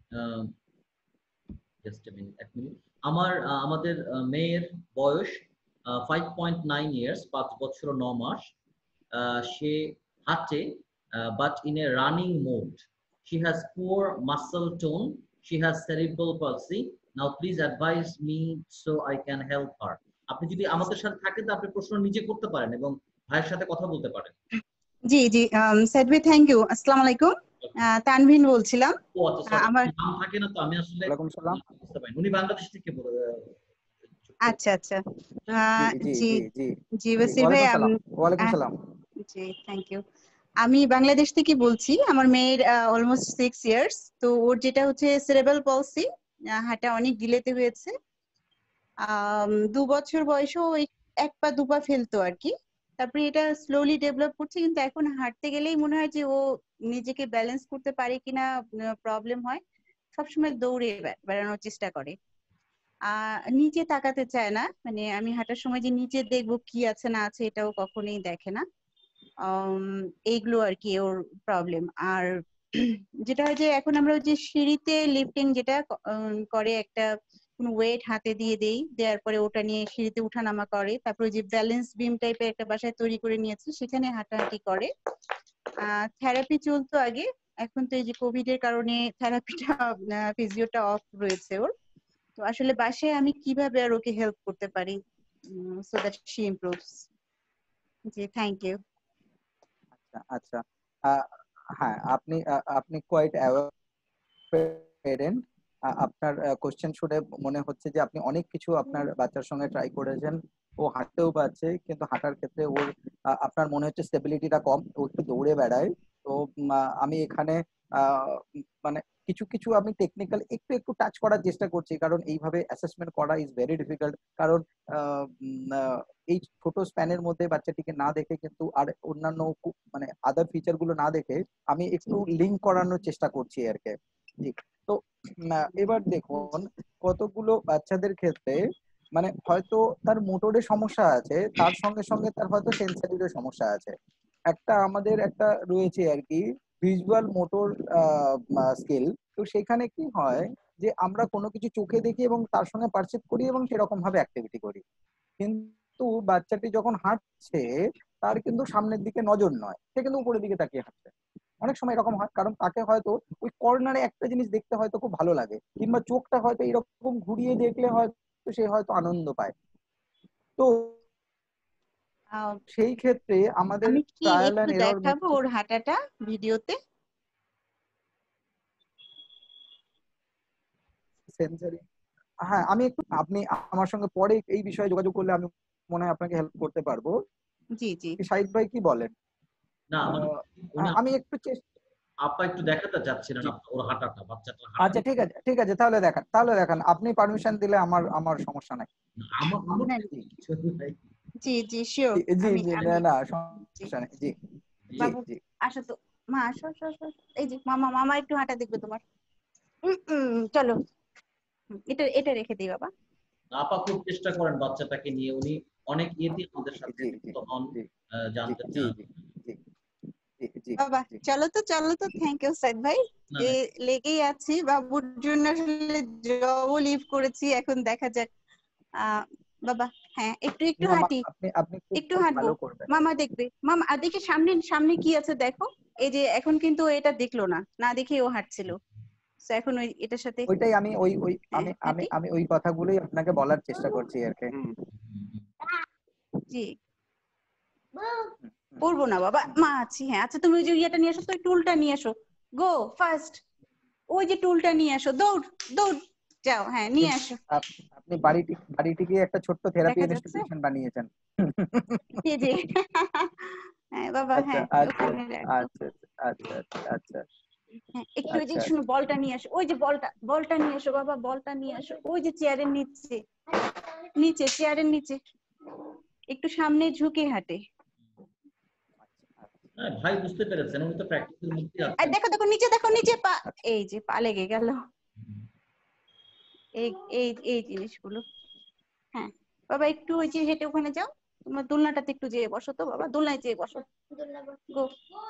জাস্ট এ মিনিট, এক মিনিট। আমার আহ, আমাদের আহ, মেয়ের বয়স ফাইভ পয়েন্ট নাইন ইয়ার্স, পাঁচ বছর ন মাস। আহ, সে হাঁটে, but in a running mode. She has poor muscle tone. She has cerebral palsy. Now please advise me so I can help her. আপনি যদি আমাদের সাথে থাকেন তো আপনি প্রশ্ন নিজে করতে পারেন এবং ভাইয়ের সাথে কথা বলতে পারেন। জি জি সাদবি, থ্যাংক ইউ। আসসালামু আলাইকুম, আহ, তানভীন বলছিলাম। ও আচ্ছা, আহ, সরি, আমার নাম থাকে না তো, আমি আসলে ওয়ালাইকুম সালাম। বুঝতে পারিনি। উনি বাংলাদেশ থেকে বলে- আহ, আচ্ছা আচ্ছা জি আহ, জি জি জি জি জি জি, ওয়াসির ভাই, ওয়ালাইকুম সালাম। আম- ওয়ালাইকুম আহ, সালাম। জি থ্যাংক ইউ। আমি বাংলাদেশ থেকে বলছি। আমার মেয়ের অলমোস্ট সিক্স ইয়ার্স। তো ওর যেটা হচ্ছে সেরেব্রাল পলসি, হাঁটা অনেক ডিলেতে হয়েছে। আম, দু বছর বয়সেও এক এক পা দু পা ফেলতো আর কি। তারপরে এটা স্লোলি ডেভেলপ করছে, কিন্তু এখন হাঁটতে গেলেই মনে হয় যে ও নিজেকে ব্যালেন্স করতে পারে কিনা প্রবলেম হয়। সবসময় দৌড়ে বে- বেড়ানোর চেষ্টা করে। আহ নিচে তাকাতে চায় না, মানে আমি হাঁটার সময় যে নিচে দেখবো কি আছে না আছে এটাও কখনোই দেখে না। আম, এইগুলো আর কি ওর প্রবলেম। আর যেটা হয় যে এখন আমরা ওই যে সিঁড়িতে লিফটিং যেটা ক- উম, করে, একটা কোনো ওয়েট হাতে দিয়ে দেই, দেওয়ার পরে ওটা নিয়ে সিঁড়িতে উঠানামা করে। তারপরে ওই যে ব্যালেন্স বিম টাইপের একটা বাসায় তৈরি করে নিয়েছে, সেখানে হাঁটাহাঁটি করে। আহ থেরাপি চলতো আগে, এখন তো এই যে কোভিড এর কারণে থেরাপিটা ফিজিওটা অফ রয়েছে ওর। তো আসলে বাসায় আমি কিভাবে আর ওকে হেল্প করতে পারি সো দ্যাট শি ইমপ্রুভস? জি থ্যাংক ইউ। আচ্ছা আচ্ছা, আহ, হ্যাঁ আপনি আহ, আপনি কোয়াইট অ্যাওয়ার পেরেন্ট, আ- আপনার কোশ্চেন শুনে মনে হচ্ছে যে আপনি অনেক কিছু আপনার বাচ্চার সঙ্গে ট্রাই করেছেন। ও হাঁটতেও পারছে, কিন্তু হাঁটার ক্ষেত্রে ওর আ, আপনার মনে হচ্ছে স্টেবিলিটিটা কম, ও একটু দৌড়ে বেড়ায়। তো উম, আ, আমি এখানে আহ, উম, মানে কিছু কিছু আমি টেকনিক্যাল একটু একটু টাচ করার চেষ্টা করছি, কারণ এইভাবে অ্যাসেসমেন্ট করা ইজ ভেরি ডিফিকাল্ট। কারণ আহ, উম, আহ, এই ছোট স্প্যানের মধ্যে বাচ্চাটিকে না দেখে কিন্তু আর অন্যান্য কু- মানে আদার ফিচার গুলো না দেখে আমি একটু লিঙ্ক করানোর চেষ্টা করছি আর কি। জি। তো উম, আহ, এবার দেখুন, কতগুলো বাচ্চাদের ক্ষেত্রে মানে হয়তো তার মোটরের সমস্যা আছে, তার সঙ্গে সঙ্গে তার হয়তো সেন্সারিরও সমস্যা আছে। একটা আমাদের একটা রয়েছে আর কি ভিজুয়াল মোটর স্কিল। তো সেখানে কি হয় যে আমরা কোনো কিছু চোখে দেখি এবং তার সঙ্গে পারসেপ্ট করি এবং সেরকম ভাবে অ্যাক্টিভিটি করি, কিন্তু বাচ্চাটি যখন হাঁটছে তার কিন্তু সামনের দিকে নজর নয়, সে কিন্তু উপরের দিকে তাকিয়ে হাঁটছে। অনেক সময় এরকম হয়, কারণ তাকে হয়তো ওই কর্নারে একটা জিনিস দেখতে হয়তো খুব ভালো লাগে, কিংবা চোখটা হয়তো এরকম ঘুরিয়ে দেখলে হয়তো সে হয়তো আনন্দ পায়। তো আহ, সেই ক্ষেত্রে আমাদের আমি কি ট্রায়াল একটু অ্যান্ড এরর দেখাবো ওর হাঁটাটা ভিডিওতে? সেন্সারি। হ্যাঁ, আমি একটু, আপনি আমার সঙ্গে পরে এই বিষয়ে যোগাযোগ করলে আমি মনে হয় আপনাকে হেল্প করতে পারবো। জি জি। কি শাহিদ ভাই কি বলেন? না মানে আহ, উনি আমি একটু চেষ্টা। আপা একটু দেখাতে চাচ্ছিলেন জি। আপনার ওর হাঁটাটা, বাচ্চাটার আচ্ছা, হাঁটা। ঠিক আছে, ঠিক আছে, তাহলে দেখান, তাহলে দেখান, আপনি পারমিশন দিলে আমার আমার সমস্যা নাই। আমার আমার না, তো কিছু নাই। জি জি শিওর। জি জি আমি জি, আমি না না জি। সমস্যা নেই। জি জি, জি বাবু জি। আসো তো, মা আসো আসো আসো আসো। এই যে মামা, মামা একটু হাঁটা দেখবে তোমার। উম, উম, চলো। হুম, এটা এটা রেখে দিই বাবা। আপা খুব চেষ্টা করেন বাচ্চাটাকে নিয়ে, উনি অনেক ইয়েতে আমাদের জি সাথে জি জি যুক্ত হন, জি আহ, জি জানতে জি চান। জি জি জি জি বাবা জি। চলো তো, চলো তো। থ্যাংক ইউ সাইদ ভাই। না এ না, লেগেই আছি বাবুর জন্য, আসলে জবও লিভ করেছি, এখন দেখা যাক। আহ বাবা, হ্যাঁ একটু একটু না, মা- হাঁটি, আপনি আপনি খুব একটু খুব হাঁটবো। ভালো করবেন। মামা দেখবে, মামা আর দেখি সামনে, সামনে কি আছে দেখো। এই যে এখন কিন্তু ও এটা দেখলো না, না দেখে ও হাঁটছিল। তো এখন ওই এটার সাথে ওইটাই আমি ওই ওই হ্যাঁ আমি আমি হাঁটি। আমি ওই কথাগুলোই আপনাকে বলার চেষ্টা করছি আর কি। হুম, হুম, হুম। জি। হুম, হুম। পড়বো না বাবা, মা আছি। হ্যাঁ আচ্ছা, তুমি ওই যে ইয়েটা নিয়ে আসো তো, টুলটা নিয়ে আসো। গো ফার্স্ট, ওই যে টুলটা নিয়ে আসো, দৌড় দৌড় যাও, হ্যাঁ আপনি নিয়ে আসো। আপ- আপনি বাড়িটি বাড়িটিকে একটা ছোট্ট থেরাপি দেখা যাচ্ছে। ইনস্টিটিউশন বানিয়েছেন। জি জি। হ্যাঁ বাবা, আচ্ছা হ্যাঁ আচ্ছা ওখানে রাখো। আচ্ছা আচ্ছা আচ্ছা হ্যাঁ একটু ওই যে আচ্ছা শুনো, বলটা নিয়ে আসো, ওই যে বলটা, বলটা নিয়ে আসো বাবা, বলটা নিয়ে আসো, ওই যে চেয়ারের নিচে, নিচে চেয়ারের নিচে। একটু সামনে ঝুঁকে হাঁটে। হ্যাঁ, ভাই বুঝতে পেরেছেন, উনি তো প্র্যাকটিসের মধ্যে আর আছেন। দেখো দেখো নিচে, দেখো নিচে পা। আচ্ছা। এই যে পা লেগে গেল। হুম, এই এই এই জিনিসগুলো। হ্যাঁ বাবা একটু ওই যে হেঁটে ওখানে যাও, তোমার দোলনাটাতে একটু যেয়ে বসো তো বাবা, দোলনায় যেয়ে বসো। গো,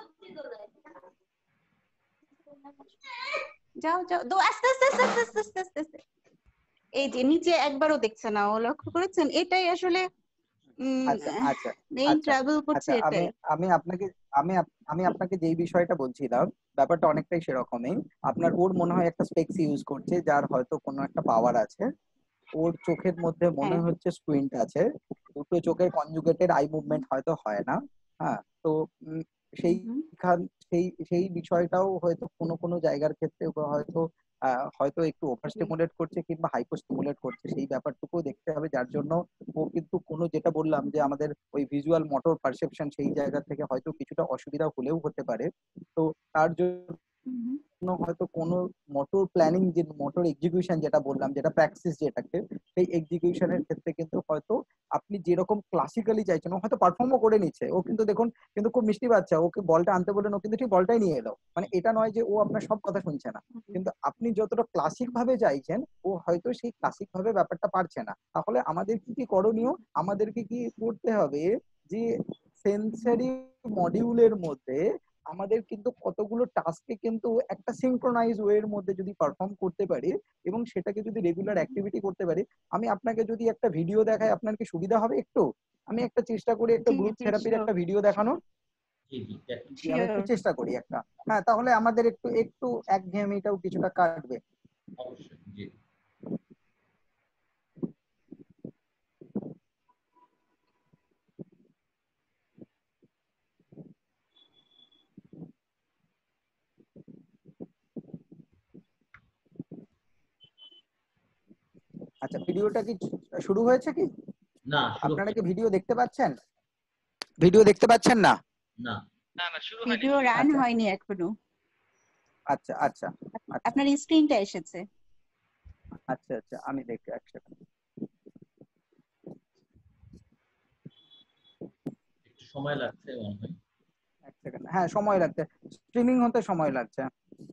যাও যাও, দো আস্তে আস্তে আস্তে আস্তে আস্তে আস্তে আস্তে আস্তে। এই যে নিচে একবারও দেখছে না ও, লক্ষ্য করেছেন? এটাই আসলে আচ্ছা আচ্ছা মেইন আচ্ছা ট্রাভেল করছে আচ্ছা আমি এটাই। আমি আপনাকে আমি আপ- আমি আপনাকে যেই বিষয়টা বলছিলাম, ব্যাপারটা অনেকটাই সেরকমই। আপনার ওর মনে হয় একটা স্পেক্স ইউজ করছে যার হয়তো কোনো একটা পাওয়ার আছে। ওর চোখের মধ্যে মনে হ্যাঁ। হচ্ছে স্কুইন্ট আছে, দুটো চোখের কনজুগেটেড আই মুভমেন্ট হয়তো হয় না। হ্যাঁ, তো উম, সেই হুম, খান সেই সেই বিষয়টাও হয়তো কোনো কোনো জায়গার ক্ষেত্রে ও হয়তো আহ, হয়তো একটু ওভার জি। স্টিমুলেট করছে কিংবা হাইপার স্টিমুলেট করছে, সেই ব্যাপারটুকু দেখতে হবে। যার জন্য ও কিন্তু কোনো, যেটা বললাম যে আমাদের ওই ভিজুয়াল মোটর পারসেপশন, সেই জায়গা থেকে হয়তো কিছুটা অসুবিধা হলেও হতে পারে। তো তার জন্য হুম, জন্য হয়তো কোনো মোটর প্ল্যানিং, যে মোটর এক্সিকিউশন যেটা বললাম, যেটা প্র্যাকটিস যেটাকে, সেই এক্সিকিউশনের ক্ষেত্রে কিন্তু হয়তো আপনি যেরকম ক্লাসিক্যালি চাইছেন, ও হয়তো পারফর্মও করে নিচ্ছে। ও কিন্তু দেখুন, কিন্তু খুব মিষ্টি বাচ্চা, ওকে বলটা আনতে বললেন ও কিন্তু ঠিক বলটাই নিয়ে এলো। মানে এটা নয় যে ও আপনার সব কথা শুনছে না, হুম, কিন্তু আপনি যতটা ক্লাসিক ভাবে চাইছেন ও হয়তো সেই ক্লাসিক ভাবে ব্যাপারটা পারছে না। তাহলে আমাদের কি কি করণীয়, আমাদেরকে কি করতে হবে, যে সেন্সরি মডিউলের মধ্যে আমাদের কিন্তু কতগুলো টাস্কে কিন্তু একটা সিঙ্ক্রোনাইজ ওয়ের মধ্যে যদি পারফর্ম করতে পারি এবং সেটাকে যদি রেগুলার অ্যাক্টিভিটি করতে পারি। আমি আপনাকে যদি একটা ভিডিও দেখাই, আপনার কি সুবিধা হবে একটু? আমি একটা চেষ্টা করি একটা জি গ্রুপ জি থেরাপির শিওর একটা ভিডিও দেখানোর। জি জি দেখ- জি, আমি একটু শিওর। চেষ্টা করি একটা। হ্যাঁ, তাহলে আমাদের একটু একটু একঘেয়েমিটাও কিছুটা কাটবে। অবশ্যই জি। আচ্ছা, ভিডিওটা কি শুরু হয়েছে কি? না, শুরু আপনারা হয়নি। কি ভিডিও দেখতে পাচ্ছেন? ভিডিও দেখতে পাচ্ছেন না? না। না না শুরু হয়নি ভিডিও রান আচ্ছা। হয়নি এখনো, আচ্ছা আচ্ছা আচ্ছা আপনার স্ক্রিনটা এসেছে। আচ্ছা আচ্ছা আমি দেখি এক সেকেন্ড। একটু সময় লাগছে মনে হয়। এক সেকেন্ড, হ্যাঁ সময় লাগছে, স্ট্রিমিং হতে সময় লাগছে।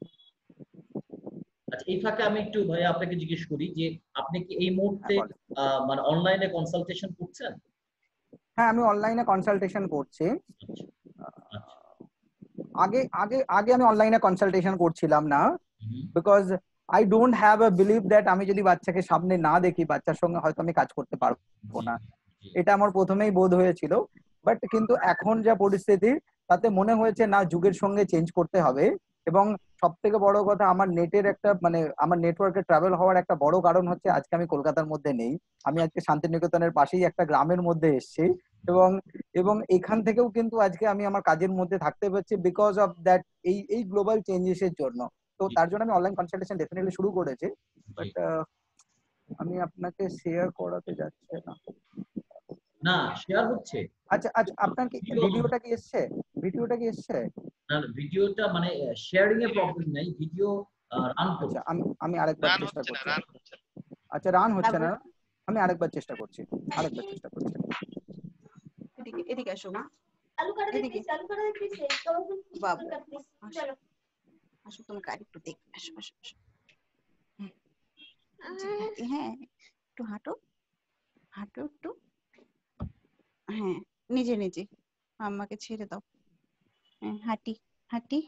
আচ্ছা, এই ফাঁকে আমি একটু ভাইয়া আপনাকে জিজ্ঞেস করি যে আপনি কি এই মুহূর্তে হ্যাঁ, বলেন। আহ, মানে অনলাইনে কনসালটেশন করছেন? হ্যাঁ আমি অনলাইনে কনসালটেশন করছি। আচ্ছা আচ্ছা। আগে আগে আগে আমি অনলাইনে কনসালটেশন করছিলাম না, হুম, because I don't have a believe that আমি যদি বাচ্চাকে সামনে না দেখি বাচ্চার সঙ্গে হয়তো আমি কাজ করতে পারবো জি, না। জি, এটা আমার প্রথমেই বোধ হয়েছিল, বাট কিন্তু এখন যা পরিস্থিতি তাতে মনে হয়েছে না, যুগের সঙ্গে চেঞ্জ করতে হবে। এবং সব থেকে বড় কথা, আমার নেটের একটা মানে আমার নেটওয়ার্কে ট্রাভেল হওয়ার একটা বড় কারণ হচ্ছে আজকে আমি কলকাতার মধ্যে নেই, আমি আজকে শান্তিনিকেতনের পাশেই একটা গ্রামের মধ্যে এসেছি। এবং এবং এখান থেকেও কিন্তু আজকে আমি আমার কাজের মধ্যে থাকতে পারছি বিকজ অফ দ্যাট, এই এই গ্লোবাল চেঞ্জেস এর জন্য। তো জি, তার জন্য আমি অনলাইন কনসালটেশন ডেফিনেটলি শুরু করেছি, জি। বাট আমি আপনাকে শেয়ার করাতে যাচ্ছে না। না, শেয়ার হচ্ছে। আচ্ছা আচ্ছা, আপনার কি ভিডিও ভিডিওটা কি এসছে? ভিডিওটা কি এসছে? না, ভিডিওটা মানে শেয়ারিং এ প্রবলেম নাই, ভিডিও রান আচ্ছা, করছে। আমি আমি আরেকবার রান চেষ্টা হচ্ছে না করছি। রান হচ্ছে না। আচ্ছা, রান হচ্ছে বাবু, না, আমি আরেকবার চেষ্টা করছি, আরেকবার চেষ্টা করছি। এদিকে এদিকে আসো মা, আলু কাটা এদিকে। দিচ্ছি আলু কাটা দিচ্ছি বাবু, বাবু চলো আসো তোমাকে আরেকটু দেখ, আসো আসো আসো। হুম, জি, হ্যাঁ একটু হাঁটো, হাঁটো একটু, হ্যাঁ নিজে নিজে, আম্মাকে ছেড়ে দাও। হ্যাঁ হাঁটি হাঁটি।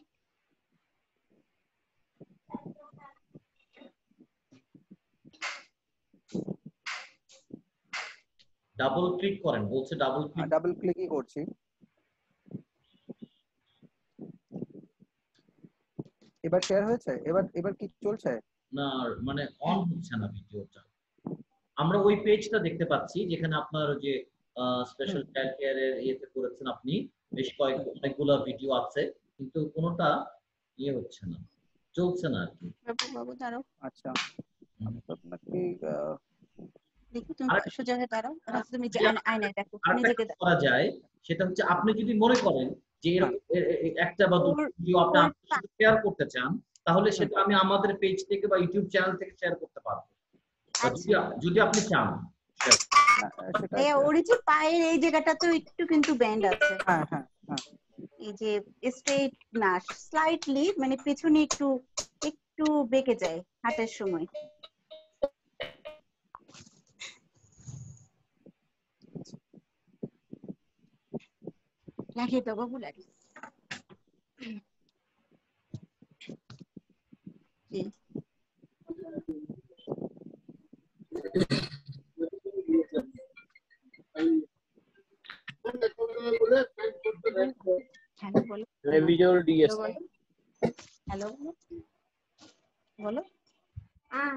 ডাবল ক্লিক করেন, বলছে ডাবল ক্লিক। ডাবল ক্লিকই করছি। এবার শেয়ার হয়েছে? এবার এবার কি চলছে? না, মানে অন হচ্ছে না ভিডিওটা। আমরা ওই পেজটা দেখতে পাচ্ছি যেখানে আপনার যে স্পেশাল চাইল্ড কেয়ারের ইয়েতে করেছেন আপনি, বেশ কয়েক অনেকগুলো ভিডিও আছে, কিন্তু কোনোটা ইয়ে হচ্ছে না, চলছে না আর কি। বাবু বাবু দাঁড়াও, আচ্ছা, হুম। আমি তো আপনাকে আহ, দেখি তুমি আরেকটা সোজা হয়ে দাঁড়াও, না তুমি যে আয়না- আয়নায় দেখো, আরেকটা নিজেকে কাজ দেখো। করা যায়, সেটা হচ্ছে আপনি যদি মনে করেন যে হ্যাঁ, এরকম এ- এ- একটা বা দুটো ওর- ভিডিও আপনি ওর আমাদের সাথে শেয়ার করতে চান, তাহলে সেটা আমি আমাদের পেজ থেকে বা ইউটিউব চ্যানেল থেকে শেয়ার করতে পারবো, বা যদি আচ্ছা যদি আপনি চান share করতে। হ্যাঁ, সেটা ভাইয়া, ওর যে পায়ের এই জায়গাটা তো একটু কিন্তু ব্যান্ড আছে, হ্যাঁ হ্যাঁ হ্যাঁ এই যে স্ট্রেট না, স্লাইটলি মানে পেছনে একটু একটু বেঁকে যায় হাঁটার সময়। লাগিয়ে দাও বাবু, লাগিয়ে জি। হ্যালো বলো, হ্যালো বলো, হ্যালো বলো, বলো। আহ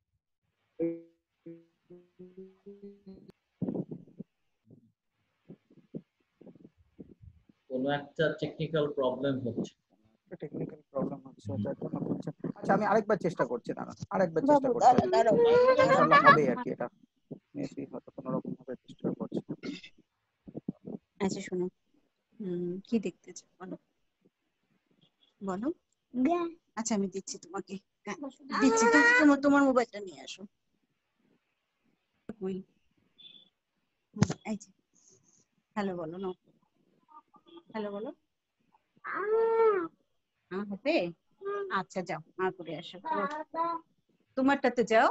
কোনো একটা টেকনিক্যাল প্রবলেম হচ্ছে। টেকনিক্যাল প্রবলেম হচ্ছে, হুম। যার জন্য হচ্ছে। আচ্ছা, আমি আরেকবার চেষ্টা করছি, দাঁড়া আরেকবার চেষ্টা বাবু করছি, দাঁড়াও দাঁড়াও বাবু, দাঁড়াও। ইনশাআল্লাহ হবে আর কি। এটা মেবি হয়তো কোনো রকম ভাবে চেষ্টা করছি। আচ্ছা শোনো, হুম কি দেখতে চাও বলো, বলো। আচ্ছা আমি দিচ্ছি তোমাকে, হ্যাঁ, দিচ্ছি, তুমি তোমার তোমার মোবাইলটা নিয়ে আসো। ওই হুম, এই যে হ্যালো বলো না, হ্যালো বলো। আ হবে, আচ্ছা যাও আ করে আসো, তোমারটাতে যাও।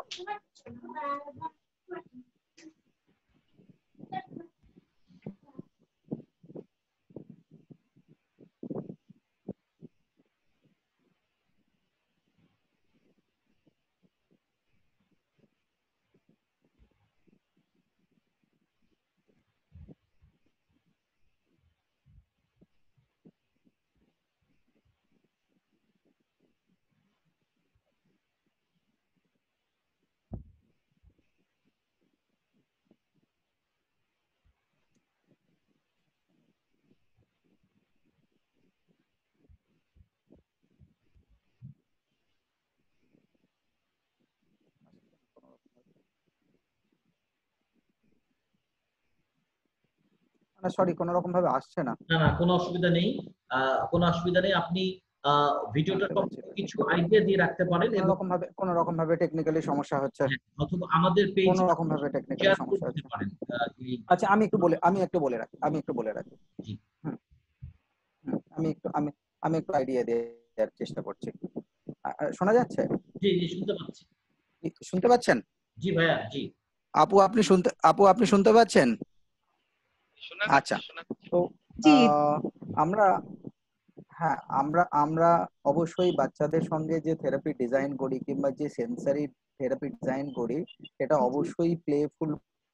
না সরি কোনো রকম ভাবে আসছে না। না না কোনো অসুবিধা নেই, আহ, কোনো অসুবিধা নেই। আপনি আহ, ভিডিওটা বুঝতে পারছি। সম্পর্কে কিছু আইডিয়া দিয়ে রাখতে পারেন কোনো এবং রকম ভাবে কোনো রকম ভাবে টেকনিক্যালি সমস্যা হচ্ছে, হ্যাঁ, অথবা আমাদের কোনো পেজে রকম ভাবে টেকনিক্যালি শেয়ার করে সমস্যা দিতে হচ্ছে। পারেন। আহ, এই আচ্ছা আমি একটু বলে আমি একটু বলে রাখি আমি একটু বলে রাখি জি হুম হুম, আমি একটু আমি আমি একটু আইডিয়া দেওয়ার চেষ্টা করছি। আ- আ, শোনা যাচ্ছে? জি জি শুনতে পাচ্ছি। শুনতে পাচ্ছেন? জি ভাইয়া জি আপু আপনি শুনতে আপু আপনি শুনতে পাচ্ছেন? শোনা আচ্ছা যাচ্ছে শোনা যাচ্ছে। তো জি আহ, আমরা হ্যাঁ আমরা আমরা অবশ্যই বাচ্চাদের সঙ্গে যে থেরাপি ডিজাইন করি কিংবা যে সেন্সারি থেরাপি ডিজাইন করি সেটা অবশ্যই প্লেফুল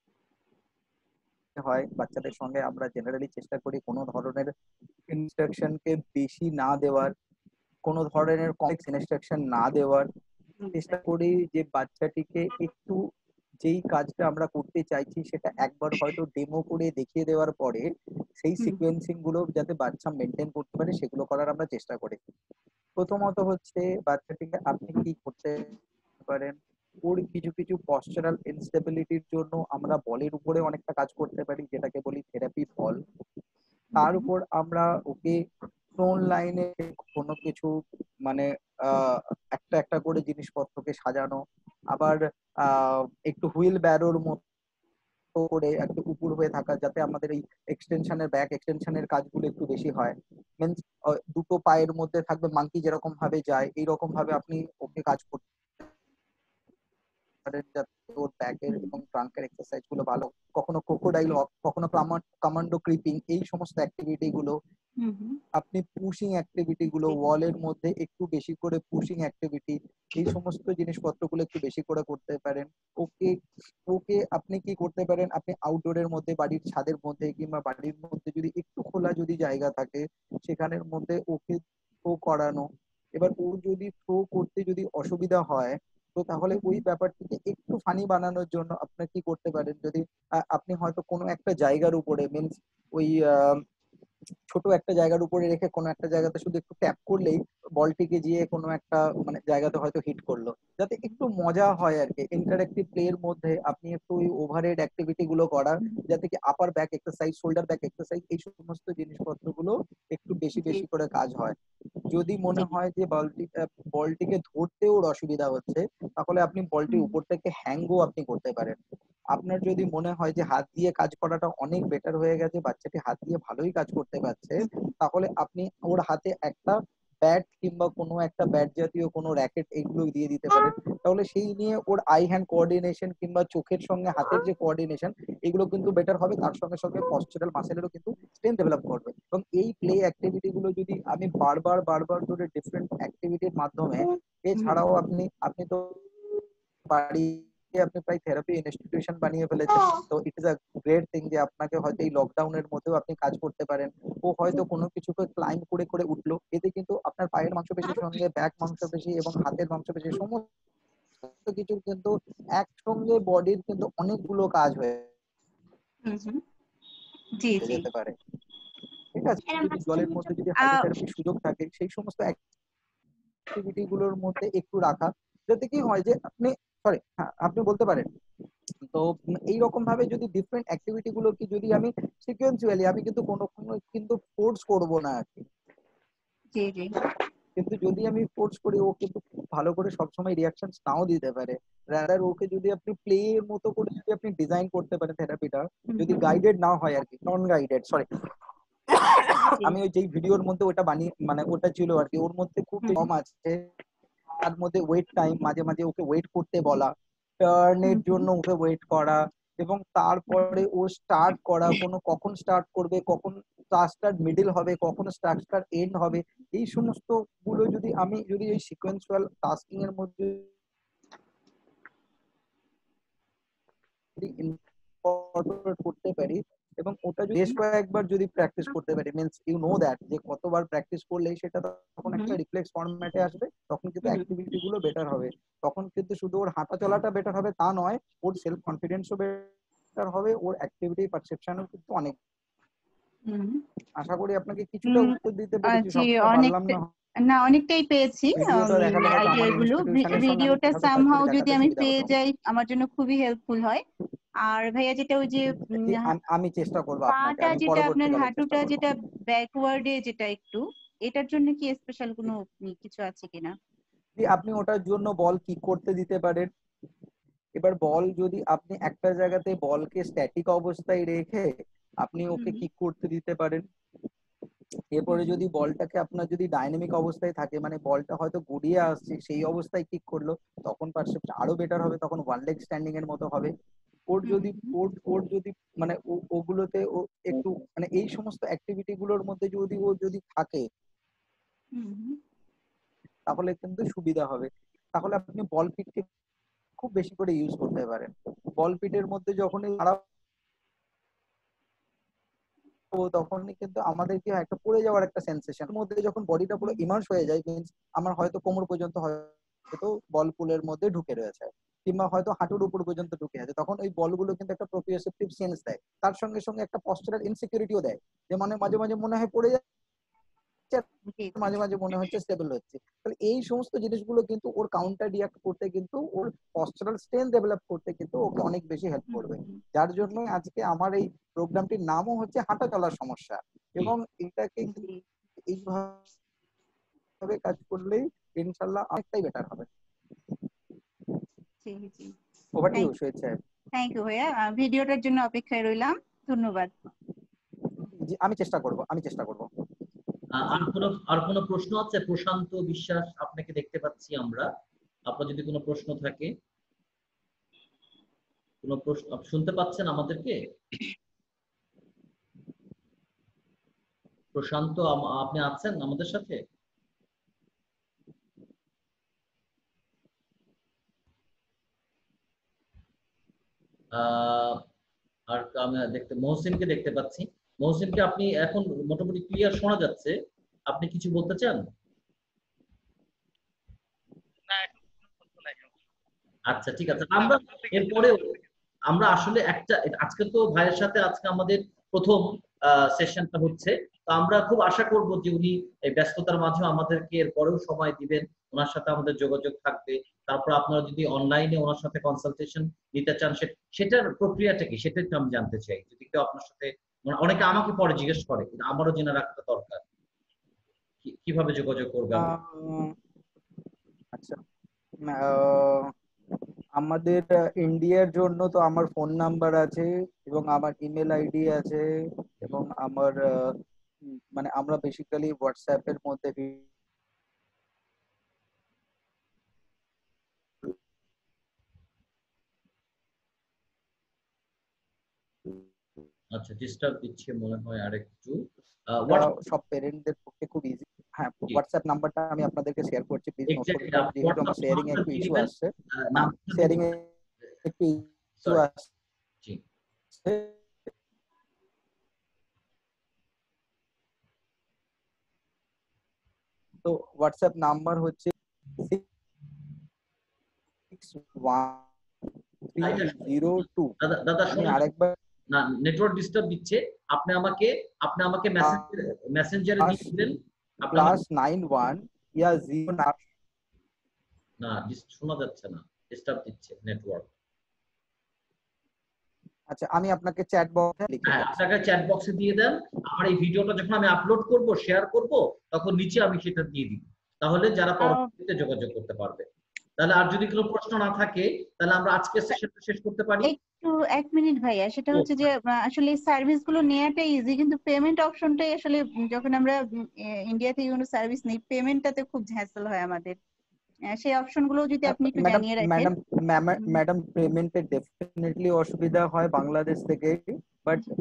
হয়। বাচ্চাদের সঙ্গে আমরা জেনারেলি চেষ্টা করি কোনো ধরনের ইনস্ট্রাকশনকে বেশি না দেওয়ার, কোনো ধরনের কমপ্লেক্স ইনস্ট্রাকশন না দেওয়ার চেষ্টা করি, যে বাচ্চাটিকে একটু যেই কাজটা আমরা করতে চাইছি সেটা একবার হয়তো ডেমো করে দেখিয়ে দেওয়ার পরে সেই হুম সিকোয়েন্সিং গুলো যাতে বাচ্চা মেনটেন করতে পারে সেগুলো করার আমরা চেষ্টা করি। প্রথমত হচ্ছে বাচ্চাটিকে আপনি কি করতে পারেন, ওর কিছু কিছু পশ্চারাল ইনস্টেবিলিটির জন্য আমরা বলের উপরে অনেকটা কাজ করতে পারি যেটাকে বলি থেরাপি বল। তার উপর আমরা ওকে ফ্রন লাইনে কোনো কিছু মানে আহ, একটা একটা করে জিনিসপত্রকে সাজানো, আবার আহ, একটু হুইল ব্যারোর মতো করে একটু উপর হয়ে থাকা যাতে আমাদের এই এক্সটেনশনের ব্যাক এক্সটেনশনের কাজগুলো একটু বেশি হয়। মিনস দুটো পায়ের মধ্যে থাকবে মাঙ্কি যেরকম ভাবে যায় এইরকম ভাবে আপনি ওকে কাজ করতে পারেন যাতে ওর ব্যাকের এবং ট্রাঙ্কের এক্সারসাইজ গুলো ভালো। কখনো ক্রোকোডাইল ওয়াক, কখনো কমান্ডো ক্রিপিং, এই সমস্ত অ্যাক্টিভিটি গুলো হুম হুম আপনি পুশিং অ্যাক্টিভিটি গুলো ওয়ালের মধ্যে একটু বেশি করে পুশিং অ্যাক্টিভিটি এই সমস্ত জিনিসপত্রগুলো একটু বেশি করে করতে পারেন। ওকে ওকে আপনি কি করতে পারেন, আপনি আউটডোরের মধ্যে বাড়ির ছাদের মধ্যে কিংবা বাড়ির মধ্যে যদি একটু খোলা যদি জায়গা থাকে সেখানের মধ্যে ওকে থ্রো করানো। এবার ও যদি থ্রো করতে যদি অসুবিধা হয় তো তাহলে ওই ব্যাপারটিকে একটু ফানি বানানোর জন্য আপনি কি করতে পারেন, যদি আহ, আপনি হয়তো কোনো একটা জায়গার উপরে মিনস ওই আহ, ছোট একটা জায়গার উপরে রেখে কোনো একটা জায়গাতে শুধু একটু ট্যাপ করলেই বলটিকে গিয়ে কোনো একটা মানে জায়গাতে হয়তো হিট করলো, যাতে একটু মজা হয় আর কি। ইন্টারেক্টিভ প্লে এর মধ্যে আপনি একটু ওই ওভারহেড অ্যাক্টিভিটি গুলো করা যাতে কি upper back exercise shoulder back exercise এই সমস্ত জিনিসপত্র গুলো একটু বেশি বেশি করে কাজ হয়। যদি মনে হয় যে বলটি বলটিকে ধরতে ওর অসুবিধা হচ্ছে তাহলে আপনি বলটি উপর থেকে হ্যাঙ্গও আপনি করতে পারেন। আপনার যদি মনে হয় যে হাত দিয়ে কাজ করাটা অনেক বেটার হয়ে গেছে, বাচ্চাটি হাত দিয়ে ভালোই কাজ করতে পারছে, তাহলে আপনি ওর হাতে একটা ব্যাট কিংবা কোনো একটা ব্যাট জাতীয় কোনো র্যাকেট এগুলো দিয়ে দিতে পারেন। তাহলে সেই নিয়ে ওর আই হ্যান্ড কোঅর্ডিনেশন কিংবা চোখের সঙ্গে হাতের যে কোঅর্ডিনেশন এগুলো কিন্তু বেটার হবে, তার সঙ্গে সঙ্গে পশ্চারাল মাসেলেরও কিন্তু স্ট্রেংথ ডেভেলপ করবে। এবং এই প্লে অ্যাক্টিভিটি গুলো যদি আমি বারবার বারবার ধরে ডিফারেন্ট অ্যাক্টিভিটির মাধ্যমে, এছাড়াও আপনি আপনি তো বাড়িতে আপনি প্রায় থেরাপি ইনস্টিটিউশন বানিয়ে ফেলেছেন, তো it is a great thing যে আপনাকে হয়তো এই লকডাউনের মধ্যেও আপনি কাজ করতে পারেন। ও হয়তো কোনো কিছুকে ক্লাইম্ব করে করে উঠলো, এতে কিন্তু আপনার পায়ের মাংসপেশির সঙ্গে ব্যাক মাংসপেশি এবং হাতের মাংসপেশি সমস্ত কিছু কিন্তু একসঙ্গে বডির কিন্তু অনেকগুলো কাজ হয়ে হুম হুম জি জি যেতে পারে। ঠিক আছে, এরা যদি মাঝখানে জলের মধ্যে চলে যদি আহ হাইড্রোথেরাপির সুযোগ থাকে সেই সমস্ত অ্যাক্টিভিটি গুলোর মধ্যে একটু রাখা, যাতে কি হয় যে আপনি সরি হ্যাঁ আপনি বলতে পারেন। তো এইরকম ভাবে যদি ডিফারেন্ট অ্যাক্টিভিটি গুলোকে যদি আমি সিকোয়েন্সুয়ালি, আমি কিন্তু কোনো কোনো কিন্তু ফোর্স করব না আর কি, জি জি কিন্তু যদি আমি ফোর্স করি ও কিন্তু খুব ভালো করে সবসময় রিয়াকশন নাও দিতে পারে। রাদার ওকে যদি আপনি প্লে এর মতো করে যদি আপনি ডিজাইন করতে পারেন থেরাপিটা, হুম যদি হুম গাইডেড না হয় আর কি, নন গাইডেড সরি জি আমি ওই যেই ভিডিওর মধ্যে ওটা বানিয়ে মানে ওটা ছিল আর কি, ওর মধ্যে খুব হুম কম আছে। তার মধ্যে ওয়েট টাইম, মাঝে মাঝে ওকে ওয়েট করতে বলা, টার্নের হুম হুম জন্য ওকে ওয়েট করা, এবং তারপরে ও স্টার্ট করা, কোনো কখন স্টার্ট করবে, কখন স্টার্ট মিডল হবে, কখন স্টার্ট এন্ড হবে, এই সমস্ত গুলো যদি আমি যদি এই সিকোয়েন্সুয়াল টাস্কিং এর মধ্যে যদি ইনকর্পোরেট করতে পারি এবং ওটা যদি বেশ কয়েকবার যদি প্র্যাকটিস করতে পারি, মিন্স ইউ নো দ্যাট যে কতবার প্র্যাকটিস করলেই সেটা তখন একটা রিফ্লেক্স ফরম্যাটে আসবে, তখন কিন্তু অ্যাক্টিভিটি গুলো বেটার হবে। তখন কিন্তু শুধু ওর হাঁটা চলাটা বেটার হবে তা নয়, ওর সেলফ কনফিডেন্সও বেটার হবে, ওর অ্যাক্টিভিটি পারসেপশনও কিন্তু অনেক। হুম আশা করি আপনাকে কিছুটা হুম উত্তর দিতে আহ, পেরেছি, জি সবটা পারলাম অনেকটা না। না অনেকটাই পেয়েছি ভিডিওটা দেখালে হয়তো আইডিয়া আমার গুলো ইনস্টিটিউশনের সঙ্গে আমি ভিডিওটা কিভাবে কাজ সামহাও করি যদি দেখাতে আমি সুবিধা পেয়ে হতো। যাই আমার জন্য খুবই হেল্পফুল হয়। আর ভাইয়া যেটা ওই যে উম, জি, আম- আমি চেষ্টা করবো আপনাকে, পাটা আমি যেটা আপনার পরবর্তীকালে চেষ্টা হাঁটুটা করবো। যেটা ব্যাকওয়ার্ডে যেটা একটু, এটার জন্য কি স্পেশাল কোনো উম, কিছু আছে কিনা? জি, আপনি ওটার জন্য বল কিক করতে দিতে পারেন। এবার বল যদি আপনি একটা জায়গাতে বলকে স্ট্যাটিক অবস্থায় রেখে আপনি ওকে হুম কিক করতে দিতে পারেন। এরপরে হুম যদি বলটাকে আপনার যদি ডাইনামিক অবস্থায় থাকে, মানে বলটা হয়তো গড়িয়ে আসছে সেই অবস্থায় কিক করলো, তখন পারসেপ্ট আরো বেটার হবে, তখন ওয়ান লেগ স্ট্যান্ডিং এর মতো হবে। ওর হুম যদি ওর ওর যদি মানে ও- ওগুলোতে ও একটু মানে এই সমস্ত অ্যাক্টিভিটি গুলোর মধ্যে যদি ও যদি থাকে হুম হুম তাহলে কিন্তু সুবিধা হবে। তাহলে আপনি বল পিটকে খুব বেশি করে ইউজ করতে পারেন। বল পিটের মধ্যে যখনই দাঁড়াবো তখনই কিন্তু আমাদের কি হয়, একটা পড়ে যাওয়ার একটা সেন্সেশন মধ্যে যখন বডিটা পুরো ইমার্স হয়ে যায়, মিন্স আমার হয়তো কোমর পর্যন্ত হয়তো বল পুলের মধ্যে ঢুকে রয়েছে, কিংবা হয়তো হাঁটুর উপর পর্যন্ত ঢুকে আছে, তখন ওই বলগুলো কিন্তু একটা প্রোপ্রিওসেপ্টিভ সেন্স দেয়, তার সঙ্গে সঙ্গে একটা পশ্চারাল ইনসিকিউরিটিও দেয়, যে মানে মাঝে মাঝে মনে হয় পড়ে যাচ্ছে, জি জি মাঝে মাঝে মনে হচ্ছে স্টেবল হচ্ছে। তাহলে এই সমস্ত জিনিসগুলো কিন্তু ওর কাউন্টার রিয়াক্ট করতে, কিন্তু ওর পশ্চারাল স্ট্রেন ডেভেলপ করতে কিন্তু ওকে অনেক বেশি হেল্প হুম করবে। হুম যার জন্য আজকে আমার এই প্রোগ্রামটির নামও হচ্ছে হাঁটা চলার সমস্যা, এবং এটাকে জি কিন্তু এইভাবে কাজ করলেই ইনশাল্লাহ অনেকটাই বেটার হবে। জি জি over to you thank Shahid Saheb. Thank you ভাইয়া, আহ, ভিডিওটার জন্য অপেক্ষায় রইলাম। ধন্যবাদ। জি, আমি চেষ্টা করব, আমি চেষ্টা করব। আহ, আর কোনো আর কোনো প্রশ্ন আছে? প্রশান্ত বিশ্বাস আপনাকে দেখতে পাচ্ছি আমরা। আপনার যদি কোনো প্রশ্ন থাকে, কোনো প্রশ্ন আপ- শুনতে পাচ্ছেন আমাদেরকে? প্রশান্ত, আম- আপনি আছেন আমাদের সাথে? আহ আর আমি দেখতে মহসিনকে দেখতে পাচ্ছি। মহসিনকে আপনি এখন মোটামুটি ক্লিয়ার শোনা যাচ্ছে। আপনি কিছু বলতে চান? না, এখন কোনো প্রশ্ন নাই। আচ্ছা, ঠিক আছে। না, আমরা বলতে গেছিল এরপরেও আমরা আসলে একটা, আজকে তো ভাইয়ের সাথে আজকে আমাদের প্রথম সেশনটা হচ্ছে, তো আমরা খুব আশা করব যে উনি এই ব্যস্ততার মাঝেও আমাদেরকে এরপরেও সময় দিবেন, ওনার সাথে আমাদের যোগাযোগ থাকবে। তারপর আপনারা যদি অনলাইনে ওনার সাথে কনসালটেশন নিতে চান, সে- সেটার প্রক্রিয়াটা কি সেটা একটু আমি জানতে চাই। যদি কেউ আপনার সাথে, মানে অনেকে আমাকে পরে জিজ্ঞেস করে, কিন্তু আমারও জেনে রাখতে দরকার কি- কিভাবে যোগাযোগ করবে আমরা। আহ, আচ্ছা, আহ, আমাদের ইন্ডিয়ার জন্য তো আমার ফোন নাম্বার আছে, এবং আমার ইমেল আইডি আছে, এবং আমার আহ, উম, মানে আমরা বেসিক্যালি হোয়াটসঅ্যাপের মধ্যে vi- আচ্ছা, ডিস্টার্ব দিচ্ছে মনে হয় আরেকটু। আহ, টা হোয়াটসঅ্যাপ, সব প্যারেন্টদের পক্ষে খুব ইজি। হ্যাঁ, জি, হোয়াটসঅ্যাপ নাম্বারটা আমি আপনাদেরকে শেয়ার করছি, প্লিজ নোট করে এক্স্যাক্টলি নিন, আপনি যেহেতু আমার হোয়াটসঅ্যাপ শেয়ারিং এ নাম্বারটা একটু দিয়ে ইস্যু দিবেন। আসছে। আহ, নাম্বারটা দিয়ে শেয়ারিং এ দিবেন। একটু ইস্যু সরি, জি। আসছে, তো হোয়াটসঅ্যাপ নাম্বার হচ্ছে সিক্স ওয়ান থ্রি আচ্ছা, জিরো টু। দাদা দাদা আমি শোনেন, আরেকবার না নেটওয়ার্ক ডিস্টার্ব দিচ্ছে। আপনি আমাকে আপনি আমাকে মেসেঞ্জারে মেসেঞ্জারে দিয়ে দিবেন। আপনি আমাকে, প্লাস নাইন ওয়ান ইয়া জিরো। না dis- শোনা যাচ্ছে না, ডিস্টার্ব দিচ্ছে নেটওয়ার্ক। আচ্ছা, আমি আপনাকে চ্যাট বক্সে লিখে হ্যাঁ, দিচ্ছি। আপনাকে চ্যাট বক্সে দিয়ে দেন। আমার এই ভিডিওটা যখন আমি আপলোড করব, শেয়ার করব, তখন নিচে আমি সেটা দিয়ে দিব। তাহলে যারা আহ, পরবর্তীতে যোগাযোগ করতে পারবে। তাহলে আর যদি কোনো প্রশ্ন না থাকে, তাহলে আমরা আজকের সেশনটা শেষ করতে পারি। একটু এক মিনিট ভাইয়া, সেটা ও, হচ্ছে যে আহ, আসলে সার্ভিস গুলো নেওয়াটা ইজি, কিন্তু পেমেন্ট অপশনটাই আসলে উম, যখন আমরা উম, এ- ইন্ডিয়া থেকে কোনো সার্ভিস নিই, পেমেন্টটাতে খুব হ্যাসেল হয় আমাদের। আহ, সেই অপশন গুলো যদি আপনি একটু ম্যাডাম জানিয়ে রাখেন। ম্যাডাম হুম, ম্যাডাম পেমেন্টে ডেফিনেটলি অসুবিধা হয় বাংলাদেশ থেকে, বাট জি।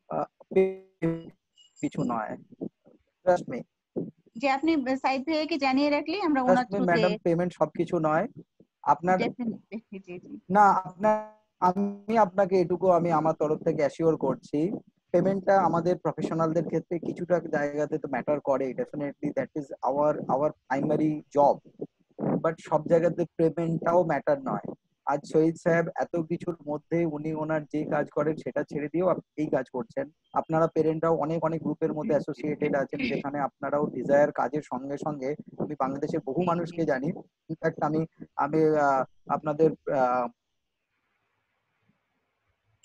কিছু নয়, ট্রাস্ট মি। যে আপনি সাইড ভাইয়াকে জানিয়ে রাখলে আমরা ওনার ট্রাস্ট মি থ্রুতে। ম্যাডাম, পেমেন্ট সবকিছু নয় আপনার। ডেফিনেটলি, জি জি। না, আপনার, আমি আপনাকে এটুকু আমি আমার তরফ থেকে অ্যাসিওর করছি, পেমেন্টটা আমাদের প্রফেশনালদের ক্ষেত্রে কিছুটা জায়গাতে তো ম্যাটার করে, definitely that is our our primary job, but সব জায়গাতে পেমেন্টটাও ম্যাটার নয়। আজ শহীদ সাহেব এত কিছুর মধ্যে উনি ওনার যে কাজ করেন সেটা ছেড়ে দিয়েও আপ- এই কাজ করছেন। আপনারা পেরেন্টরাও অনেক অনেক গ্রুপের মধ্যে অ্যাসোসিয়েটেড আছেন, যেখানে আপনারাও ডিজায়ার কাজের সঙ্গে সঙ্গে, আমি বাংলাদেশের বহু জি জি মানুষকে জানি, ইনফ্যাক্ট আমি আমি আহ, আপনাদের আহ,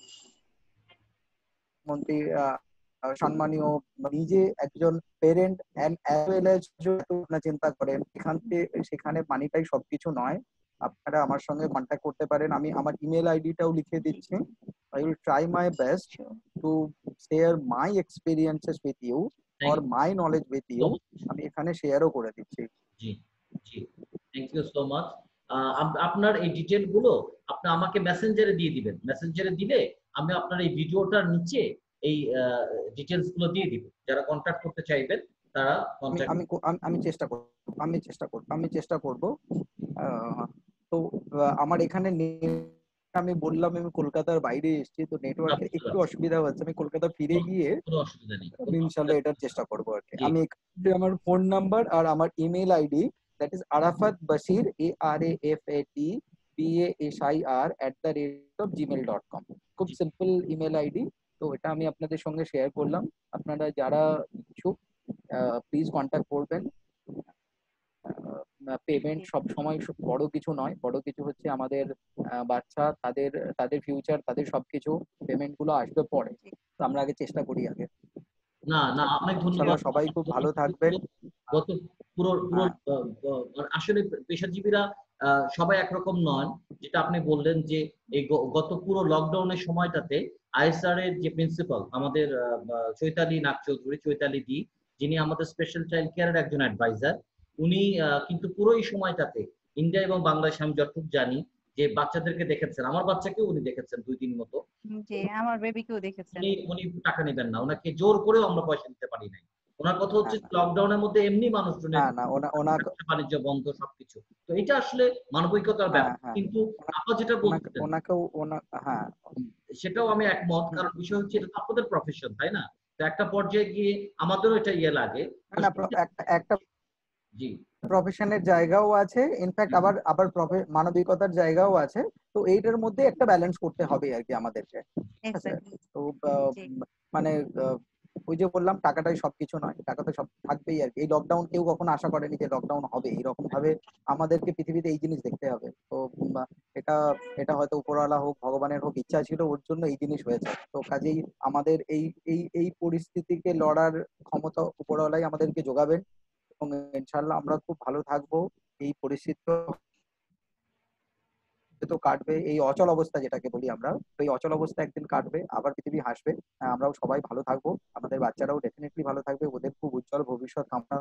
মন্ত্রী আহ, আহ, সম্মানীয় নিজে একজন parent and as well as আপনারা চিন্তা করেন এখান থেকে সেখানে মানিটাই সবকিছু নয়। আপনারা আমার সঙ্গে কন্ট্যাক্ট করতে পারেন, আমি আমার ইমেল আইডিটাও লিখে দিচ্ছি। I will try my best to share my experiences with you or my knowledge with you, আমি এখানে শেয়ারও করে দিচ্ছি। জি জি, থ্যাংক ইউ সো মাচ। আপনার এই ডিটেল গুলো আপনি আমাকে মেসেঞ্জারে দিয়ে দিবেন। মেসেঞ্জারে দিলে আমি আপনার এই ভিডিওটার নিচে এই ডিটেলস গুলো দিয়ে দিব, যারা কন্ট্যাক্ট করতে চাইবেন তারা আমি কন্ট্যাক্ট। আমি আমি আমি চেষ্টা করব আমি চেষ্টা করব আমি চেষ্টা করব আহ, তো আহ, আমার এখানে নে- আমি বললাম আমি কলকাতার বাইরে এসেছি, তো নেটওয়ার্কের একটু অসুবিধা হচ্ছে। আমি কলকাতা ফিরে গিয়ে কোনো অসুবিধা নেই। আমি ইনশাআল্লাহ এটার চেষ্টা করব আর কি। জি। আমি এখানে আমার ফোন নাম্বার আর আমার email ID, that is Arafat Bashir, A R A F A T B A S I R at the rate of Gmail dot com. খুব সিম্পল ইমেল আইডি, তো এটা আমি আপনাদের সঙ্গে শেয়ার করলাম। আপনারা যারা ইচ্ছুক প্লিজ কন্ট্যাক্ট করবেন। পেমেন্ট সব সময় বড় কিছু নয়, বড় কিছু হচ্ছে আমাদের আহ, বাচ্চা, তাদের তাদের ফিউচার, তাদের সবকিছু। পেমেন্ট গুলো আসবে পরে, তো আমরা আগে চেষ্টা করি আগে। না না, অনেক ধন্যবাদ। ইনশাআল্লাহ সবাই খুব ভালো থাকবেন। গত পুরো পুরো আহ, আহ, আসলে পেশাজীবীরা আহ, সবাই একরকম নন। যেটা আপনি বললেন যে এই গ- গত পুরো লকডাউনের সময়টাতে আইএসআর এর যে প্রিন্সিপাল আমাদের আহ, আহ, চৈতালি নাগ চৌধুরী, চৈতালি দি, যিনি আমাদের স্পেশাল চাইল্ড কেয়ারের একজন অ্যাডভাইজার, উনি আহ, কিন্তু পুরো এই সময়টাতে ইন্ডিয়া এবং বাংলাদেশ আমি যতটুকু জানি যে বাচ্চাদেরকে দেখেছেন, আমার বাচ্চাকেও উনি দেখেছেন দুই দিন মতো। জি, আমার বেবিকেও দেখেছেন। উনি উনি টাকা নেবেন না, ওনাকে জোর করেও আমরা পয়সা দিতে পারি নাই। ওনার কথা হচ্ছে লকডাউনের মধ্যে এমনি মানুষজনের না না ওনা ওনা ব্যবসা বাণিজ্য বন্ধ, সবকিছু। তো এটা আসলে মানবিকতার হ্যাঁ ব্যাপার। হ্যাঁ কিন্তু আপনি যেটা ওনাকে বলছেন ওনাকেও ওনা হ্যাঁ সেটাও আমি একমত, কারণ বিষয় হচ্ছে এটা তো আপনাদের প্রফেশন, তাই না? তো একটা পর্যায়ে গিয়ে আমাদেরও এটা ইয়ে লাগে। না না প্র- একটা একটা জি প্রফেশনের জায়গাও আছে, ইনফ্যাক্ট আবার আবার প্রফে- মানবিকতার জায়গাও আছে। তো এইটার মধ্যে একটা ব্যালেন্স করতে হবে আর কি আমাদেরকে, ঠিক আছে? এক্স্যাক্টলি। তো আহ, জি মানে আহ, ওই যে বললাম টাকাটাই সবকিছু নয়, টাকা তো সব থাকবেই আর কি। এই লকডাউন কেউ কখনো আশা করেনি যে লকডাউন হবে এরকম ভাবে। আমাদেরকে পৃথিবীতে এই জিনিস দেখতে হবে। তো উম, এটা এটা হয়তো উপরওয়ালা হোক ভগবানের হোক ইচ্ছা ছিল, ওর জন্য এই জিনিস হয়েছে। তো কাজেই আমাদের এই এই এই পরিস্থিতিকে লড়ার ক্ষমতা উপরওয়ালাই আমাদেরকে যোগাবেন, এবং ইনশাল্লাহ আমরা খুব ভালো থাকবো। এই পরিস্থিতি তো কাটবে, এই অচল অবস্থা যেটাকে বলি আমরা, তো এই অচল অবস্থা একদিন কাটবে, আবার পৃথিবী হাসবে। আহ, আমরাও সবাই ভালো থাকবো, আমাদের বাচ্চারাও ডেফিনেটলি ভালো থাকবে, ওদের খুব উজ্জ্বল ভবিষ্যৎ কামনা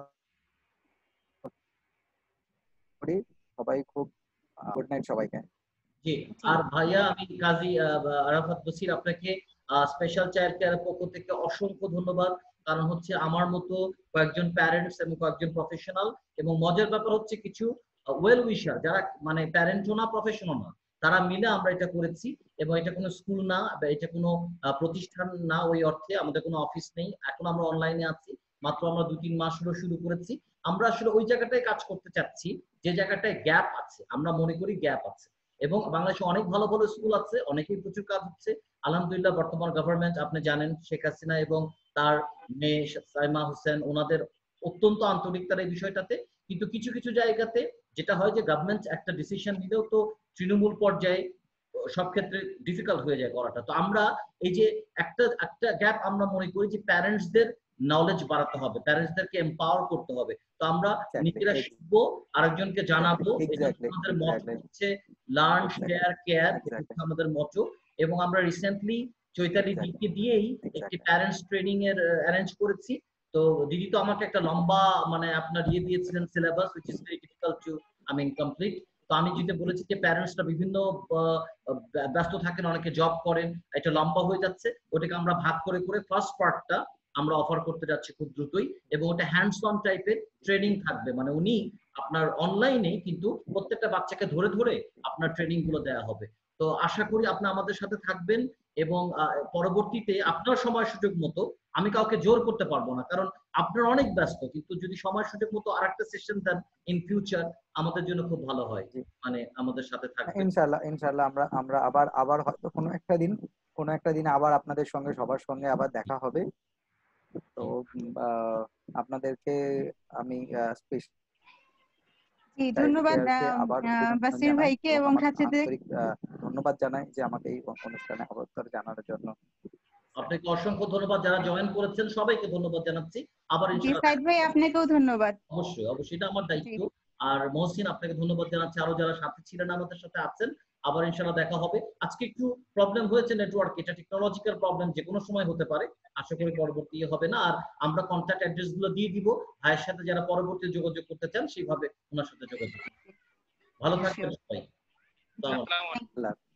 করি। সবাই খুব গুড নাইট সবাইকে। জি। আর ভাইয়া আমি কাজী আহ, আরাফাত বসির, আপনাকে স্পেশাল চাইল্ড কেয়ারের পক্ষ থেকে অসংখ্য ধন্যবাদ। কারণ হচ্ছে আমার মতো কয়েকজন প্যারেন্টস এবং কয়েকজন প্রফেশনাল, এবং মজার ব্যাপার হচ্ছে কিছু ওয়েল উইশার যারা মানে প্যারেন্টও না প্রফেশনাল না, তারা মিলে আমরা এটা করেছি। এবং এটা কোনো স্কুল না বা এটা কোনো আহ, প্রতিষ্ঠান না, ওই অর্থে আমাদের কোনো অফিস নেই, এখন আমরা অনলাইনে আছি। মাত্র আমরা দু তিন মাস হলো শুরু করেছি। আমরা আসলে ওই জায়গাটায় কাজ করতে চাচ্ছি যে জায়গাটায় গ্যাপ আছে, আমরা মনে করি গ্যাপ আছে। এবং বাংলাদেশে অনেক ভালো ভালো স্কুল আছে, অনেকেই প্রচুর কাজ হচ্ছে আলহামদুলিল্লাহ। বর্তমান গভর্নমেন্ট আপনি জানেন শেখ হাসিনা এবং তার মেয়ে সাইমা হোসেন, ওনাদের অত্যন্ত আন্তরিকতার এই বিষয়টাতে। কিন্তু কিছু কিছু জায়গাতে যেটা হয় যে গভর্নমেন্ট একটা ডিসিশন নিলেও তো তৃণমূল পর্যায়ে সব ক্ষেত্রে ডিফিকাল্ট হয়ে যায় করাটা। তো আমরা এই যে একটা একটা গ্যাপ আমরা মনে করি যে প্যারেন্টসদের নলেজ বাড়াতে হবে, প্যারেন্টসদেরকে এম্পাওয়ার করতে হবে। তো আমরা নিজেরা শিখবো, আরেকজনকে জানাবো। এটা আমাদের মতো হচ্ছে লার্ন শেয়ার কেয়ার, আমাদের মতো। এবং আমরা রিসেন্টলি চৈতালি দিকে দিয়েই একটি প্যারেন্টস ট্রেনিং এর অ্যারেঞ্জ করেছি। তো দিদি তো আমাকে একটা লম্বা মানে আপনার ইয়ে দিয়েছিলেন syllabus, which is very difficult to I mean complete. তো আমি যেটা বলেছি যে প্যারেন্টসরা বিভিন্ন ব্যস্ত থাকেন, অনেকে জব করেন, এটা লম্বা হয়ে যাচ্ছে। ওটাকে আমরা ভাগ করে করে ফার্স্ট পার্টটা আমরা অফার করতে যাচ্ছি খুব দ্রুতই। এবং ওটা হ্যান্ডস অন টাইপের ট্রেনিং থাকবে, মানে উনি আপনার অনলাইনে কিন্তু প্রত্যেকটা বাচ্চাকে ধরে ধরে আপনার ট্রেনিং গুলো দেওয়া হবে। তো আশা করি আপনি আমাদের সাথে থাকবেন। এবং পরবর্তীতে আপনার সময় সুযোগ মতো, আমি কাউকে জোর করতে পারবো না কারণ আপনার অনেক ব্যস্ত, কিন্তু যদি সময় সুযোগ মতো আরেকটা সেশন দেন ইন ফিউচার আমাদের জন্য খুব ভালো হয়, মানে আমাদের সাথে থাকবেন। ইনশাআল্লাহ ইনশাআল্লাহ আমরা আমরা আবার আবার হয়তো কোনো একটা দিন কোনো একটা দিন আবার আপনাদের সঙ্গে সবার সঙ্গে আবার দেখা হবে। তো আপনাদেরকে আমি স্পেশাল জি ধন্যবাদ আবার বাসির ভাইকে এবং সাথে ধন্যবাদ জানাই যে আমাকে এই অনুষ্ঠানে আবদ্ধ জানার জন্য। আপনাকে অসংখ্য ধন্যবাদ, যারা জয়েন করেছেন সবাইকে ধন্যবাদ জানাচ্ছি। আবার জি ইনশাআল্লাহ সাইদ ভাই আপনাকেও ধন্যবাদ। অবশ্যই অবশ্যই এটা আমার দায়িত্ব। আর মহসিন আপনাকে ধন্যবাদ জানাচ্ছি, আরো যারা সাথে ছিলেন আমাদের সাথে আছেন। আবার ইনশাআল্লাহ দেখা হবে। আজকে একটু প্রবলেম হয়েছে নেটওয়ার্ক, এটা টেকনোলজিক্যাল প্রবলেম, যে কোনো সময় হতে পারে। আশা করি পরবর্তী হবে না। আর আমরা কন্ট্যাক্ট অ্যাড্রেস গুলো দিয়ে দিব ভাইয়ের সাথে, যারা পরবর্তী যোগাযোগ করতে চান সেইভাবে ওনার সাথে যোগাযোগ করুন। ভালো থাকবেন সবাই। আসসালামু আলাইকুম। আসসালামু আলাইকুম। আল্লাহ হাফেজ।